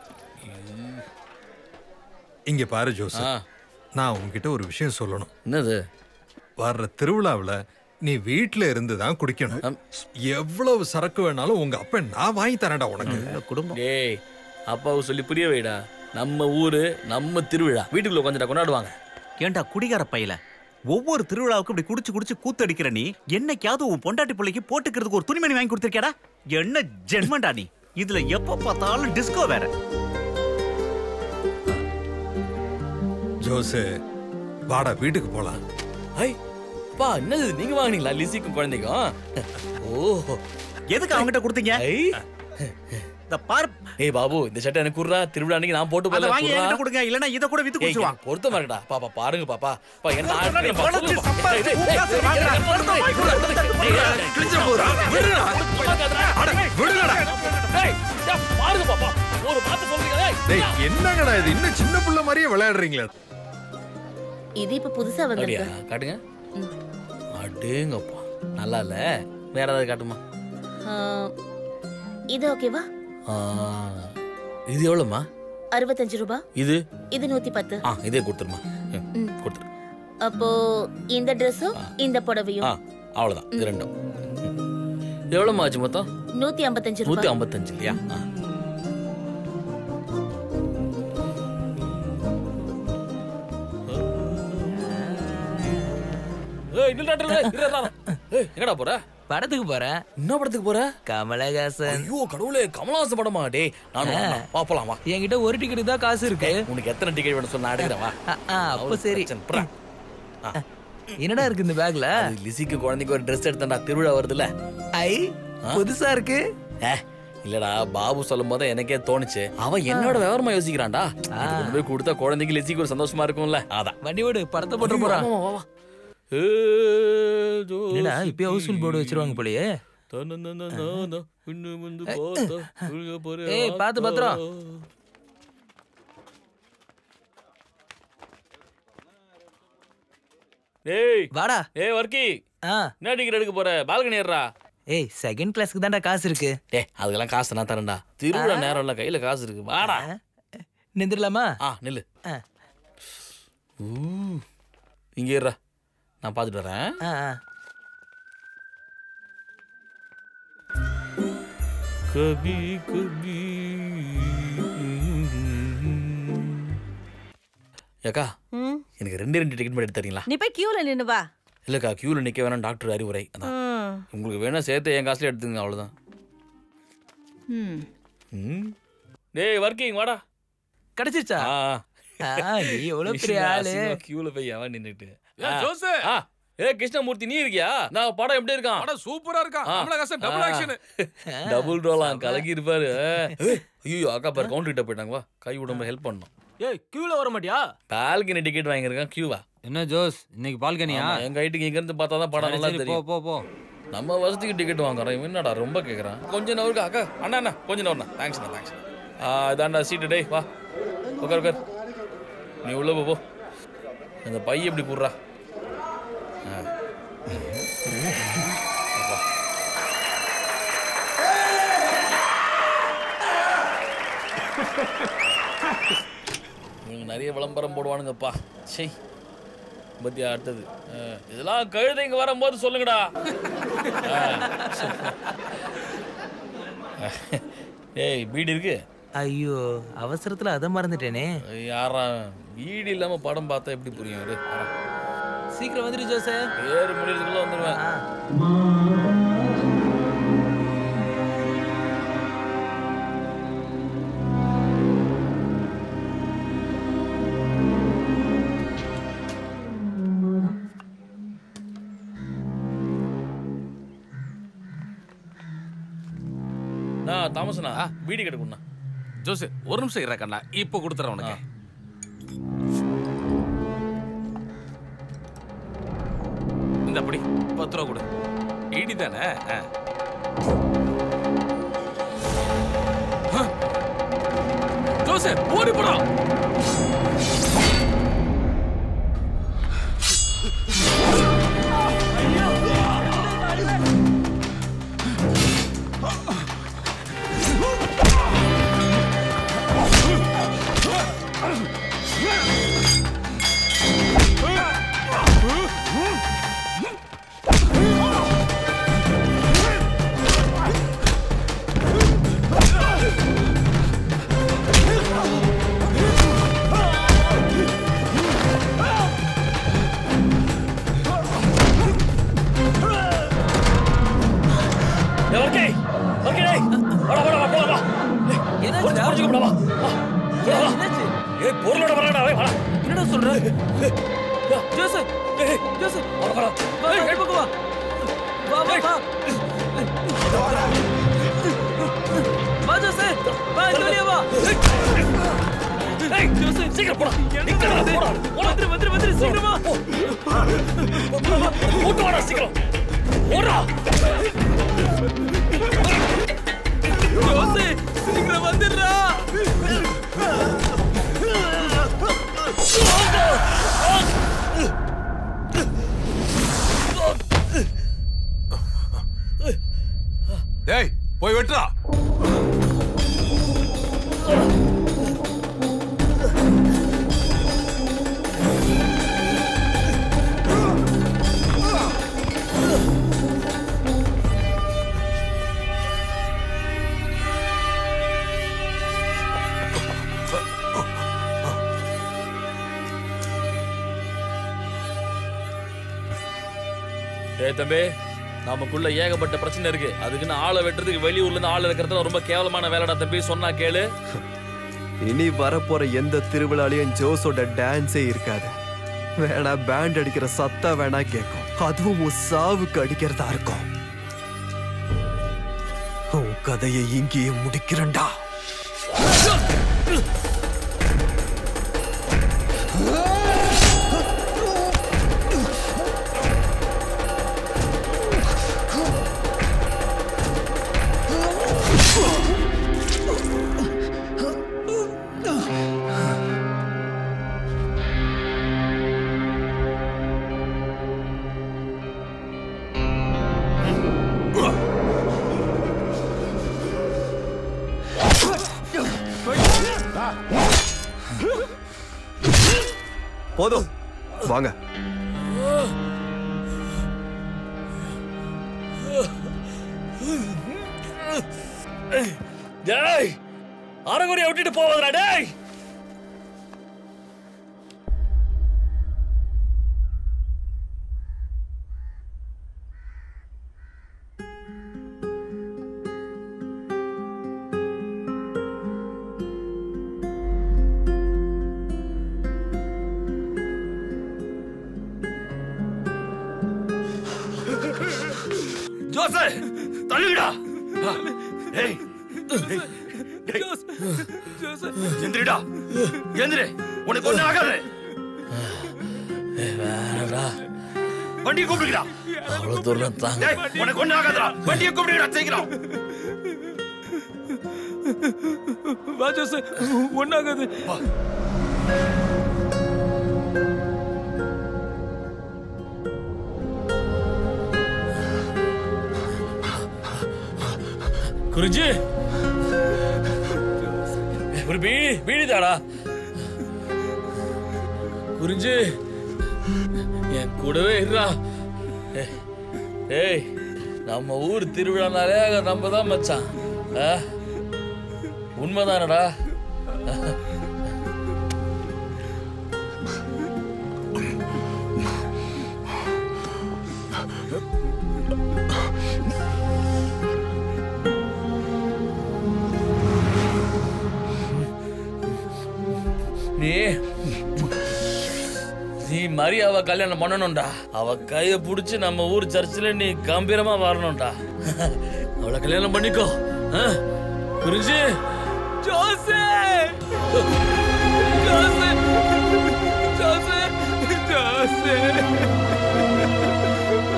இங்க பாரு ஜோஸ், நான் உன்கிட்ட ஒரு விஷயம் சொல்லணும். என்னது? வர்ற திருவிழாவில் நீ வீட்டுல இருந்து தான் குடிக்கணும். எவ்வளவு சரக்கு வேணாலும் உங்க அப்பா நான் வாங்கி தரேன்டா உனக்கு. குடும்பம். டேய் அப்பாவை சொல்லி புரிய வைடா. நம்ம ஊரு நம்ம திருவிழா வீட்டுக்குள்ள கொஞ்சம் கொண்டாடுவாங்க. ஏண்டா குடிகார பையில ஒவ்வொரு திருவிழாவுக்கும் இப்படி குடிச்சு குடிச்சு கூத்தடிக்கிற நீ என்னைக்காவது உன் பொண்டாட்டி பிள்ளைக்கு போட்டுக்கிறதுக்கு ஒரு துணிமணி வாங்கி கொடுத்திருக்கேடா? என்ன ஜென்மண்டா நீ? இதுல எப்ப பார்த்தாலும் டிஸ்கோ வேற. ஜோஸ் வாடா வீட்டுக்கு போலாம். ஐ பா என்னது நீங்க வாங்குனீங்களா லிசிக்கும் குழந்தைக்கும்? ஓ எதுக்கு அவங்கிட்ட கொடுத்தீங்க? இந்த பார். ஏய் பாபு இந்த சட்டை எனக்கு குடுறா. திருவிழா அன்னைக்கு நான் போட்டு போல வாங்கி என்கிட்ட கொடுங்க. இல்லனா இத கூட வித்து குடிச்சுவான். பொறுத்தமா இருக்கடா. பாப்பா பாருங்க பாப்பா. பா என்ன கிழிஞ்ச போறா. விடுடா. அட விடுடா. டேய் பாருங்க பாப்பா. ஒரு வார்த்தை சொல்றீங்க. டேய் என்னங்கடா இது? இன்னும் சின்ன புள்ள மாதிரியே விளையாடுறீங்களா? இது இப்ப புதுசா வந்திருக்கு. காட்டுங்க. அடேங்கப்பா நல்லா இல்ல. வேற ஏதாவது காட்டுமா? இது ஓகேவா? இது எவ்வளவுமா? 65 ரூபாய். இது 110. இதே கொடுத்துருமா. கொடுத்துரு. அப்போ இந்த ட்ரெஸ்ஸும் இந்த புடவையும் அவ்வளவுதான். இது ரெண்டும் எவ்வளவு ஆச்சு மொத்தம்? 155 ரூபாய். 155 இல்லையா? எங்கடா போற? படத்துக்கு போறேன். என்ன படத்துக்கு போற? கமலஹாசன். ஐயோ கடவுளே, கமலஹாசன் படமா? டேய் நானும் பாப்பலாம் வா. என்கிட்ட ஒரு டிக்கெட் தான் காசு இருக்கு. உனக்கு எத்தனை டிக்கெட் வேணும் சொல்ல நான் எடுக்கிறேன் வா. அப்ப சரி. என்னடா இருக்கு இந்த பேக்ல? லிசிக்கு குழந்தைக்கு ஒரு ட்ரெஸ் எடுத்தேன்டா. திருவிழா வருதுல்ல. ஐ புதுசா இருக்கு. இல்லடா பாபு சொல்லும் போது எனக்கே தோணுச்சு அவன் என்னோட விவரமா யோசிக்கிறான்டா. கொண்டு போய் கொடுத்தா குழந்தைக்கு லிசிக்கு ஒரு சந்தோஷமா இருக்கும்ல. அதான் வண்டி ஓடு படத்தை போட்டு போறான். என்னடா இப்பயே ஹவுஸ்ஃபுல் போர்டு வச்சிருவாங்க போலயே. ஏய் பாத்து பத்திரம். ஏய் வாடா. ஏய் வர்க்கி என்ன டிக்கெட் எடுக்க போற? பால்கனி ஏறா. ஏய் செகண்ட் கிளாஸ்க்கு தான்டா காசு இருக்கு. டேய் அதுக்கெல்லாம் காசு நான் தரேன்டா. திருவிழா நேரம் இல்ல, கையில காசு இருக்கு. வாடா. நின்றுலாமா? நில்லு. இங்க ஏறா. நான் பாத்துட்டு வரேன். கபி கபி. ஏக்கா எனக்கு 2 டிக்கெட் மட்டும் எடுத்து தரீங்களா? நீ போய் கியூல நின்னு வா. இல்லக்கா கியூல நிக்க வேணாம், டாக்டர் அறிவுரை. அதான் உங்களுக்கு வேணா சேர்த்து என் காசுல எடுத்துங்க, அவ்வளவுதான். டேய் வர்க்கிங் வாடா. கிடைச்சிருச்சா? நீ எவ்வளவு பெரிய ஆளு. கியூல போய் அவன் நின்னுட்டு. ஜோஸ் கிருஷ்ணமூர்த்தி நீ இருக்கியா? நான் படம் எப்படி இருக்கான்? படம் சூப்பரா இருக்கான். Kamal Haasan double action. டபுள் ரோலா கலகி இருப்பாரு. ஐயோ அக்கா பாரு கவுண்டர் கிட்ட போயிட்டாங்க. வா கை விடாம ஹெல்ப் பண்ணணும். ஏய் கியூல வர மாட்டியா? பால்கனி டிக்கெட் வாங்கியிருக்கான். கியூவா? என்ன ஜோஸ் இன்னைக்கு பால்கனியா? எங்க ஹைட்டுக்கு இங்க இருந்து பார்த்தா தான் படம் நல்லா தெரியும். போ போ. நம்ம வசதிக்கு டிக்கெட் வாங்குறோம். இவன் என்னடா ரொம்ப கேக்குறான். கொஞ்சம் நவருக்கு அக்கா. அண்ணா கொஞ்சம் நவர்ண்ணா. தேங்க்ஸ். இதாண்டா சீட்டு. டேய் வா உட்கார். நீ உள்ள போ. அந்த பைய எப்படி கூடுறா. நிறைய விளம்பரம் போடுவானுங்கப்பா. சரி பத்தியா அடுத்தது இதெல்லாம் கழுதைங்க வரும்போது சொல்லுங்கடா. ஏய் வீடு இருக்கு. ஐயோ அவசரத்துல அதை மறந்துட்டேனே. யாரா வீடு இல்லாம படம் பார்த்தா எப்படி புரியும்? சீக்கிரம் வந்துரு ஜோசே. ஏறு முடியறதுக்குள்ள வந்துருவேன். தாமசனா வீடு கிடைக்கும்ண்ணா. ஜோஸ் ஒரு நிமிஷம் இறக்கண்ணா, இப்போ கொடுத்துறேன் உனக்கு. இந்த அப்படி 10 ரூபா கொடு. ஈடி தானே? ஜோசப் ஓடி போடா. என்னடா சொல்ற? ஜோசப் ஜோசப் வா வா வா வா வா வா வா ஜோசப் வா வெளிய வா. ஏய் ஜோசப் சீக்கிரம் போடா. நிக்கடா போடா. வந்துரு சீக்கிரம் வா. ஓட்டு வாடா சீக்கிரம். ஓடா. ஜோசப் சீக்கிரம் வந்துடுறா. டேய் போய் வெட்டுறா. தம்பி நமக்குள்ள ஏகப்பட்ட பிரச்சனை இருக்கு. அதுக்குன்னு ஆளை வெட்டுறதுக்கு வெளியூர்ல இருந்து ஆள் இருக்கிறது ரொம்ப கேவலமான வேலைடா தம்பி. சொன்னா கேளு. இனி வரப்போற எந்த திருவிழாலையும் ஜோஸோட டான்ஸே இருக்காது. வேணா பேண்ட் அடிக்கிற சத்தம் வேணா கேட்கும். அதுவும் உன் சாவுக்கு அடிக்கிறதா இருக்கும். உன் கதையை இங்கேயே முடிக்கிறண்டா. போதும் வாங்க. டேய் அரகுறையை விட்டுட்டு போவதா டேய். ஜோசப் தள்ளுடா. ஏய் ஜோசப் எந்திரிடா. எந்திரி. உனக்கு ஒண்ணு ஆகாது. வேணடா. வண்டியை கூப்பிடுடா. அவ்வளவு தூரம் தாங்க. உனக்கு ஒண்ணு ஆகாதுடா. வண்டியை கூப்பிடுடா சீக்கிரம். வா ஜோசப் ஒண்ணு ஆகாது. குறிஞ்சி ஒரு பீடிதாடா. குறிஞ்சி என் கூடவே இருடா. ஏய் நம்ம ஊர் திருவிழானாலே நம்ம தான் மச்சான். உண்மைதானடா. நீ மரியாவை கல்யாணம் பண்ணணும்டா. அவ கைய புடிச்சு நம்ம ஊர் சர்ச்சில் நீ கம்பீரமா வரணும்டா. அவளை கல்யாணம் பண்ணிக்கோ. புரிஞ்சு? ஜோசே ஜோசே ஜோசே ஜோசே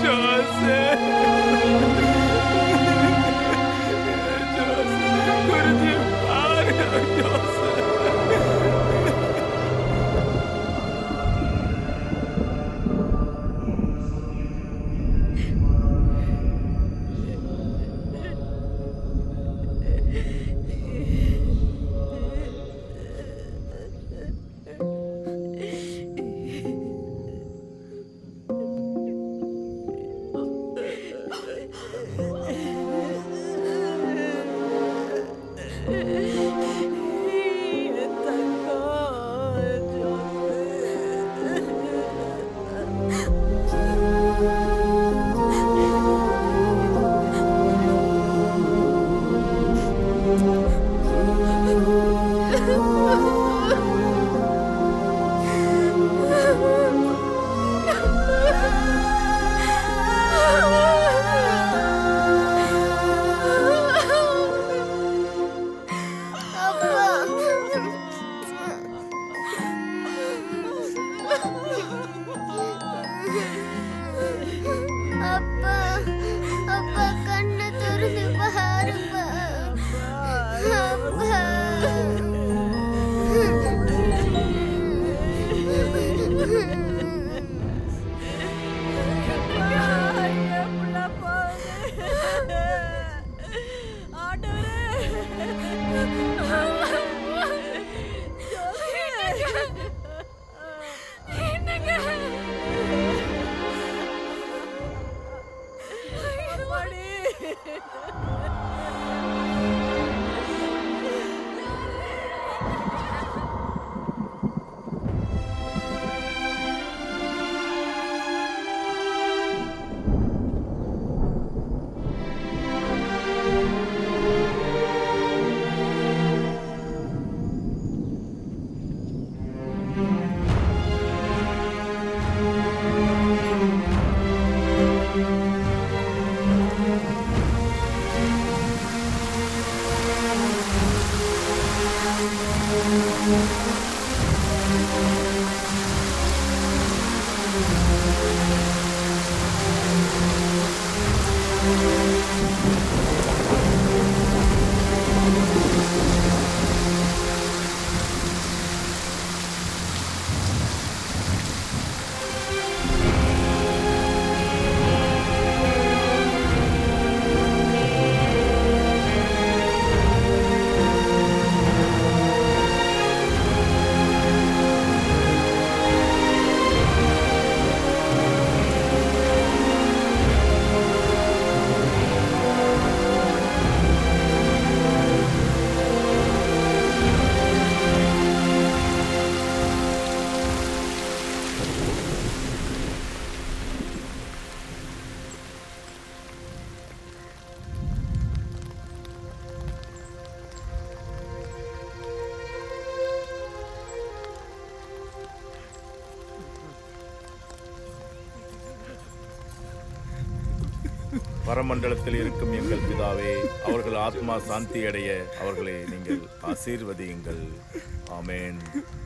பரமண்டலத்தில் இருக்கும் எங்கள் பிதாவே, அவர்கள் ஆத்மா சாந்தி அடைய அவர்களை நீங்கள் ஆசீர்வதியுங்கள். ஆமென்.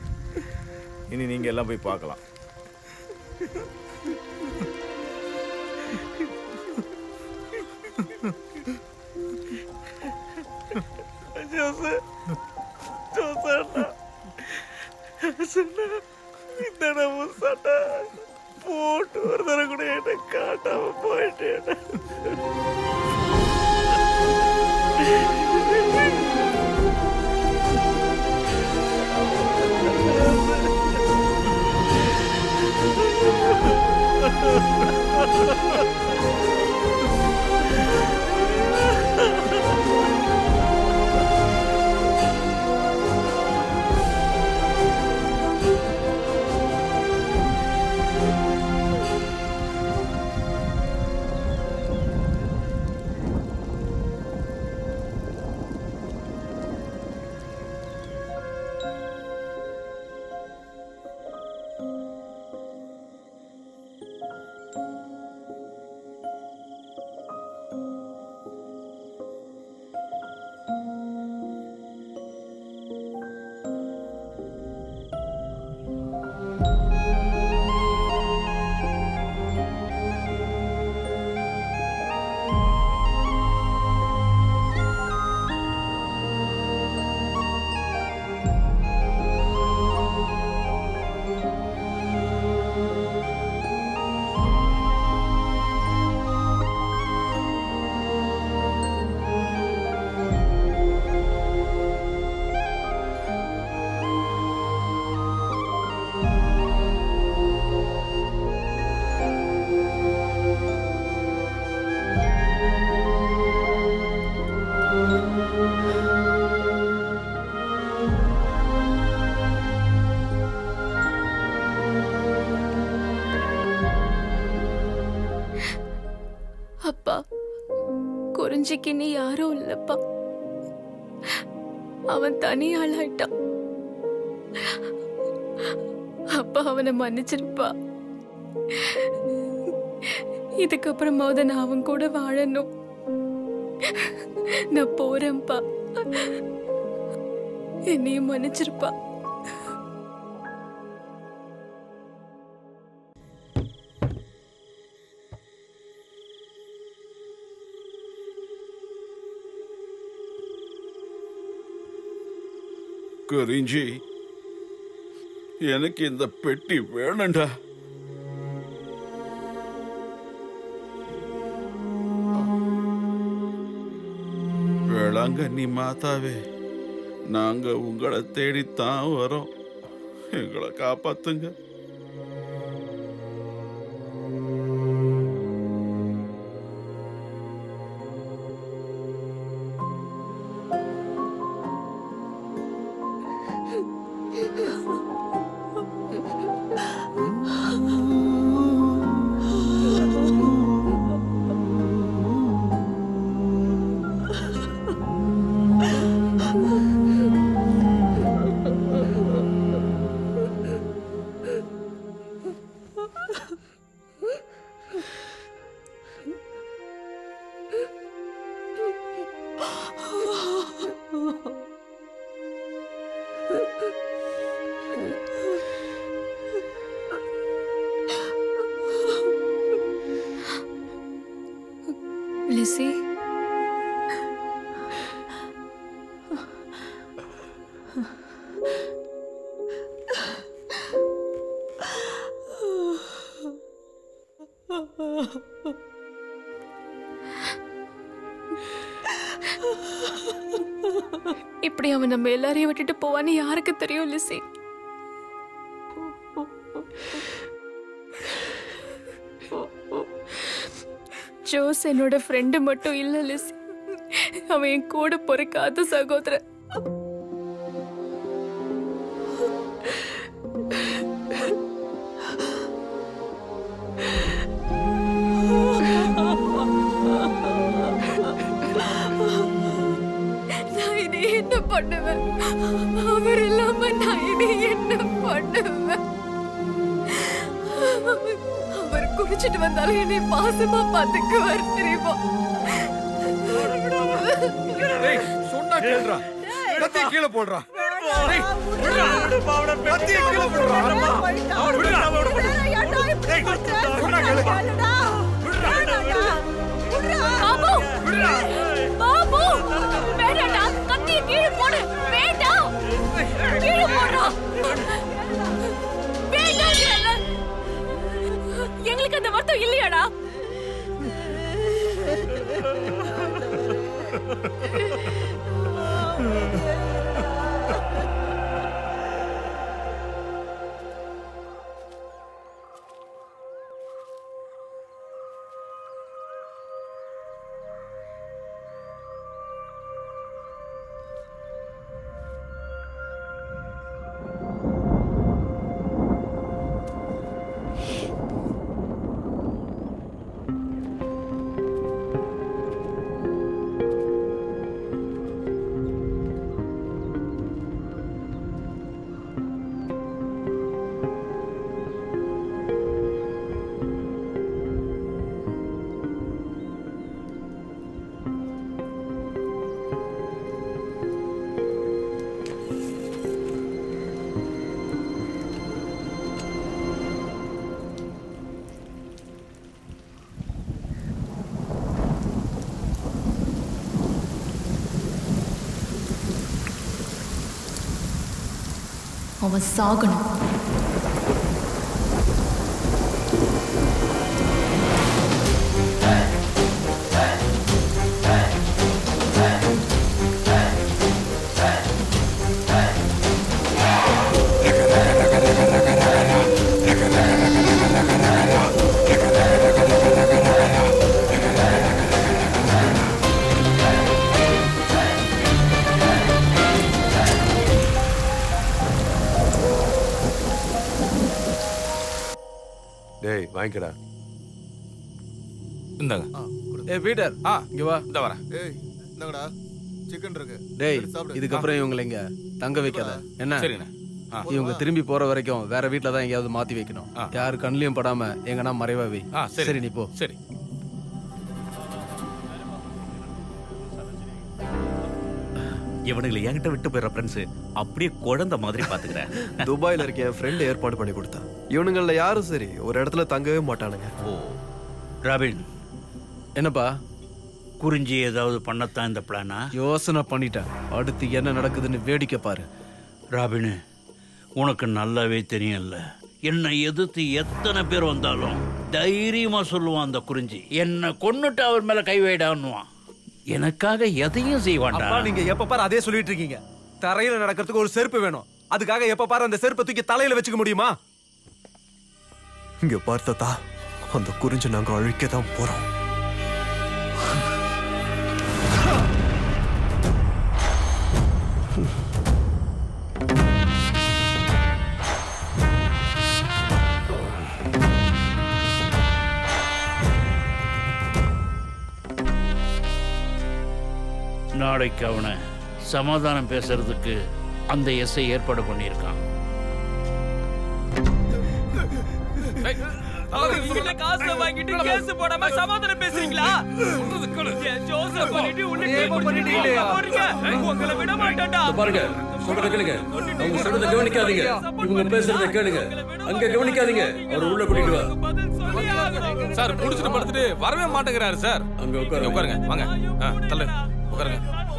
இனி நீங்க எல்லாம் போய் பார்க்கலாம். போட்டு ஒரு தர கூட என்ன காட்டாம போயிட்டேன். அப்பா, குறிஞ்சிக்கு நீ யாரும் இல்லப்பா. அவன் தனி ஆளாயிட்டான். அப்பா அவனை மன்னிச்சிருப்பா. இதுக்கப்புறமாவது நான் அவன் கூட வாழணும். நான் போறேன்ப்பா. என்னையும் மன்னிச்சிருப்பா. குறிஞ்சி, எனக்கு இந்த பெட்டி வேணும்டா. வேளாங்கண்ணி மாதாவே, நாங்க உங்களை தேடித்தான் வரோம். எங்களை காப்பாத்துங்க. லிசி, இப்படி அவன் நம்ம எல்லாரையும் விட்டுட்டு போவான்னு யாருக்கு தெரியும் லிசி? ஜோஸ் என்னோட ஃப்ரெண்டு மட்டும் இல்ல லிசி, அவன் என் கூட பொறுக்காத சகோதரன். நான் இனி என்ன பண்ணுவேன்? அவர் இல்லாம நான் இனி என்ன பண்ணுவேன்? அவர் குடிச்சிட்டு வந்தாலும் என்னை பாசமா பாத்துக்குவார் தெரியுமா? சொன்னா கேளுடா. கத்திய கீழ போடுறா. எங்களுக்கு அந்த வருத்தம் இல்லையாடா? அவன் சாகணும். டேய் வாங்கிக்கடா. இந்தாங்க. ஏய் பீட்டர் இங்க வா. இந்த வரேன். ஏய் இந்தங்கடா சிக்கன் இருக்கு. டேய் சாப்பிடு. இதுக்கப்புறம் இவங்களை இங்க தங்க வைக்காத என்ன? சரிண்ணே. இவங்க திரும்பி போற வரைக்கும் வேற வீட்ல தான் எங்கேயாவது மாத்தி வைக்கணும். யாரு கண்ணிலையும் படாம எங்கன்னா மறைவா வை. சரி நீ போ. சரி. இவனுங்களை என்கிட்ட விட்டு போயிடுற ஃப்ரெண்ட்ஸ் அப்படியே குழந்தை மாதிரி பாத்துக்கிறேன். துபாயில இருக்க என் ஃப்ரெண்ட் ஏற்பாடு பண்ணி கொடுத்தான். இவனுங்கள யாரும் சரி ஒரு இடத்துல தங்கவே மாட்டானுங்க. ஓ ராபின் என்னப்பா குறிஞ்சி ஏதாவது பண்ணத்தான் இந்த பிளானா? யோசனை பண்ணிட்டேன். அடுத்து என்ன நடக்குதுன்னு வேடிக்கை பாரு. ராபின் உனக்கு நல்லாவே தெரியும்ல, என்னை எதிர்த்து எத்தனை பேர் வந்தாலும் தைரியமா சொல்லுவான் அந்த குறிஞ்சி. என்னை கொன்னுட்டு அவர் மேல கை வைடான்னுவான். எனக்காக எதையும் செய்வான்டா. நீங்க எப்ப பாரு அதே சொல்லிட்டு இருக்கீங்க. தரையில நடக்கிறதுக்கு ஒரு செருப்பு வேணும். அதுக்காக எப்ப பாரு அந்த செருப்பை தூக்கி தலையில வச்சுக்க முடியுமா? இங்க பார்த்ததா அந்த குறிஞ்சு நாங்க அழிக்க தான் போறோம். நாளைக்கு அவனை சமாதானம் பேசுறதுக்கு அந்த எஸ்ஐ ஏற்பாடு பண்ணியிருக்கான். காசை வாங்கிட்டு கேஸ் போடாம சமாதானம் பேசுறீங்களா? ஜோசப் பண்ணிட்டு உங்களை விட மாட்டேன்டா. பாருங்க சொல்றத கேளுங்க. அவங்க சொல்றத கவனிக்காதீங்க. இவங்க பேசுறத கேளுங்க. அங்க கவனிக்காதீங்க. அவர் உள்ள கூட்டிட்டு வா. சார் குடிச்சிட்டு படுத்துட்டு வரவே மாட்டேங்கிறாரு சார். அங்க உட்காருங்க. வாங்க தள்ளு உட்காருங்க.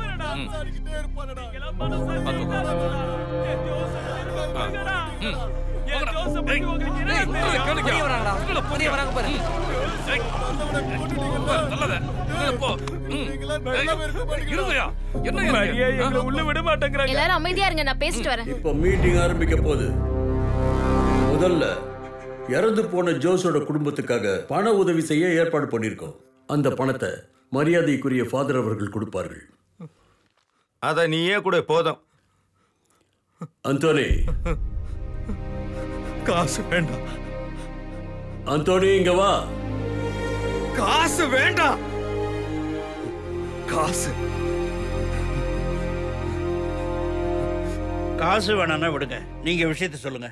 எல்லாரும் அமைதியா இருங்க, நான் பேசிட்டு வரேன். இப்ப மீட்டிங் ஆரம்பிக்க போகுது. முதல்ல இறந்து போன ஜோஸோட குடும்பத்துக்காக பண உதவி செய்ய ஏற்பாடு பண்ணிருக்கோம். அந்த பணத்தை மரியாதைக்குரிய ஃபாதர் அவர்கள் கொடுப்பார்கள். அத நீயே கூட போதும். அந்தோனி காசு வேண்டாம். அந்தோனி இங்க வா. காசு வேண்டாம். காசு காசு வேணாம்னா விடுங்க, நீங்க விஷயத்தை சொல்லுங்க.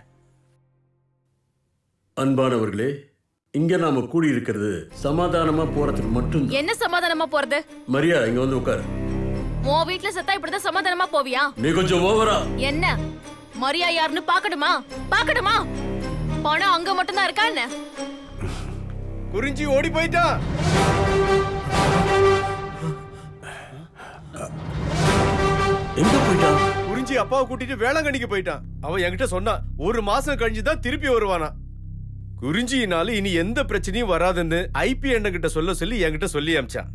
அன்பானவர்களே, இங்க நாம கூடி இருக்கிறது சமாதானமா போறதுக்கு மட்டும். என்ன சமாதானமா போறது? மரியா இங்க வந்து உட்காரு. உன் வீட்ல செத்தா இப்படிதான் சமாதானமா போவியா? நீ கொஞ்சம் ஓவரா. என்ன மரியா யாருன்னு பாக்கணுமா? பாக்கணுமா? பணம் அங்க மட்டும் தான் இருக்கா என்ன? குறிஞ்சி ஓடி போயிட்டா. எங்க போயிட்டான்? குறிஞ்சி அப்பாவை கூட்டிட்டு வேளாங்கண்ணிக்கு போயிட்டான். அவன் என்கிட்ட சொன்னான் 1 மாசம் கழிஞ்சு தான் திருப்பி வருவானா. குறிஞ்சியினால இனி எந்த பிரச்சனையும் வராதுன்னு ஐபி அண்ணன் கிட்ட சொல்ல சொல்லி என்கிட்ட சொல்லி அமிச்சான்.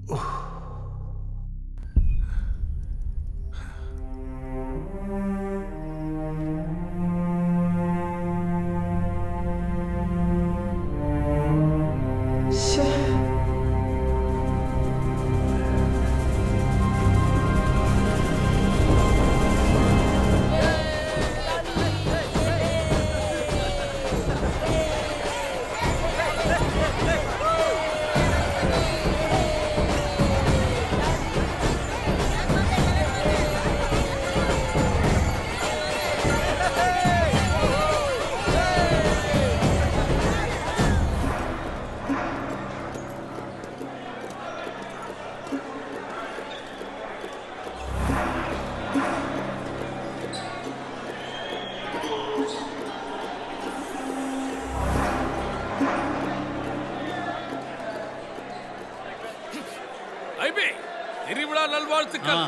திருவிழா நல்வாழ்த்துக்கள்.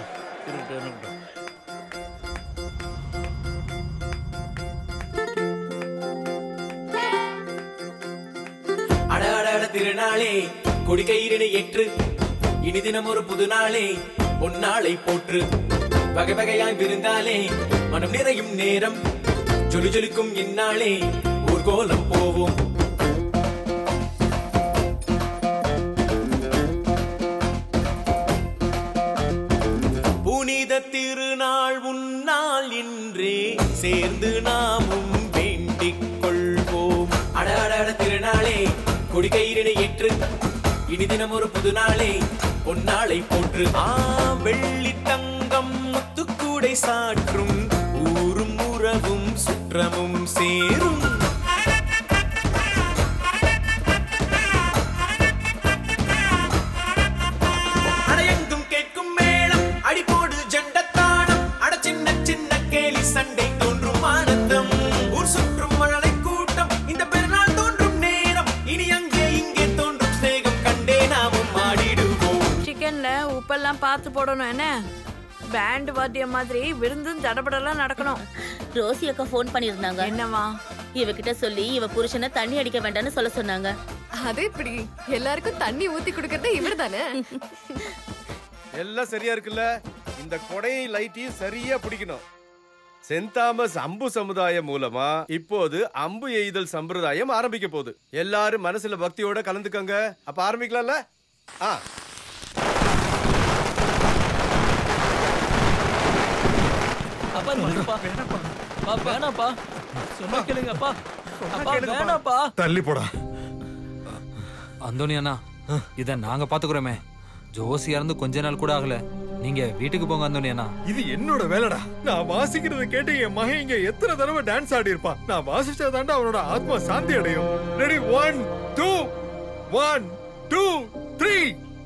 அட அட அட திருநாளே கொடிக்கயிறினை ஏற்று இனி தினம் ஒரு புது நாளே பொன்னாளை போற்று வகை வகையாய் விருந்தாலே மனம் நிறையும் நேரம் ஜொலி ஜொலிக்கும் இந்நாளே ஊர்கோலம் போவோம். புனித திருநாள் உன்னால் இன்றே சேர்ந்து நாமும் வேண்டிக் கொள்வோம். அட அட அட திருநாளே கொடிக்கயிறினை ஏற்று இனி தினம் ஒரு புது நாளே பொன்னாளை போற்று. வெள்ளி தங்கம் முத்துக்கூடை சாற்றும் ஊரும் உறவும் சுற்றமும் சேரும். அடையெங்கும் கேட்கும் மேளம் அடிபோடு ஜண்டத்தானம். அட சின்ன சின்ன கேலி சண்டை தோன்றும் ஆனந்தம். ஊர் சுற்றும் மழலை கூட்டம் இந்த பெருநாள் தோன்றும் நேரம். இனி அங்கே இங்கே தோன்றும் சேகம் கண்டே நாமும் ஆடிடுவோம். சிக்கன்ல உப்பெல்லாம் பார்த்து போடணும். என்ன பேண்ட் வாத்திய மாதிரி விருந்தும் தடபடலாம் நடக்கணும். ரோசி அக்கா ஃபோன் பண்ணிருந்தாங்க. என்னவா? இவகிட்ட சொல்லி இவ புருஷனை தண்ணி அடிக்க வேண்டாம்னு சொல்ல சொன்னாங்க. அது இப்படி எல்லாருக்கும் தண்ணி ஊத்தி குடுக்கறதே இவர் தானே. எல்லாம் சரியா இருக்குல்ல? இந்த கொடையும் லைட்டையும் சரியா பிடிக்கணும். சென்ட் தாமஸ் அம்பு சமுதாயம் மூலமா இப்போது அம்பு எய்தல் சம்பிரதாயம் ஆரம்பிக்க போகுது. எல்லாரும் மனசுல பக்தியோட கலந்துக்கங்க. அப்ப ஆரம்பிக்கலாம்ல? வேணாப்பா, சொன்னா கேளுங்கப்பா. வேணாப்பா, தள்ளி போடா. அந்தோனி அண்ணா, இத நாங்க பாத்துக்கிறோமே. ஜோசி இறந்து கொஞ்ச நாள் கூட ஆகல. நீங்க வீட்டுக்கு போங்க அந்தோனி அண்ணா. இது என்னோட வேலைடா. நான் வாசிக்கிறத கேட்டு என் மகன் இங்க எத்தனை தடவை டான்ஸ் ஆடி இருப்பான். நான் வாசிச்சாதாண்டா அவனோட ஆத்மா சாந்தி அடையும். ரெடி 1 2 1 2 3.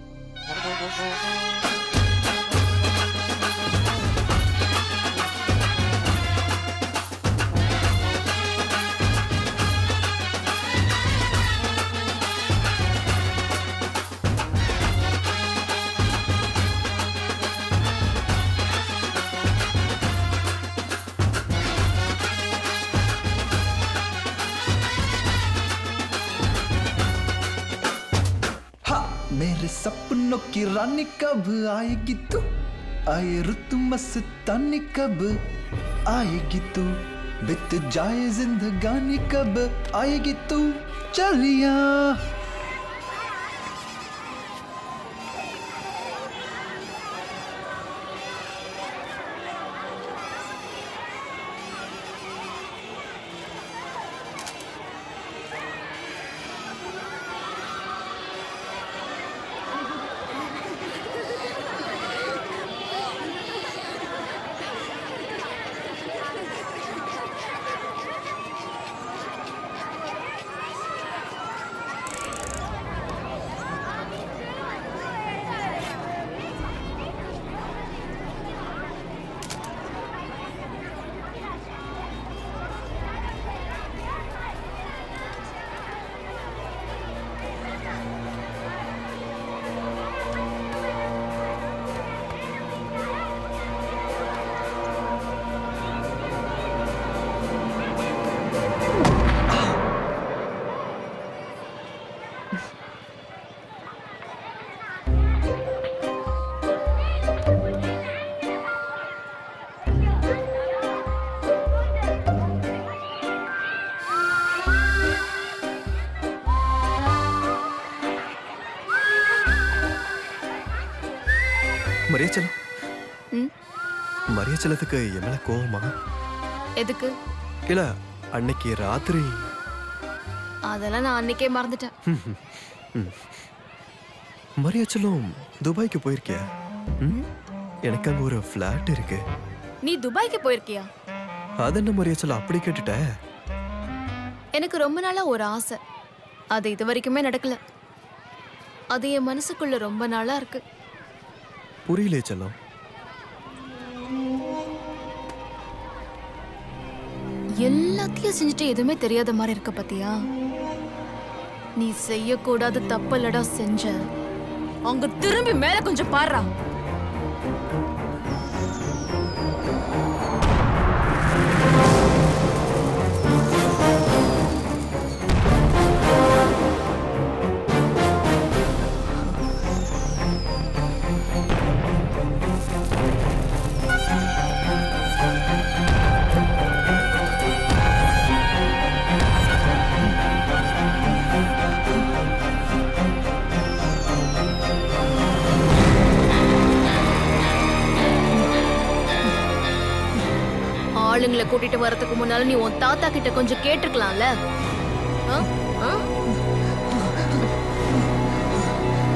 मेरे सपनों की रानी कब आएगी तू, आए रुत मस्तानी कब आएगी तू, बीत जाए जिंदगानी कब आएगी तू, चलिया மரியாச்சலம் மரியாச்சலத்துக்கு என் மேல கோவமா? எதுக்கு? இல்ல அன்னைக்கு ராத்திரி. அதெல்லாம் நான் அன்னைக்கே மறந்துட்டேன். மரியாச்சலம் துபாய்க்கு போயிருக்கியா? எனக்கு அங்க ஒரு ஃபிளாட் இருக்கு. நீ துபாய்க்கு போயிருக்கியா? அதென்ன மரியாச்சலம் அப்படி கேட்டுட்ட? எனக்கு ரொம்ப நாளா ஒரு ஆசை, அது இது வரைக்குமே நடக்கல. அது என் மனசுக்குள்ள ரொம்ப நாளா இருக்கு. புரியல செல்லம். எல்லாத்தையும் செஞ்சுட்டு எதுவுமே தெரியாத மாதிரி இருக்க பாத்தியா? நீ செய்யக்கூடாத தப்பல்லடா செஞ்ச. அவங்க திரும்பி மேல கொஞ்சம் பாருடா. ஆளுங்களை கூட்டிட்டு வரதுக்கு முன்னால நீ உன் தாத்தா கிட்ட கொஞ்சம் கேட்டிருக்கலாம்ல.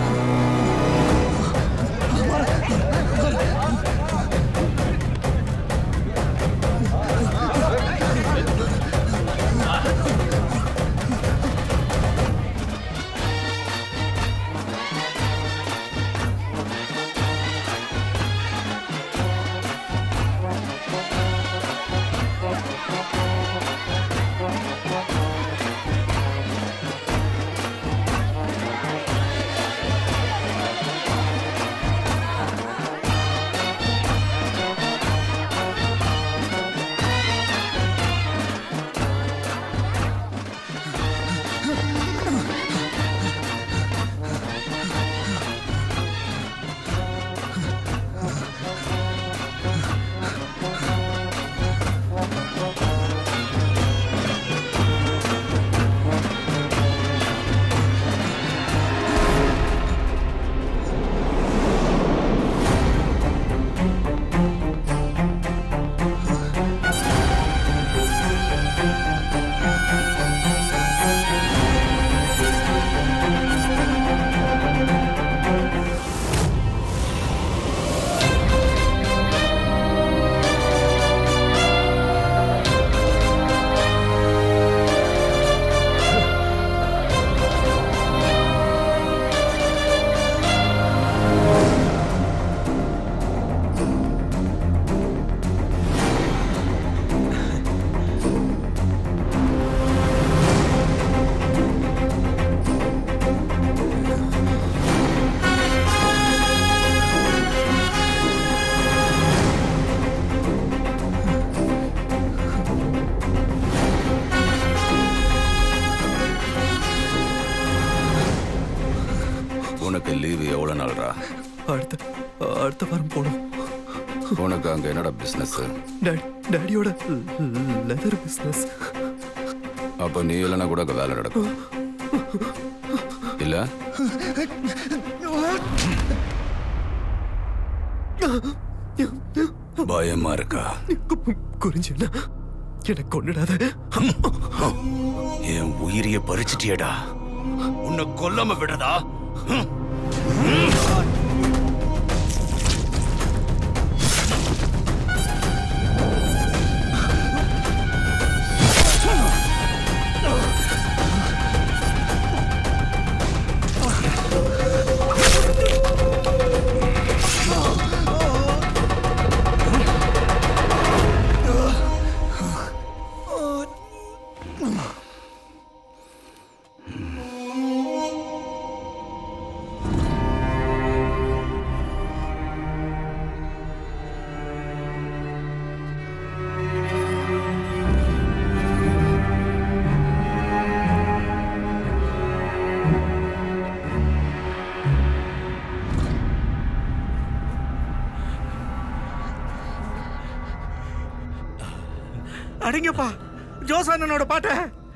உனக்கு லீவு எவ்வளவு நாள்ரா? அடுத்த வாரம் போகணும். உனக்கு அங்க என்னடா பிசினஸ்? டாடியோட leather business. அப்ப நீ இல்லைன்னா கூட அங்க வேலை நடக்கும் இல்ல? பயமா இருக்கா? குறிஞ்சி எனக்கு கொண்டுடாத. என் உயிரிய பறிச்சிட்டியடா, உன்னை கொல்லாம விடதா? அடிங்கப்பா, ஜோஸ் அண்ணனோட பாட்ட.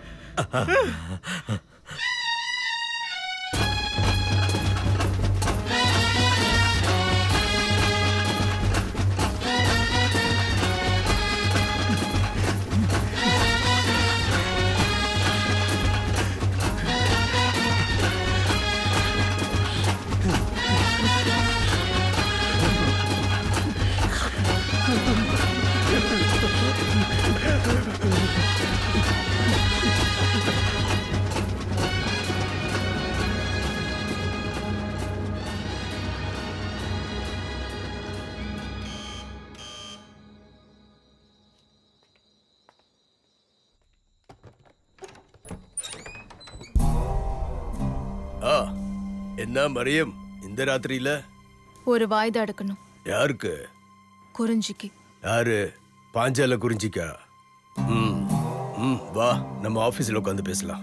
என்ன மரியம், இந்த ராத்திரியில ஒரு வாய்தா எடுக்கணும். யாருக்கு? குறிஞ்சிக்கு. யாரு? பாஞ்சால குறிஞ்சிக்கா? வா, நம்ம ஆபீஸ்ல உட்காந்து பேசலாம்.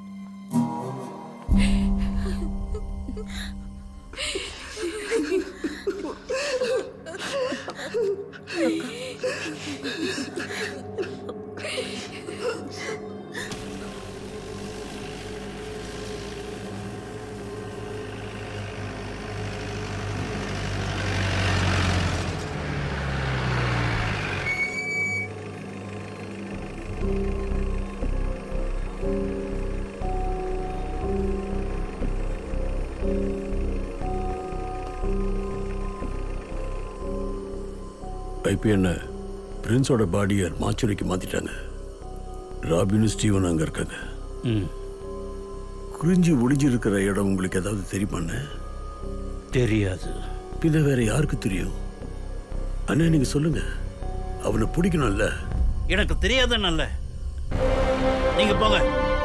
இப்போ என்ன, பிரின்ஸோட பாடியை மாச்சுரிக்கு மாத்திட்டாங்க. ராபினும் ஸ்டீவன் அங்க இருக்காங்க. குறிஞ்சி ஒளிஞ்சிருக்கிற இடம் உங்களுக்கு ஏதாவது தெரியுமாண்ணே? தெரியாது. பின்ன வேற யாருக்கு தெரியும்? அண்ணா நீங்க சொல்லுங்க, அவனை பிடிக்கணும்ல. எனக்கு தெரியாத நல்ல, நீங்க போங்க.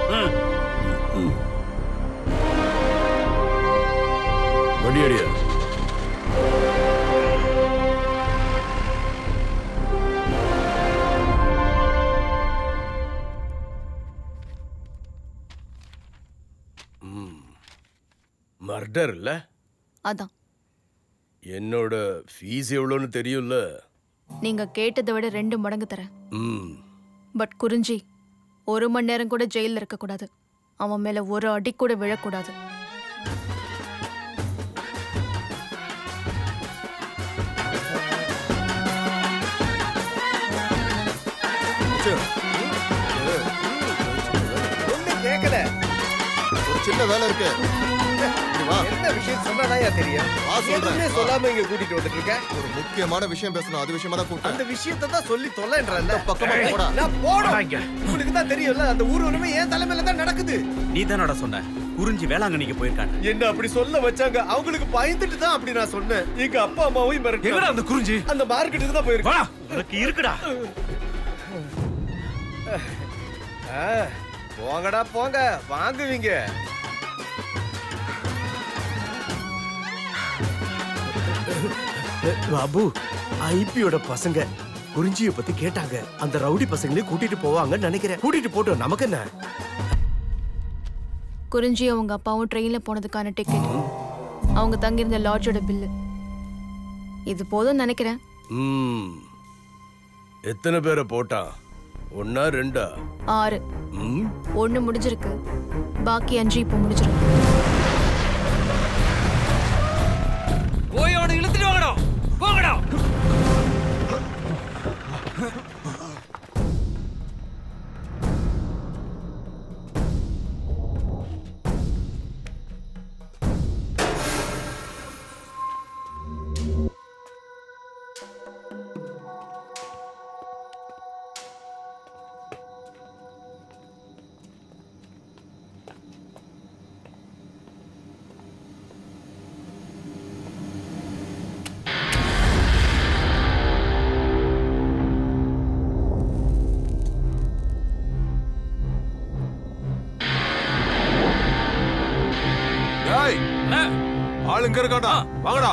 வண்டியடியா மர்டர் இல்ல? அதான். என்னோட ஃபீஸ் எவ்வளோன்னு தெரியும்ல? நீங்க கேட்டதை விட 2 மடங்கு தரேன். ம். பட் குறிஞ்சி 1 மணி நேரம் கூட ஜெயில இருக்க கூடாது. அவன் மேல ஒரு அடி கூட விழக்கூடாது. கேட்கல, ஒரு சின்ன வேலை இருக்கு. என்ன விஷயம் சொன்னாயா தெரியும்? எதுவுமே சொல்லாம இங்க கூட்டிட்டு வந்துட்டு இருக்க. ஒரு முக்கியமான விஷயம் பேசணும், அது விஷயமா தான் கூப்பிட்டேன். அந்த விஷயத்தை தான் சொல்லி தொலைன்றல்ல. பக்கமா போடா. நான் போறேன். உங்களுக்கு தான் தெரியும்ல, அந்த ஊர்வலமே என் தலைமையில தான் நடக்குது. நீ தானடா சொன்ன குறிஞ்சி வேளாங்கண்ணிக்கு போயிருக்காங்க. என்ன அப்படி சொல்ல வச்சாங்க? அவங்களுக்கு பயந்துட்டு தான் அப்படி நான் சொன்னேன். எங்க அப்பா அம்மாவும் மிரட்டு. எங்கடா அந்த குறிஞ்சி? அந்த மார்க்கெட்டுக்கு தான் போயிருக்கா. உனக்கு இருக்குடா. போங்கடா போங்க, வாங்குவீங்க. பாபு, ஐபியோட பசங்க குறிஞ்சிய பத்தி கேட்டாங்க. அந்த ரவுடி பசங்களே கூட்டிட்டு போவாங்கன்னு நினைக்கிறேன். கூட்டிட்டு போட்டோம், நமக்கு என்ன? குறிஞ்சி அவங்க அப்பாவும் ட்ரெயின்ல போனதுக்கான டிக்கெட் அவங்க தங்கியிருந்த லாட்ஜோட பில்லு. இது போதும் நினைக்கிறேன். எத்தனை பேரை போட்டான்? 1 2 6. 1 முடிஞ்சிருக்கு, பாக்கி 5 இப்போ முடிஞ்சிருக்கு. போய் அவனை இழுத்துட்டு வாங்கடா, போங்கடா. ஆளுங்க இருக்காடா, வாங்கடா.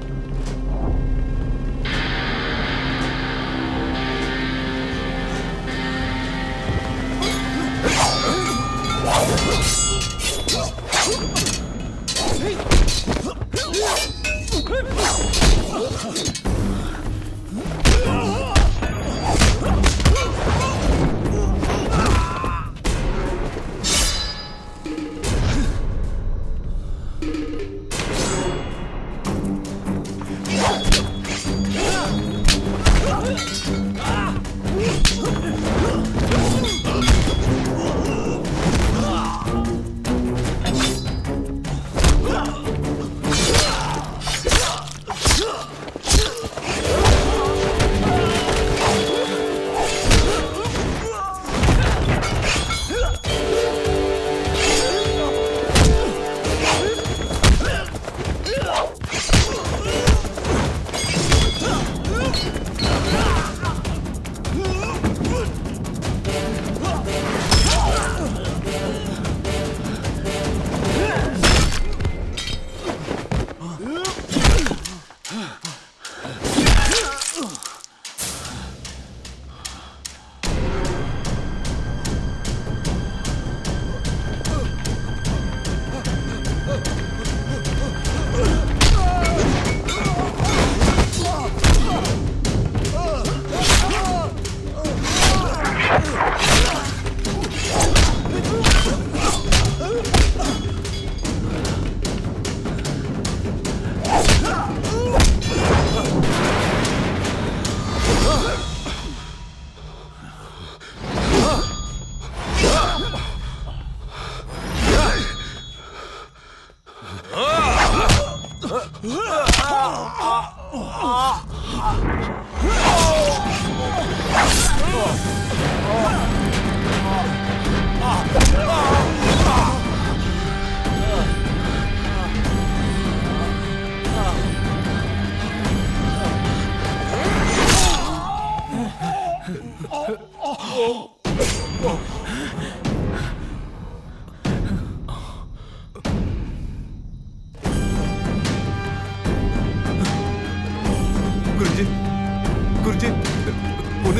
குருஜி, குருஜி, ஒண்ணு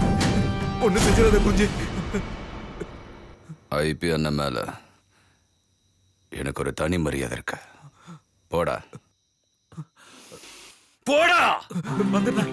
செஞ்சிடாத குருஜி. ஐபிஎன் மேல எனக்கு ஒரு தனி மரியாதை இருக்கு. போடா போடா. வந்துடுறேன்.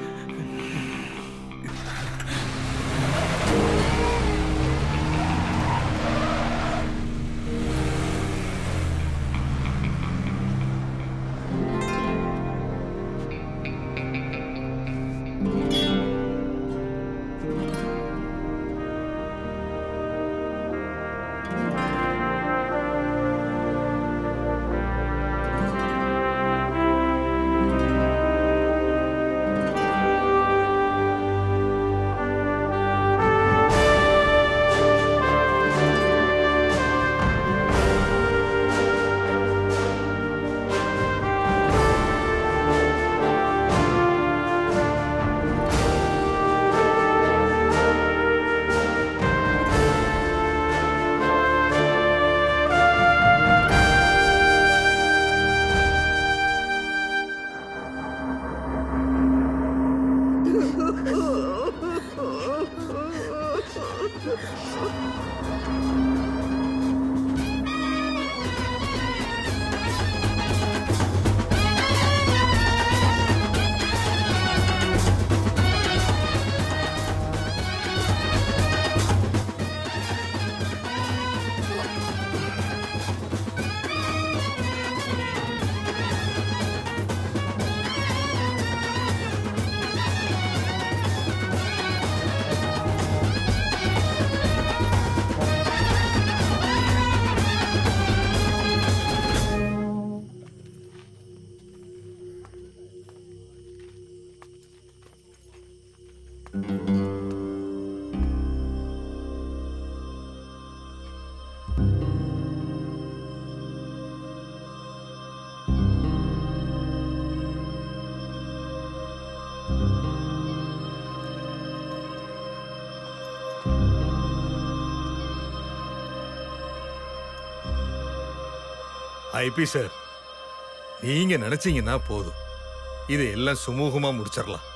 ஐபி சார், நீங்க நினைச்சீங்கன்னா போதும், இதை எல்லாம் சுமூகமா முடிச்சிடலாம்.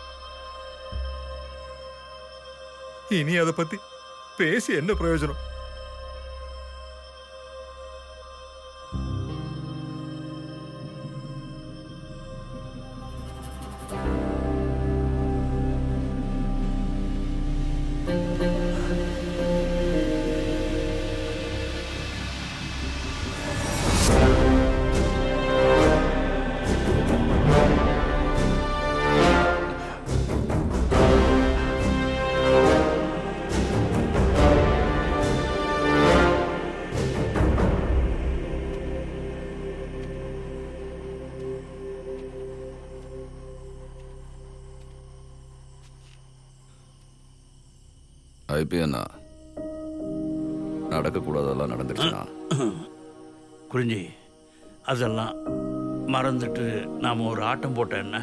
இனி அதை பத்தி பேசி என்ன பிரயோஜனம்? ஐபிஎன்னா நடக்கக்கூடாதெல்லாம் நடந்துருச்சுண்ணா. குறிஞ்சி, அதெல்லாம் மறந்துட்டு நாம ஒரு ஆட்டம் போட்ட என்ன?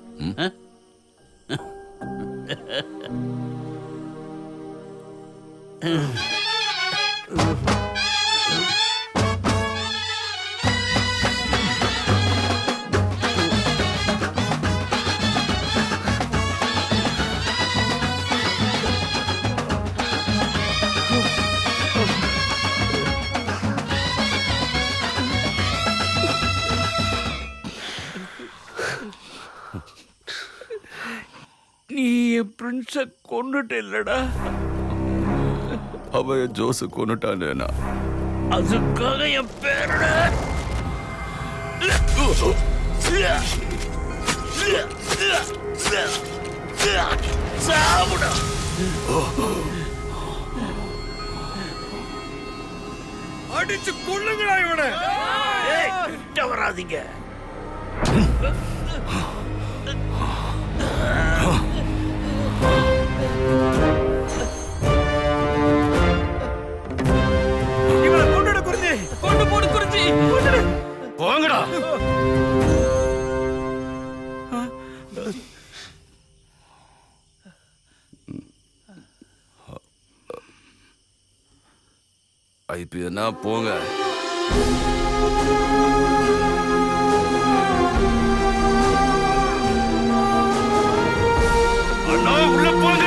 நீ என் பிரின்ஸ கொண்டுட்ட இல்லடா. அவ ஜோசு கொண்டுட்டானேண்ணா. அதுக்காக என் பேரட சாவுடா. அடிச்சு கொள்ளுங்களா இவனை. கிட்ட வராதீங்க. இவனை கொண்டுடு குறிஞ்சி, கொண்டு போடு குறிஞ்சி, கொண்டுடு. போங்கடா. ஐபிஎன்னா போங்க. அண்ணா உள்ள போங்க.